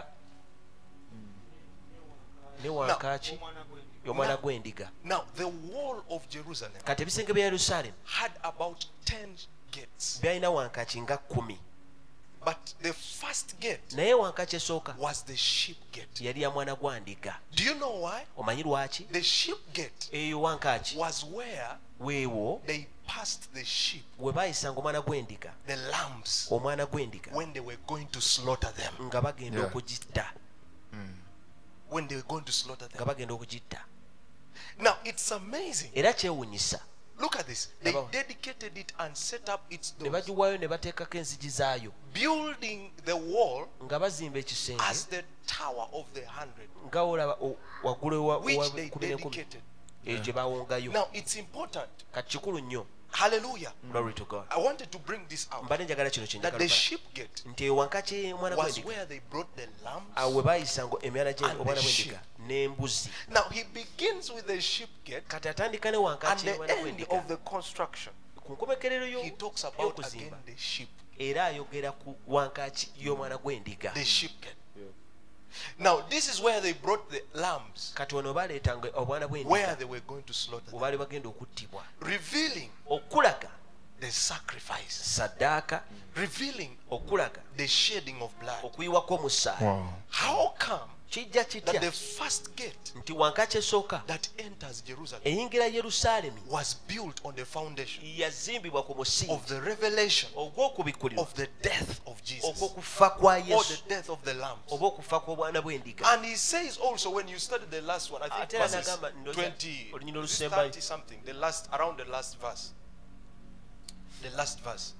ne wankaaki y'omwana gw'endiga. Now, the wall of Jerusalem Kati ebisenge bya Yerusaalemi had about 10 gates. byalina wankaaki nga 10, But the first gate naye wankaaki esooka was the sheep gate. yali ya mwana gwa ndiga. Do you know why? Omanyi lwaki? The sheep gate Eyo wankaaki was where weewo they passed the sheep, we baayisanga omwana gw'endiga, the lambs, omwana gw'endiga when they were going to slaughter them. nga bagenda Yeah. okugitta, When they were going to slaughter nga them. bagenda okugitta. Now, it's amazing. Era kyewuunyisa, Look at this. They About- dedicated it and set up its ne doors, bagiwaayo ne bateekako enzigi zaayo, building the wall nga bazimba ekisenge as the tower of the 100, nga olaba waggulu wa which they 11 dedicated. eyo gye bawongayo. Now, it's important. Kati kikulu nnyo. Hallelujah. Glory to God. I wanted to bring this out. Mbadde njagala kino That the kyenjagala sheep gate nti eyo wankaaki mwana was gw'endiga where they brought the lambs. awo we baayisanga emyala And omwana the gw'endiga n'embuzi. Now, he begins with the sheep gate. Kati atandika ne At wankaaki the mwana end gw'endiga. of the construction, Ku nkomekerero he talks about again y'okuzimba the sheep. era ayogera ku wankaaki y'omwana gw'endiga. The sheep gate. Now, this is where they brought the lambs, Kati ono baleetanga obwana where bw'endiga they were going to slaughter bwe them, baali bagenda okuttibwa, revealing okulaga the sacrifice, saddaaka, revealing okulaga the shedding of blood. okuyiwako omusaayi. Wow. How come Kijja that kitya the first gate nti wankaaki esooka that enters Jerusalem eyingira Yerusaalemi was built on the foundation yazimbibwa ku of musingi the revelation ogw'okubikkulirwa of the death of Jesus, ogw'okufa kwa or Yesu the death of the lambs? oba okufa kw'obwana bw'endiga. And he says also, when you study the last one, I think Ate era verses n'agamba, ndowooza 20, olunyino is olusembayo. 30 something, the last, around the last verse. The last verse.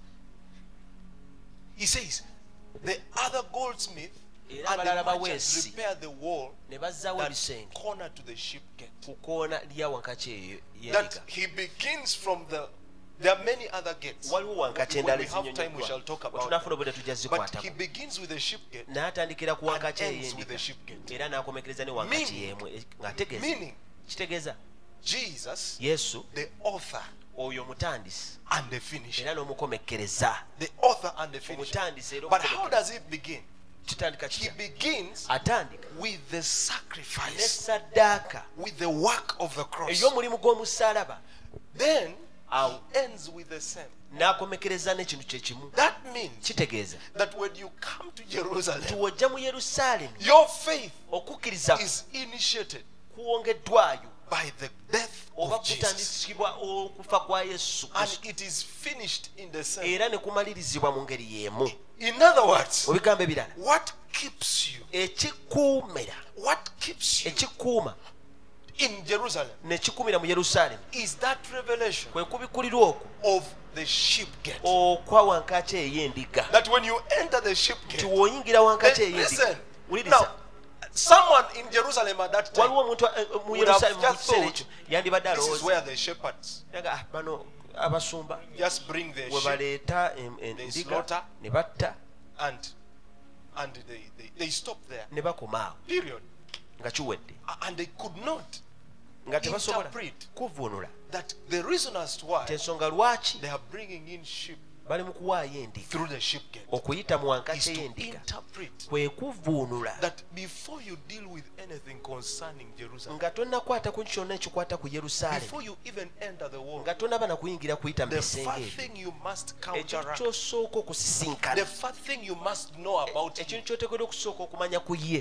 He says, the other goldsmith Era and abalala the merchants baweesi repair the wall ne bazzaawo that ebisenge corner to the sheep gate. ku koona lya wankaaki eyo That y'endiga. he begins from there are many other gates. Waliwo wankaaki When endala we have time, we shall ezinyonyoddwa talk bwe about tunaafuna them. obwedda tujja But he zikwatako, begins with the sheep gate n'atandikira ku and wankaaki ends with ey'endiga the sheep gate. era n'akomekereza ne wankaaki Meaning- y'emu ng'ategeeza Meaning, kitegeeza Jesus, Yesu the author oyo omutandisi and the finisher. era n'omukomekereza. The author and the finisher. Omutandisi era But how omukomekereza. does it begin? Kitandika He kitya? begins Atandika with the ne sacrifice, saddaaka with the work of the cross. ey'omulimu gw'omusaalaba, Then awo he ends with the same. n'akomekereza n'ekintu kye kimu. That means Kitegeeza that when you come to nti Jerusalem, w'ojja mu Yerusaalemi your faith okukkiriza is initiated kuwongeddwayo by the death oba of Jesus. kutandikibwa okufa kwa Yesu And Kristo it is finished in the same. era ne kumalirizibwa mu ngeri y'emu. In other words, Mu bigambo ebirala, what keeps you? ekikuumira What keeps you ekikuuma in Jerusalem ne kikumira mu Yerusaalemi is that revelation kwe kubikulirwa okwo of the sheep gate. okwa wankaaki ey'endiga. That when you enter the sheep Nti gate, w'oyingira wankaaki then ey'endiga, listen. wuliriza, Now, someone in Jerusalem at that time, waliwo omuntu mu would have Yerusaalemi mu just kiseera thought, ekyo yandibadde this is alowooza where the shepherds yaga, bano abasumba just bring their we sheep baleeta they endiga slaughter ne batta and they stop there. ne bakoma awo Period. nga kiwedde, And they could not nga tebasobola interpret kuvvuunula that the reason as to why ensonga lwaki they are bringing in sheep bali mu kuwaayo endiga through the sheep gate okuyita mu is wankaaki to ey'endiga interpret kwe kuvvuunula that before you deal with anything concerning Jerusalem, nga tonnakwata ku kyonna ekikwata ku Yerusaalemi, before you even enter the wall, nga tonnaba na kuyingira kuyita mu the bisenge first ebyo, thing you must ekintu counteract, ky'osooka okusisinkana, the first thing you must know about him ekintu ky'oteekeddwa okusooka okumanya ku ye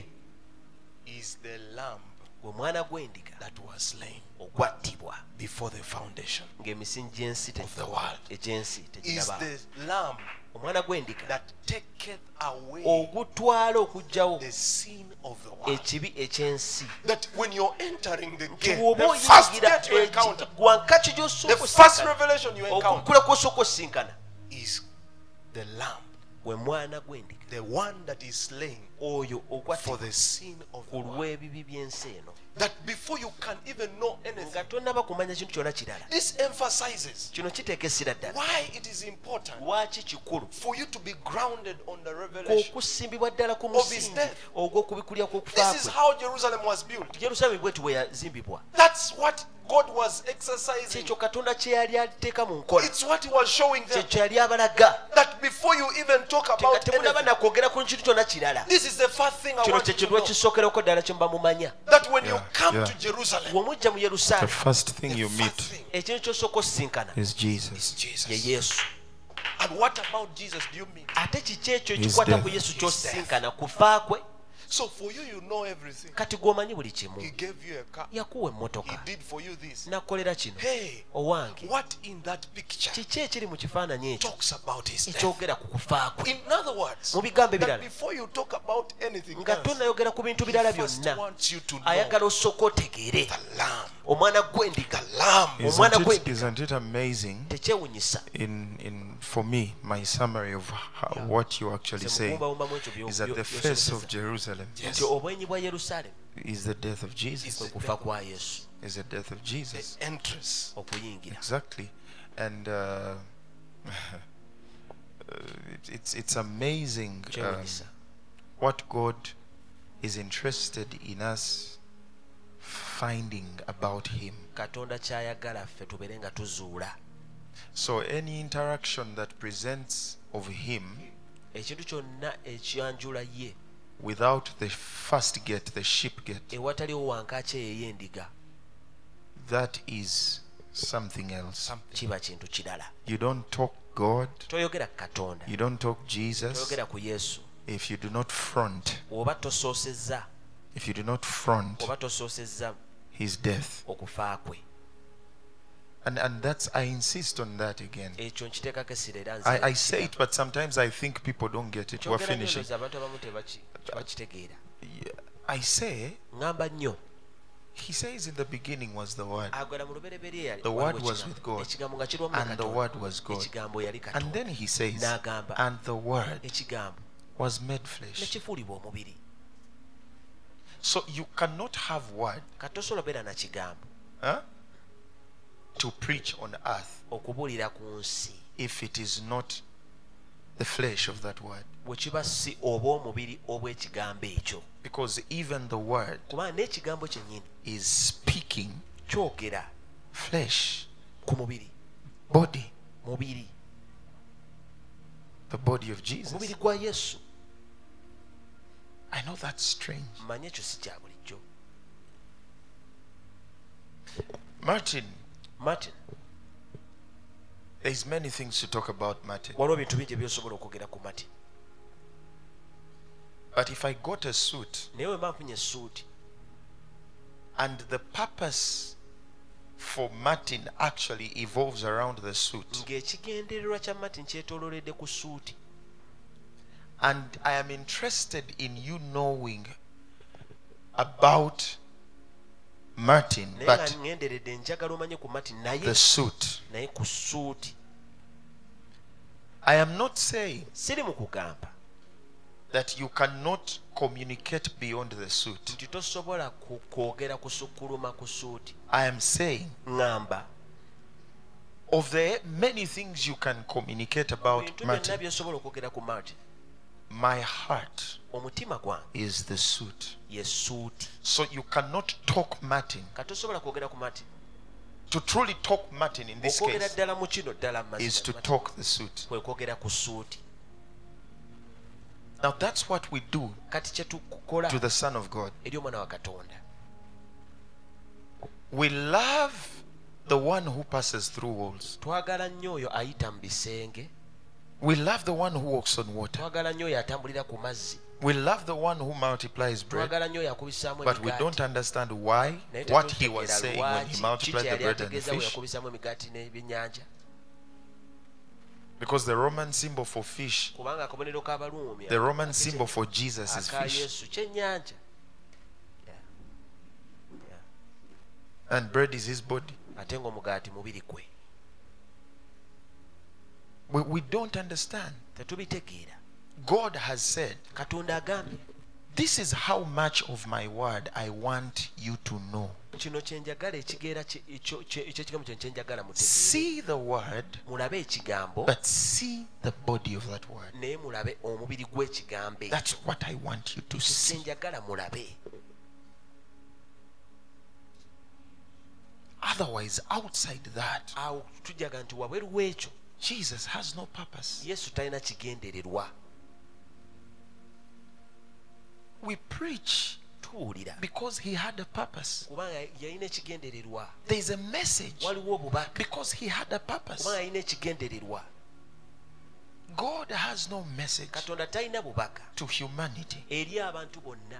is the lamb gwe mwana gw'endiga that was slain ogwattibwa before the foundation ng'emisingi gy'ensi of the world. egy'ensi Is teginaba, the lamb omwana gw'endiga that taketh away ogutwala okugyawo the sin of the world. ekibi eky'ensi. That when you're entering the Nti gate, bw'oba the first oyingira gate you encounter, wankaaki the gy'osooka first osinkana, revelation you encounter okuggula kw'osooka osinkana is the lamb, gwe mwana gw'endiga, the one that is slain oyo for ogwattibwa the sin of the ku world. lw'ebibi by'ensi eno, That before you can even know anything, nga tonnaba kumanya kintu kyonna kirala. this emphasizes Kino kiteeka essira ddala why it is important lwaki kikulu for you to be grounded on the revelation. okusimbibwa ddala ku Of his musingi death. ogw'okubikulya kw'okufa This is kwe. how Jerusalem was built. Yerusaalemi bw'etu bwe yazimbibwa, That's what God was exercising. kyekyo Katonda kye yali aliteeka mu nkola, It's what he was showing them. kyekyo yali abalaga, That before you even talk nga about temunaba anything, nakwogera ku kintu kyonna kirala. this is the first thing I Kino want you kye to know. kintu ekisookerako ddala kye muba mumanya. That when you Yeah, come yeah. to Jerusalem, Bw'omujja mu The Yerusaalemi, first thing the you first meet thing ekintu ky'osooka osisinkana is is Jesus. Jesus. ye Yesu. And what about Jesus do you mean? Ate kiki ekyo His ekikwata ku death. Yesu ky'osisinkana? Kufa kwe. So for you, you know everything. Kati gw'omanyi buli kimu. He gave you a car. Yakuwa He emmotoka, did for you this. nakolera kino. Hey, Owange, what in that picture kiki ekiri mu kifaananyi ekyo talks about his death? ekyogera ku kufa kwe? In other words, Mu bigambo that ebirala, before you talk about anything nga else, tonnayogera ku bintu he birala first byonna, wants you to know ayagala osooka otegeere the lamb. omwana gw'endiga. The lamb. Omwana gw'endiga. Isn't it amazing Tekyewunyisa. for me, my summary of what you actually Nze say mubumbawumbamu ekyo is that the face of Jerusalem nti obwenyi bwa Yerusaalemi is the death of Jesus. kwe kufa kwa Yesu, Is the death of Jesus. The entrance. okuyingira. Exactly. And it's amazing Kyewunyisa. what God is interested in us finding about Him. Katonda ky'ayagala ffe tubeere nga tuzuula. So any interaction that presents of Him Ekintu kyonna ekyanjula ye without the first gate, the sheep gate, ewataliwo wankaaki eyo ey'endiga, that is something else. kiba kintu kirala. You don't talk God, Toyogera ku Katonda, you don't talk Jesus toyogera ku Yesu if you do not front, oba tosoosezza oba tosoosezza His death. okufa kwe. And that's, I insist on that again. Ekyo nkiteekako essira era I say it, but sometimes I think people don't get it. We're kyogera finishing. nnyo abantu abamu tebakitegeera. Yeah, I say, Ngamba nnyo, He says in the beginning was the Word, agala mu lubereberye yali The Word waliwo was ekigambo. with God, Ekigambo nga kiri wamu ne and the Katonda. Word was God. Ekigambo yali And Katonda. then He says, N'agamba, and the Word ekigambo was made flesh. nekifuulibwa omubiri. So you cannot have Word Kati tosobola beera na kigambo to preach on earth okubuulira ku nsi if it is not the flesh of that Word. bwe kiba si oba omubiri obw'ekigambo ekyo. Because even the Word Kubanga n'ekigambo kyennyini is speaking kyogera flesh, ku mubiri, body, mubiri, the body of Jesus. omubiri gwa Yesu. I know that's strange. Manye ekyo si kya bulijjo. Martin, there's many things to talk about Martin. waliwo ebintu bingi ebyosobola okwogera ku Martin. But if I got a suit, naye we mba nfunye essuuti And the purpose for Martin actually evolves around the suit. ng'ekigendererwa kya Martin kyetoololedde ku suuti. And I am interested in you knowing about Martin, naye nga but ngenderedde njagala omanye ku Martin the naye suit. ku suuti. I am not saying siri mu kugamba that you cannot communicate beyond the suit. nti tosobola kwogera kusukkuluma ku suuti. I am saying ŋŋamba of the many things you can communicate about bintu byonna Martin, byosobola okwogera ku Martin, my heart omutima gwange is the suit. ye suuti. So you cannot talk Martin. katosobola kwogera ku Martin. To truly talk Martin in this okwogera case ddala mu kino ddala mu is to mazima talk the suit. kwe kwogera ku suuti. Now that's what we do kati kye tukola to the Son of God. eri omwana wa Katonda, We love the one who passes through walls. twagala nnyo oyo ayita mu bisenge, We love the one who walks on water. twagala nnyo oyo atambulira ku mazzi, We love the one who multiplies bread. twagala nnyo oyo akubisaamu But we don't emigaati. understand why, Naye what he was tetutegeera saying when he lwaki multiplied kiki the yali bread and the ategeeza bwe fish. yakubisaamu emigaati n'ebyennyanja. Because the Roman symbol for fish, kubanga akabonero k'Abaruumi the Roman symbol for Jesus is aka fish. Yesu kyennyanja. And bread is his body. ate ng'omugaati mubiri gwe. We don't understand. Tetubitegeera. God has said, Katonda agambye this is how much of my word I want you to know. kino kyenjagala ekigeera ekyo ekigambo kino kyenjagala mutegeere. See the word, mulabe ekigambo but see the body of that word. naye mulabe omubiri gw'ekigambo ekyo. That's what I want you to see. kyenjagala mulabe. Otherwise, outside that, awo tujaga nti wabweru w'ekyo Jesus has no purpose. Yesu talina kigendererwa. We preach tuwulira because he had a purpose. kubanga yalina ekigendererwa. There is a message waliwo obubaka because he had a purpose. kubanga yalina ekigendererwa. God has no message Katonda talina bubaka to humanity eri abantu bonna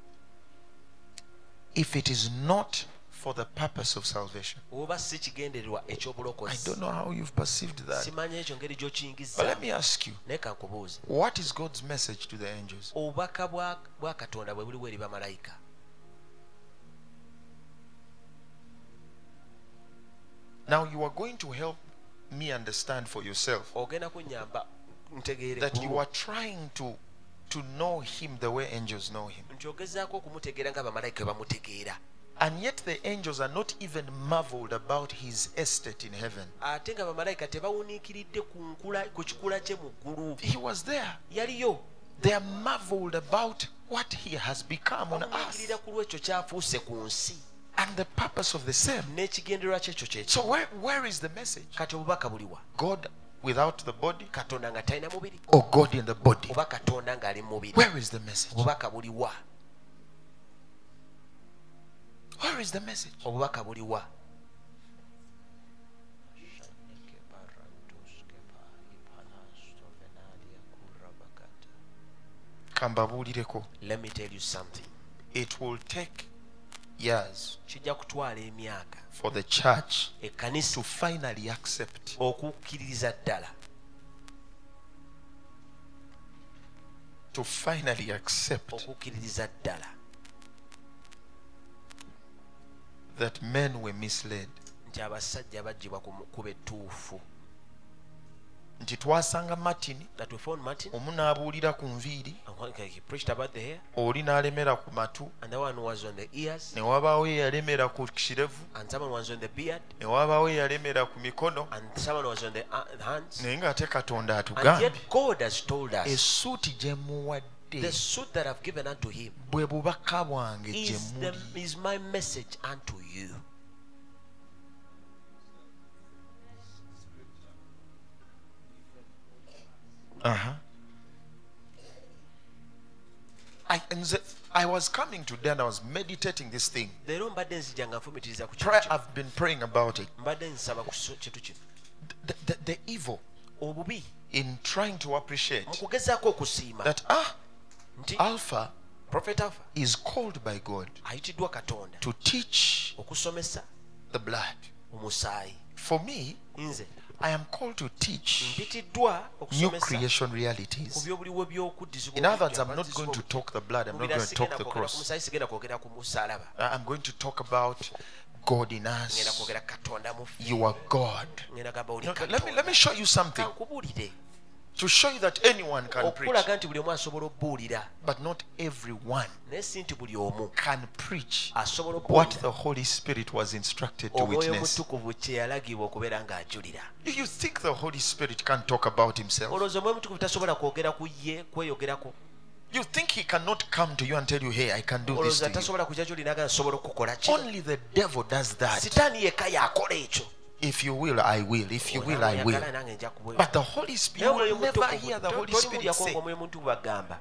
if it is not for the purpose of salvation. oba si kigendererwa I ekyobulokozi. don't know how you've perceived that. simanyi ekyo ngeri But gy'okiyingiza. let me ask you, naye kankubuuze what is God's message to the angels? obubaka bwa Katonda bwe buliwo eri bamalayika. Now you are going to help me understand for yourself ogenda kunnyamba ntegeere that you are trying to know him the way angels know him. nti ogezaako okumutegeera nga bamalayika bwe bamutegeera. And yet the angels are not even marveled about his estate in heaven. ate nga bamalayika tebawuniikiridde ku kikula kye mu ggulu. He was there. yaliyo. They are marveled about what he has become on bamuyiikirira earth ku lwekyo kyafuuse ku nsi and the purpose of the same. n'ekigendererwa kyekyo kyekyo. So where is the message? kati obubaka buliwa? God without the body Katonda nga talina mubiri or God in the body? oba Katonda ng'ali mu mubiri? Where is the message? obubaka buliwa? Where is the message? obubaka buliwa? Kambabuulireko. Let me tell you something. It will take years kijja kutwala emyaka for the church ekkanisa to finally accept okukkiririza ddala okukkiririza ddala that men were misled. nti abasajja baggyibwa ku kkubo ettuufu. Nti twasanga Martin that we found Martin omu n'abuulira ku nviiri, and he preached about the hair, oli n'alemera ku matu, and the one was on the ears, ne wabaawo eyalemera ku kirevu, and someone was on the beard, ne wabaawo eyalemera ku mikono, and someone was on the hands. naye ng'ate Katonda And atugambye yet God has told us essuuti gye muwadde the suit that I've given unto him bwe bubaka bwange gye muli. is my message unto you. I was coming today and I was meditating this thing. Leero mbadde nzija nga nfumitiriza ku I've been praying about it. mbadde nsaba ku kintu kino. The evil obubi in trying to appreciate mu kugezaako okusiima that nti Alpha Prophet Alpha is called by God ayitiddwa Katonda to teach okusomesa the blood. omusaayi. For me, Nze I am called to teach mpitiddwa new okusomesa creation ku realities. byobuliwo by'okuddizibwa In other words, obuggya, I'm not going to obuddizibwa talk the blood, I'm not obuggya. going to talk Sigenda the kwogera ku cross. musaayi, sigenda kwogera ku musalaba, I'm going to talk about God in ngenda us. kwogera Katonda mu ffe. You are God. Ngenda gamba oli No, Katonda. let me show you something Kankubuulire to show you that anyone can preach, okulaga nti buli omu asobola obbuulira, but not everyone naye si nti buli omu can preach asobola what obbuulira the Holy Spirit was instructed to omwoyo witness. mutukuvu kye yalagibwa okubeera ng'ajulira. Do you think the Holy Spirit can talk about himself? olowooza omwoyo mutukuvu tasobola kwogera ku ye, kweyogerako? You think he cannot come to you and tell you, hey, I can do this olowooza to you? tasobola kujja gy'oli n'agamba nsobola okukola kino? Only the devil does that. sitaani yekka y'akola ekyo. If you will, I will. If you will, I will. Oyagala nange nja kubuulira. But the Holy Spirit, you will never hear the Holy Spirit tolimulyako say, ng'omwoyo mutukuvu agamba.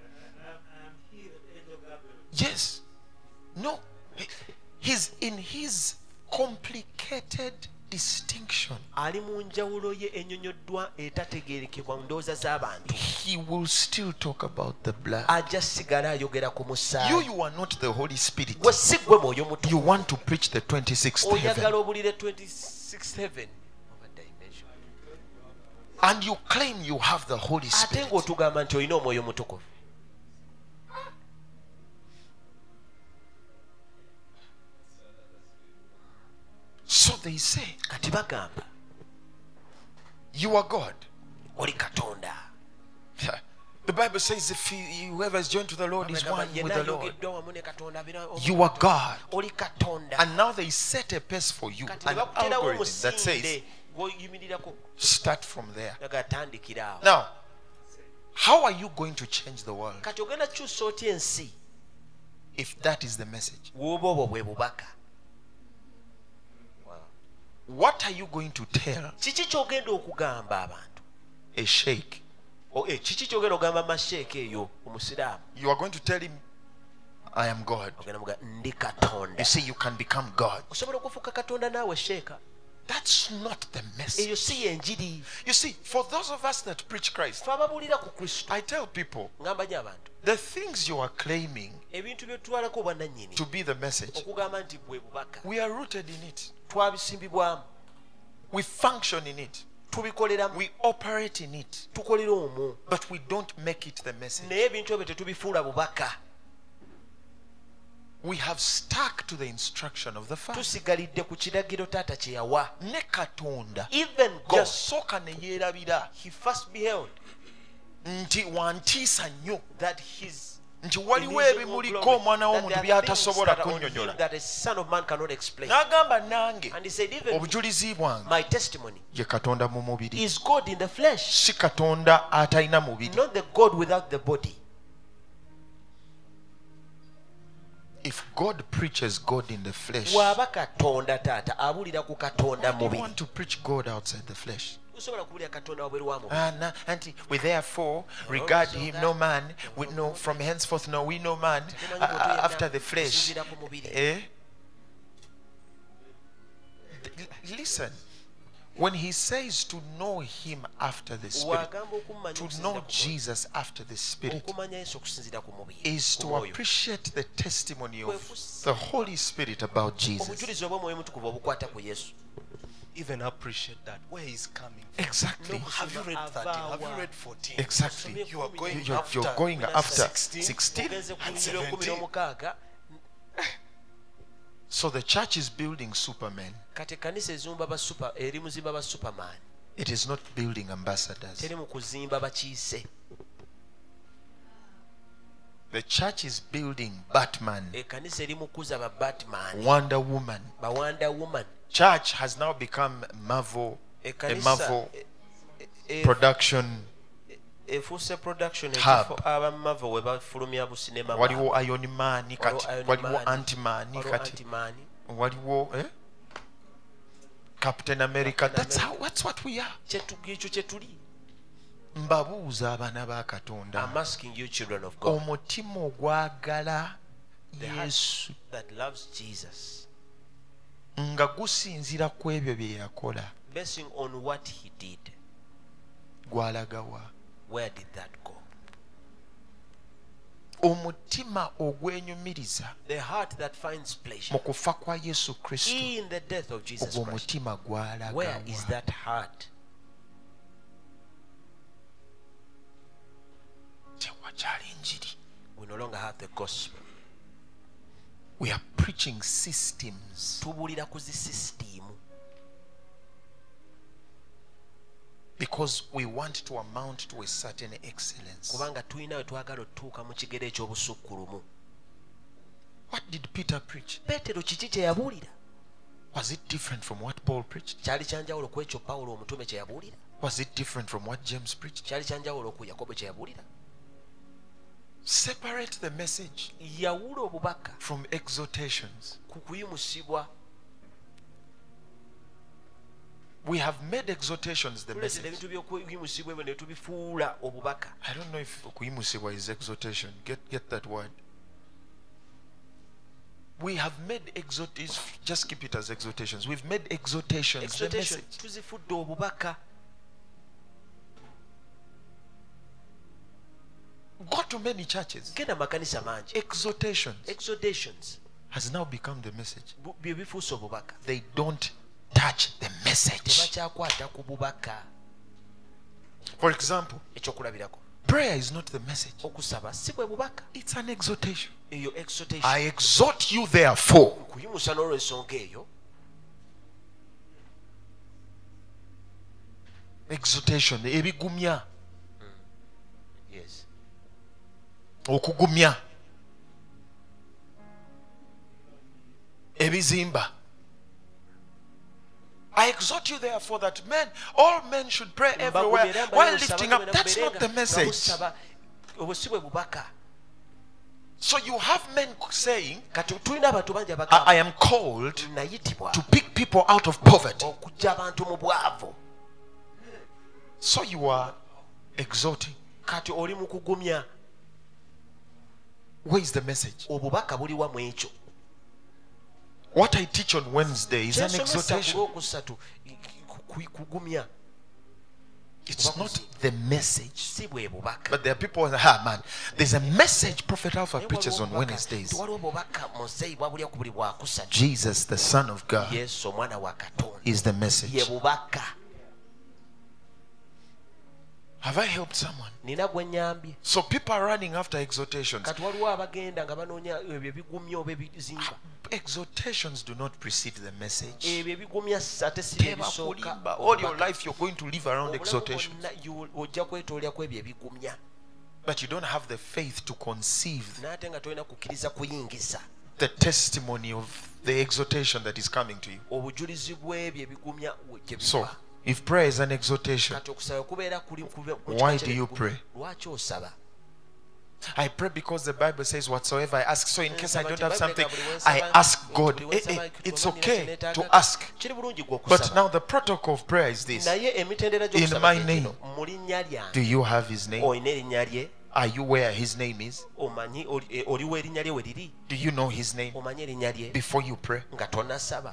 yes. No. He's in his complicated distinction. Ali mu njawulo ye ennyonnyoddwa etategeerekebwa mu ndowooza z'abantu. He will still talk about the blood. ajja sigala ayogera ku musaayi. You are not the Holy Spirit. gwe si gwe mwoyo mutukuvu. You want to preach the 26th oyagala heaven. obulire 26th heaven over dimension. And you claim you have the Holy ate Spirit. ng'otugamba nti olina omwoyo mutukuvu. So they say, kati bagamba you are God. oli Katonda. The Bible says if whoever is joined to the Lord is one with the Lord. Yenna wamu ne Katonda abeera You are God. oli Katonda. And now they set a pace for you, kati an ne bakuterawo algorithm that says, omusinde gw'oyimirirako. start from there. naga tandikira awo. Now, how are you going to change the world kati ogenda kyusa otya ensi if that is the message? bw'oba obwo bwe bubaka? What are you going to tell kiki kyogenda okugamba abantu? a sheikh? Kiki kyogenda okugamba masheeka eyo omusiraamu? You are going to tell him, I am God. ogenda muga ndi Katonda. You see, you can become God. osobola okufuuka Katonda naawe sheeka. That's not the message. eyo si yenjiri. You see, for those of us that preach Christ, fe ababuulira ku Kristo I tell people, ngamba nyo abantu the things you are claiming ebintu bye tutwalako obwannannyini to be the message, okugamba nti bwe bubaka we are rooted in it. twabisimbibwamu, We function in it. tubikoleramu, We operate in it. tukolera omwo, But we don't make it the message. naye ebintu ebyo tetubifuula bubaka. We have stuck to the instruction of the Father. tusigalidde ku kiragiro taata kye yawa. Ne Katonda Even God, yasooka ne yeerabira he first beheld nti wantiisa nnyo that his nti waliwo ebimuliko omwana w'omuntu by'atasobola kunnyonnyola. that a son of man cannot explain. N'agamba nange And he said, even obujulizi bwange my testimony ye Katonda mu mubiri, is God in the flesh, si Katonda atalina mubiri. not the God without the body. If God preaches God in the flesh, bw'aba Katonda taata abuulira ku Katonda do you mubiri, want to preach God outside the flesh? osobola kubuulira Katonda wabweru wa mubiri. And we therefore regard him no man, we know from henceforth no we no man after the flesh. Okusinziira ku mubiri. Eh? Listen, when he says to know him after the spirit, Bw'agamba okumanya to okusinziira know ku mubiri, Jesus after the spirit, okumanya Yesu okusinziira ku mubiri, is ku to mwoyo. appreciate the testimony of the Holy Spirit about Jesus. obujulizi obw'omwoyo mutukuvu obukwata ku Yesu. Even appreciate that where he's coming from. Exactly. Have you read 13? Have you read 14? Exactly. You are going You're after, going after 16. 16. Ogenze ku and nnimiro 17. 16. So the church is building supermen. kati ekkanisa ezimba eri muzimba ba superman, It is not building ambassadors. teri mu kuzimba bakiise. The church is building Batman, ekkanisa eri mu kuza ba Batman, Wonder Woman. ba Wonder Woman. Church has now become a ekkanisa Marvel production. efuuse production Hub. ekifo aba Marvel we bafulumya businema bwabwe. Waliwo Iron Man kati, Waliwo Iron waliwo Man, Ant-Man waliwo kati, Ant-Man, waliwo Captain America. That's what we are. ekyo kye tuli. Mbabuuza abaana ba I'm Katonda, asking you children of God, omutima ogwagala the heart Yesu that loves Jesus, nga gusinziira ku ebyo bye yakola, basing on what he did, gwalagawa. where did that go? omutima ogwenyumiriza The heart that finds pleasure mu kufa kwa Yesu Kristo, in the death of Jesus ogwo Christ. omutima gwalaga Where is wa? that heart? Tewakyali njiri. We no longer have the gospel. We are preaching systems Tubulira ku zi system because we want to amount to a certain excellence. kubanga tulina we twagala otutuuka mu kigere eky'obusukkulumu. What did Peter preach? Peetero kiki kye yabuulira? Was it different from what Paul preached? Kyali kyanjawulo ku ekyo Pawulo omutume kye yabuulira? Was it different from what James preached? Kyali kyanjawulo ku Yakobo kye yabuulira? Separate the message Yawula obubaka from exhortations. ku kuyimusibwa. We have made exhortations the Tuleetera message. ebintu by'okuyimusibwa ebyo ne tubifuula obubaka. I don't know if kuyimusibwa is exhortation. Get that word. We have made just keep it as exhortations. We've made exhortations the Exhortation message. tuzifudde obubaka. Go to many churches. Genda makanisa mangi. Exhortations Has now become the message. bye bifuuse obubaka. They don't touch the message. Tebakyakwata ku bubaka. For example, Ekyokulabirako, prayer is not the message. okusaba si bwe bubaka. It's an exhortation. Eyo exhortation. I exhort you therefore. Kuyimusa n'olw'ensonga eyo. Exhortation. Ebigumya. Yes. Okugumya. Ebizimba. I exhort you therefore that all men should pray everywhere while lifting up. That's not the message. Obwo si bwe bubaka. So you have men saying, Kati tulina abantu bangi I abagamba am called nayitibwa to pick people out of poverty. okuggya abantu mu bwavu. So you are exhorting. Kati oli mu kugumya. Where is the message? Obubaka buli wa mu ekyo. What I teach on Wednesday is an Kyensomesa ku exhortation. Lwokusatu kugumya. It's not the message. Si bwe bubaka. But there are people who say, man, there's a message Prophet Alpha preaches on Wednesdays. Waliwo obubaka muzeeyi bwabulya ku buli bwakusatu. Jesus, the Son of God, Yesu omwana wa Katonda is the ye message. bubaka. Have I helped someone? Nina gwe nnyambye. So people are running after exhortations. Kati waliwo abagenda nga banoonya ebyo ebigumya oba ebizimba. Exhortations do not precede the message. Ebyo ebigumya ate si bye bisooka. All your life you're going to live around exhortations. Ojja kwetoolera ku ebyo ebigumya. But you don't have the faith to conceive N'ate nga tolina kukkiriza kuyingiza the testimony of the exhortation that is coming to you. obujulizi bw'ebyo ebigumya gye So, biva. if prayer is an exhortation, Kati okusaba kubeera kuli why do you pray? Lwaki osaba? I pray because the Bible says whatsoever I ask. So in case I don't have something, I ask God. It's okay to ask. Kiri bulungi gwe But okusaba. now the protocol of prayer is this. Naye emitendera In gy'okusaba my gye name. gino. Mu linnya lyange Do you have his name? olina erinnya lye. Are you where his name is? Omanyi oliwo erinnya lye we liri. Do you know his name Omanyi erinnya lye before you pray? nga tonnasaba.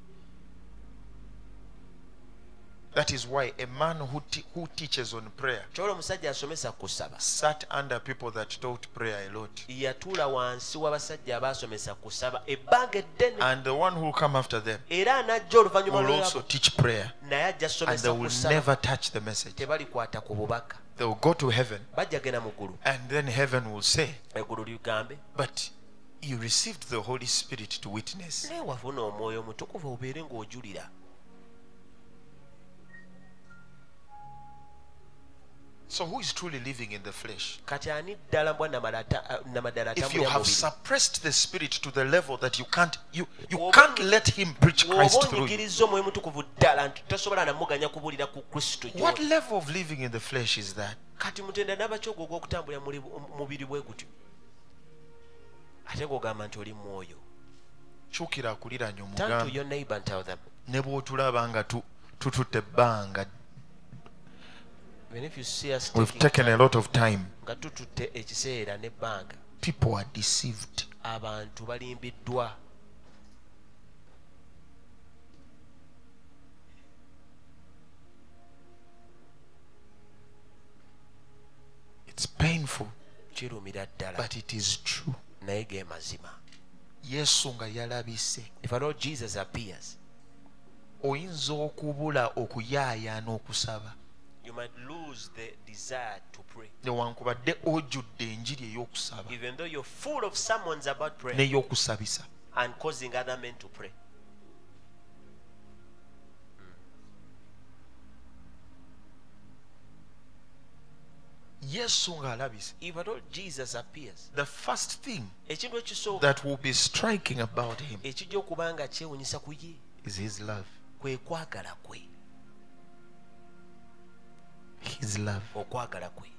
That is why a man who teaches on prayer Kyolwo omusajja asomesa kusaba sat under people that taught prayer a lot. yatuula wansi w'abasajja abaasomesa kusaba ebbanga eddene. And the one who will come after them Era anajja oluvannyuma will also lwabo teach prayer. naye ajja And somesa they will kusaba. never touch the message. Tebalikwata ku bubaka. They will go to heaven. Bajja genda mu ggulu. And then heaven will say, Eggulu ligambe but you received the Holy Spirit to witness. naye wafuna omwoyo omutukuvu obeere ng'ojulira. So who is truly living in the flesh? Kati ani ddala mbwa namaddala If you atambulira have mubiri. suppressed the Spirit to the level that you can't let him preach Christ Oba through you. onyigiriza omwoyo mutukuvu ddala nti tosobola namuganya kubulira ku Kristo What gy'oli. level of living in the flesh is that? Kati mutenda n'abakyogo ogw'okutambulira mubiri bwe gutyo. Ate gw'ogamba nti oli mwoyo. Kyukira akuliranye Turn to omugambi your neighbor and tell them. ne bw'otulaba nga tututte ebbanga. Even if you see us We've taken a lot of time. nga tututte ekiseera n'ebbanga, People are deceived. abantu balimbiddwa. It's painful. kirumira ddala but it is true. naye ge mazima. Yesu nga yalabise, If our Lord Jesus appears, oyinza okubula okuyaayaana okusaba you might lose the desire to pray. newankubadde ojjudde enjiri ey'okusaba Even though you're full of sermons about prayer n'ey'okusabisa. and causing other men to pray. Yesu ng'alabise, If at all Jesus appears, the first thing ekintu ekisooka that will be striking about him ekijja okuba nga kyewunyisa ku ye is his love. kwe kwagala kwe. His love. Okwagala kwe.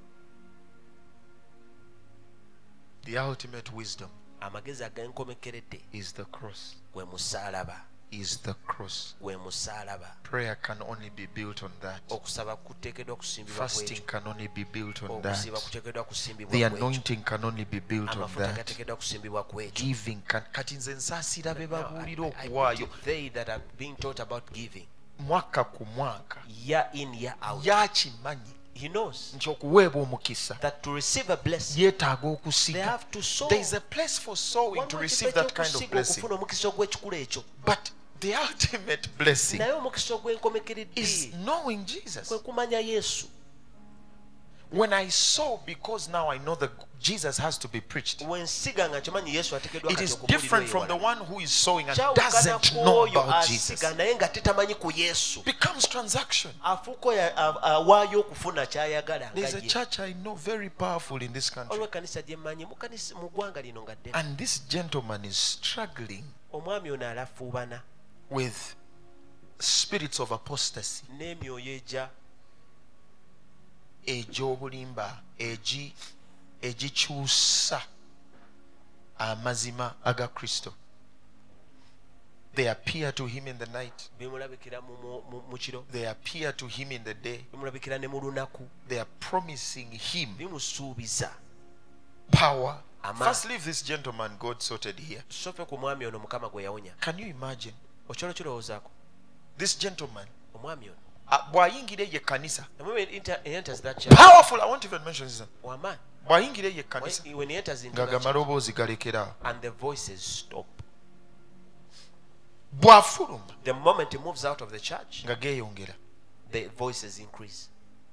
The ultimate wisdom Amagezi ag'enkomekeredde is the cross. gwe musaalaba. Is the cross. Gwe musaalaba. Prayer can only be built on that. Okusaba kuteekeddwa kusimbibwa Fasting kwekyo. can only be built on Okusiba that. kuteekeddwa kusimbibwa The kwekyo. anointing can only be built on Amafuta that. gateekeddwa kusimbibwa kwekyo. Giving can. Kati nze nsaasira be Now, babuulira I okuwaayo pity they that are being taught about giving mwaka ku mwaka year in year out. yakimanyi He knows nti okuweebwa omukisa that to receive a blessing yeetaaga they okusiga. have to sow. There is a place for sowing to receive that kind of blessing. okufuna omukisa ogw'ekikula ekyo. But the ultimate blessing naye omukisa ogw'enkomekeredde is knowing Jesus. kwe kumanya Yesu. When I sow, because now I know that Jesus has to be preached, Wensiga nga nkimanyi Yesu ateekeddwa it kati is okubuulirwa different from the ewala. one who is sowing and Kyawukana doesn't ku know oyo about Jesus. asiga naye nga tetamanyi ku Yesu. Becomes transaction. Afuuka awaayo okufuna ky'ayagala There's nga a ye. church I know very powerful in this country, Olw'ekkanisa gye mmanyi mu ggwanga lino nga ddene. and this gentleman is struggling Omwami ono alafuubana with spirits of apostasy, n'emyoyo ejja egy'obulimba, egikyusa amazima aga Kristo. They appear to him in the night. bimulabikira mu kiro, They appear to him in the day. bimulabikira ne mu lunaku, They are promising him bimusuubiza power. Ama. First, leave this gentleman God sorted here. tusooke ku mwami ono Mukama gwe yawonya. Can you imagine Okyolo kirowoozaako this gentleman? omwami ono Bw'ayingira eyo ekkanisa, the moment he enters that church, powerful. I won't even mention his name. wamaanyi. Bw'ayingira eyo ekkanisa When he enters into nga that church, gamaloboozi galekera and the voices stop. bw'afuluma The moment he moves out of the church, nga geeyongera. the voices increase.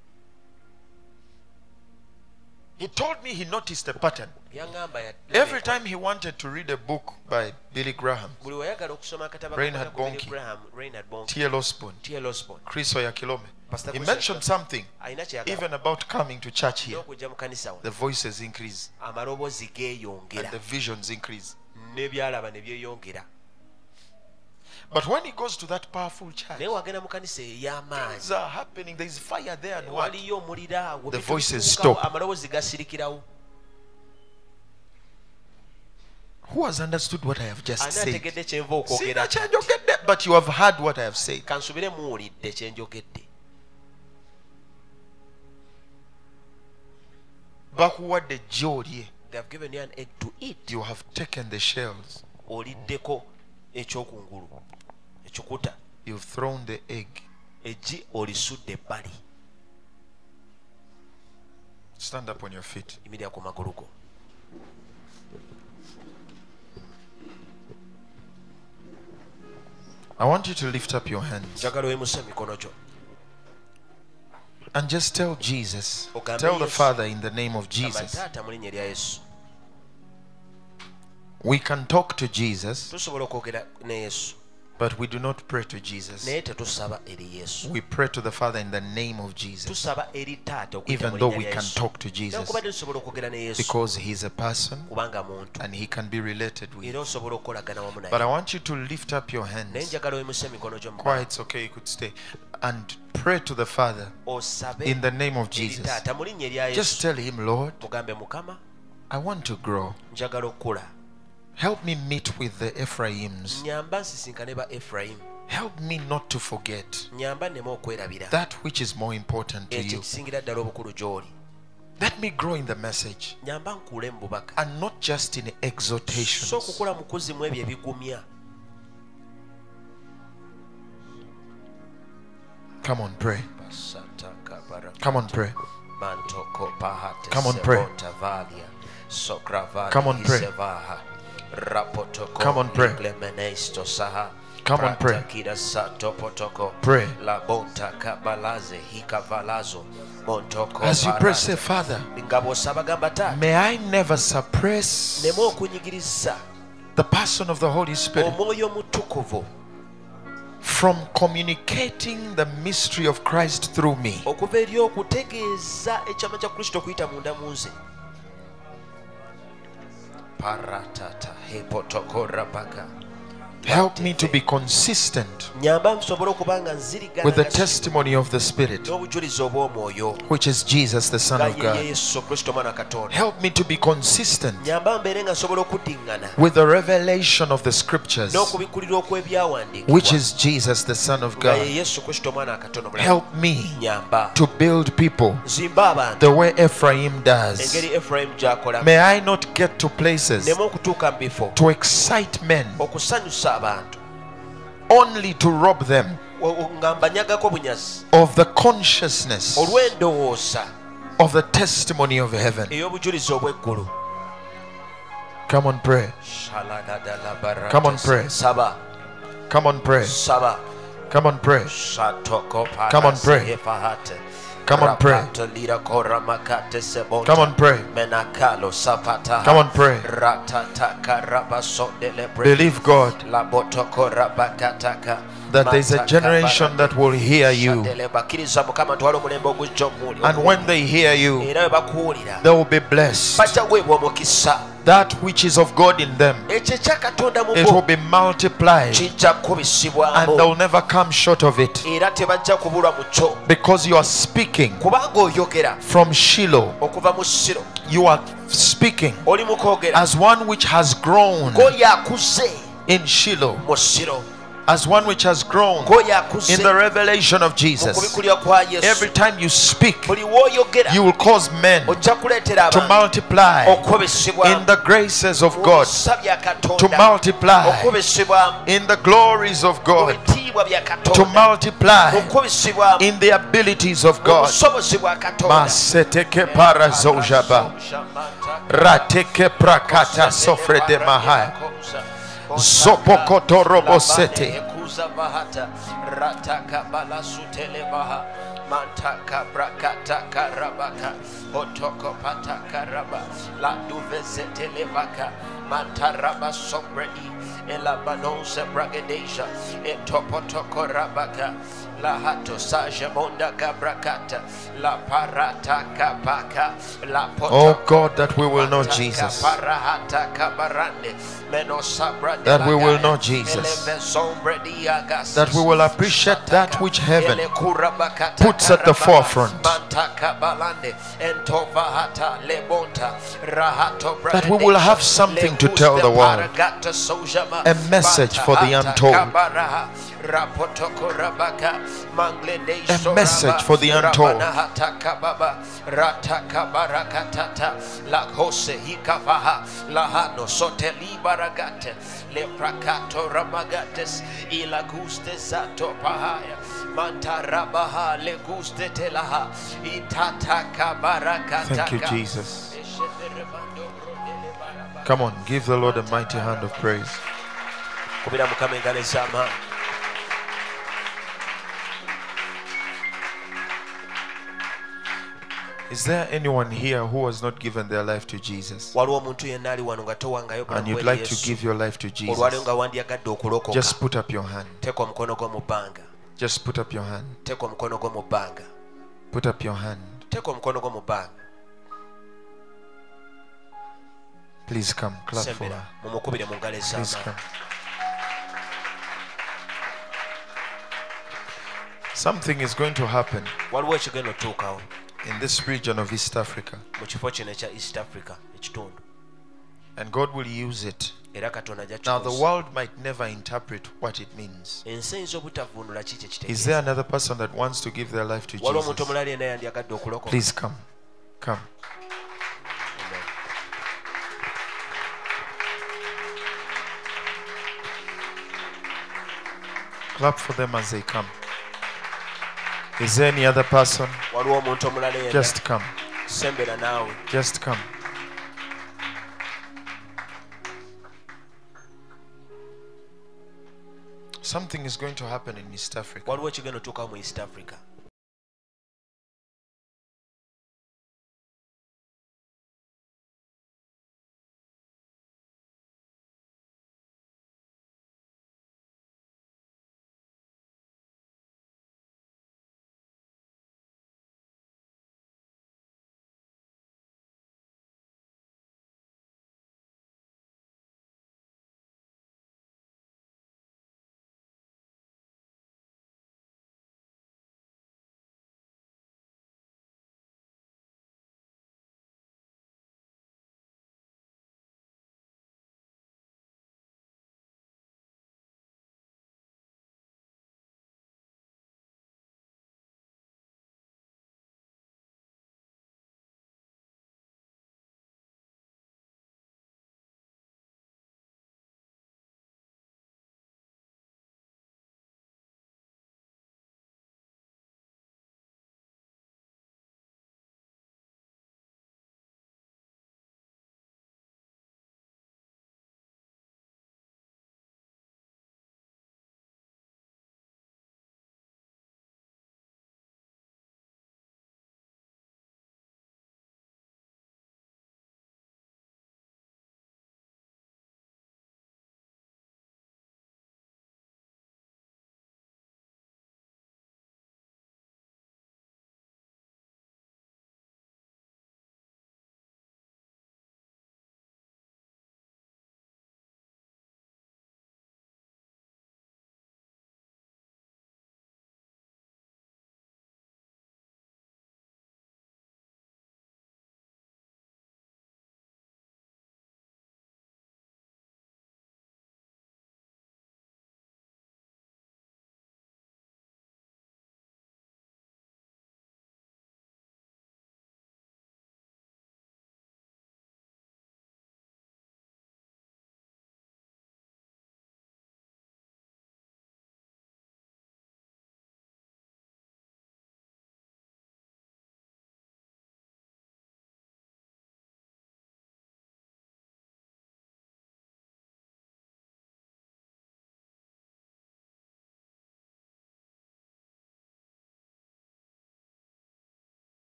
He told me he noticed a pattern. Yaŋŋamba Every time he wanted to read a book by Billy Graham, buli wayagala okusoma akatabo Reinhard akakwata ku Billy Bonnke, Graham, Reinhard Bonnke, T.L. Osborne, T.L. Osborne, Chris Oyakilome, Pastor he Chris mentioned Oyakilome. something alina kyeyagala even about coming to church here. n'okujja mu kanisa wano. The voices increase Amaloboozi and geeyongera the visions increase. n'ebyalaba ne byeyongera. But when he goes to that powerful church, naye wagenda mu kanisa ey'amaanyi, things are happening. There is fire there and what? waliyo omulira awo, The bintu voices bifuukawo, stop. amaloboozi gasirikirawo. Who has understood what I have just Ani said? ategedde kyenva okwogera? See, but you have heard what I have said. Kansubire muwulidde kye njogedde. Bakuwadde jjo olye. They have given you an egg to eat. You have taken the shells. Oliddeko ekyokungulu, ekikuta, You've thrown the egg. eggi olisudde ebbali. Stand up on your feet. Yimirira ku magulu go. I want you to lift up your hands Njagala oyimusa emikono gyo. and just tell Jesus, Ogambe tell the Yesu. Father in the name of Gamba Jesus. Taata mu linnya lya Yesu. We can talk to Jesus, Tusobola okwogera ne Yesu, but we do not pray to Jesus. naye tetusaba eri Yesu. We pray to the Father in the name of Jesus, Tusaba eri Taata okuyita even mu though linnya we lya can Yesu. talk to Jesus, Newankubadde tusobola okwogera ne Yesu because He's a person kubanga muntu and He can be related with. era osobola okukolagana wamu But I naye. want you to lift up your Naye hands. njagala oyimusa emikono gyo mu Quiet, it's okay, you could stay. And pray to the Father osabe in the name of eri Jesus. Taata mu linnya lya Just Yesu. tell Him, Lord, Mugambe Mukama, I want to grow. njagala okukula. Help me meet with the Ephraims. Nyamba nsisinkane ba Ephraim. Help me not to forget Nyamba nneme okwerabira that which is more important to ekyo you. ekisingira ddala obukulu gy'oli. Let me grow in the message Nyamba nkule mu bubaka, and not just in exhortations. so okukula mu kuzimu ebyo ebigumya. Come on, pray. Come on, pray. Come on, pray. Come on, pray. Come on, pray. Come on, pray. Pray. As you pray, say, Father, may I never suppress the person of the Holy Spirit from communicating the mystery of Christ through me. Help me to be consistent with the testimony of the Spirit, which is Jesus, the Son of God. Help me to be consistent with the revelation of the Scriptures, which is Jesus, the Son of God. Help me to build people the way Ephraim does. May I not get to places to excite men only to rob them of the consciousness of the testimony of heaven. Come on, pray. Come on, pray. Come on, pray. Come on, pray. Come on, pray. Come on, pray. Come on, pray. Come on, pray. Believe God that there is a generation that will hear you, and when they hear you, they will be blessed. That which is of God in them, it will be multiplied, and they will never come short of it, because you are speaking from Shiloh. You are speaking as one which has grown in Shiloh, as one which has grown in the revelation of Jesus. Every time you speak, you will cause men to multiply in the graces of God, to multiply in the glories of God, to multiply in the abilities of God. Maseteke parazojaba rateke prakata sofre de mahai Zopokoto robosete rataka balasutelevaha mantaka brakata karabaka otoko pataka raba la duvezete levaka mantaraba sobredi elabanose bragedeja etopotoko rabaka la hato saja monda kabrakata la parata kabaka la poto. Oh God, that we will know Jesus, that we will know Jesus, that we will appreciate that which heaven puts at the forefront, that we will have something to tell the world, a message for the untold, a message for the untold. Thank you, Jesus. Come on, give the Lord a mighty hand of praise. Is there anyone here who has not given their life to Jesus, and you'd like to give your life to Jesus? Just put up your hand. Just put up your hand. Put up your hand. Please come. Clap for her. Please come. Something is going to happen in this region of East Africa, and God will use it. Now the world might never interpret what it means. Is there another person that wants to give their life to Jesus? Please come. Come. Clap for them as they come. Is there any other person? waliwo omuntu omulala yenna Just come. sembera naawe Just come. Something is going to happen in East Africa. waliwo ekigenda otuukawo mu east africa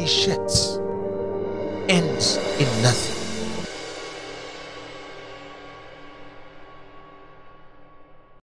he sheds ends in nothing.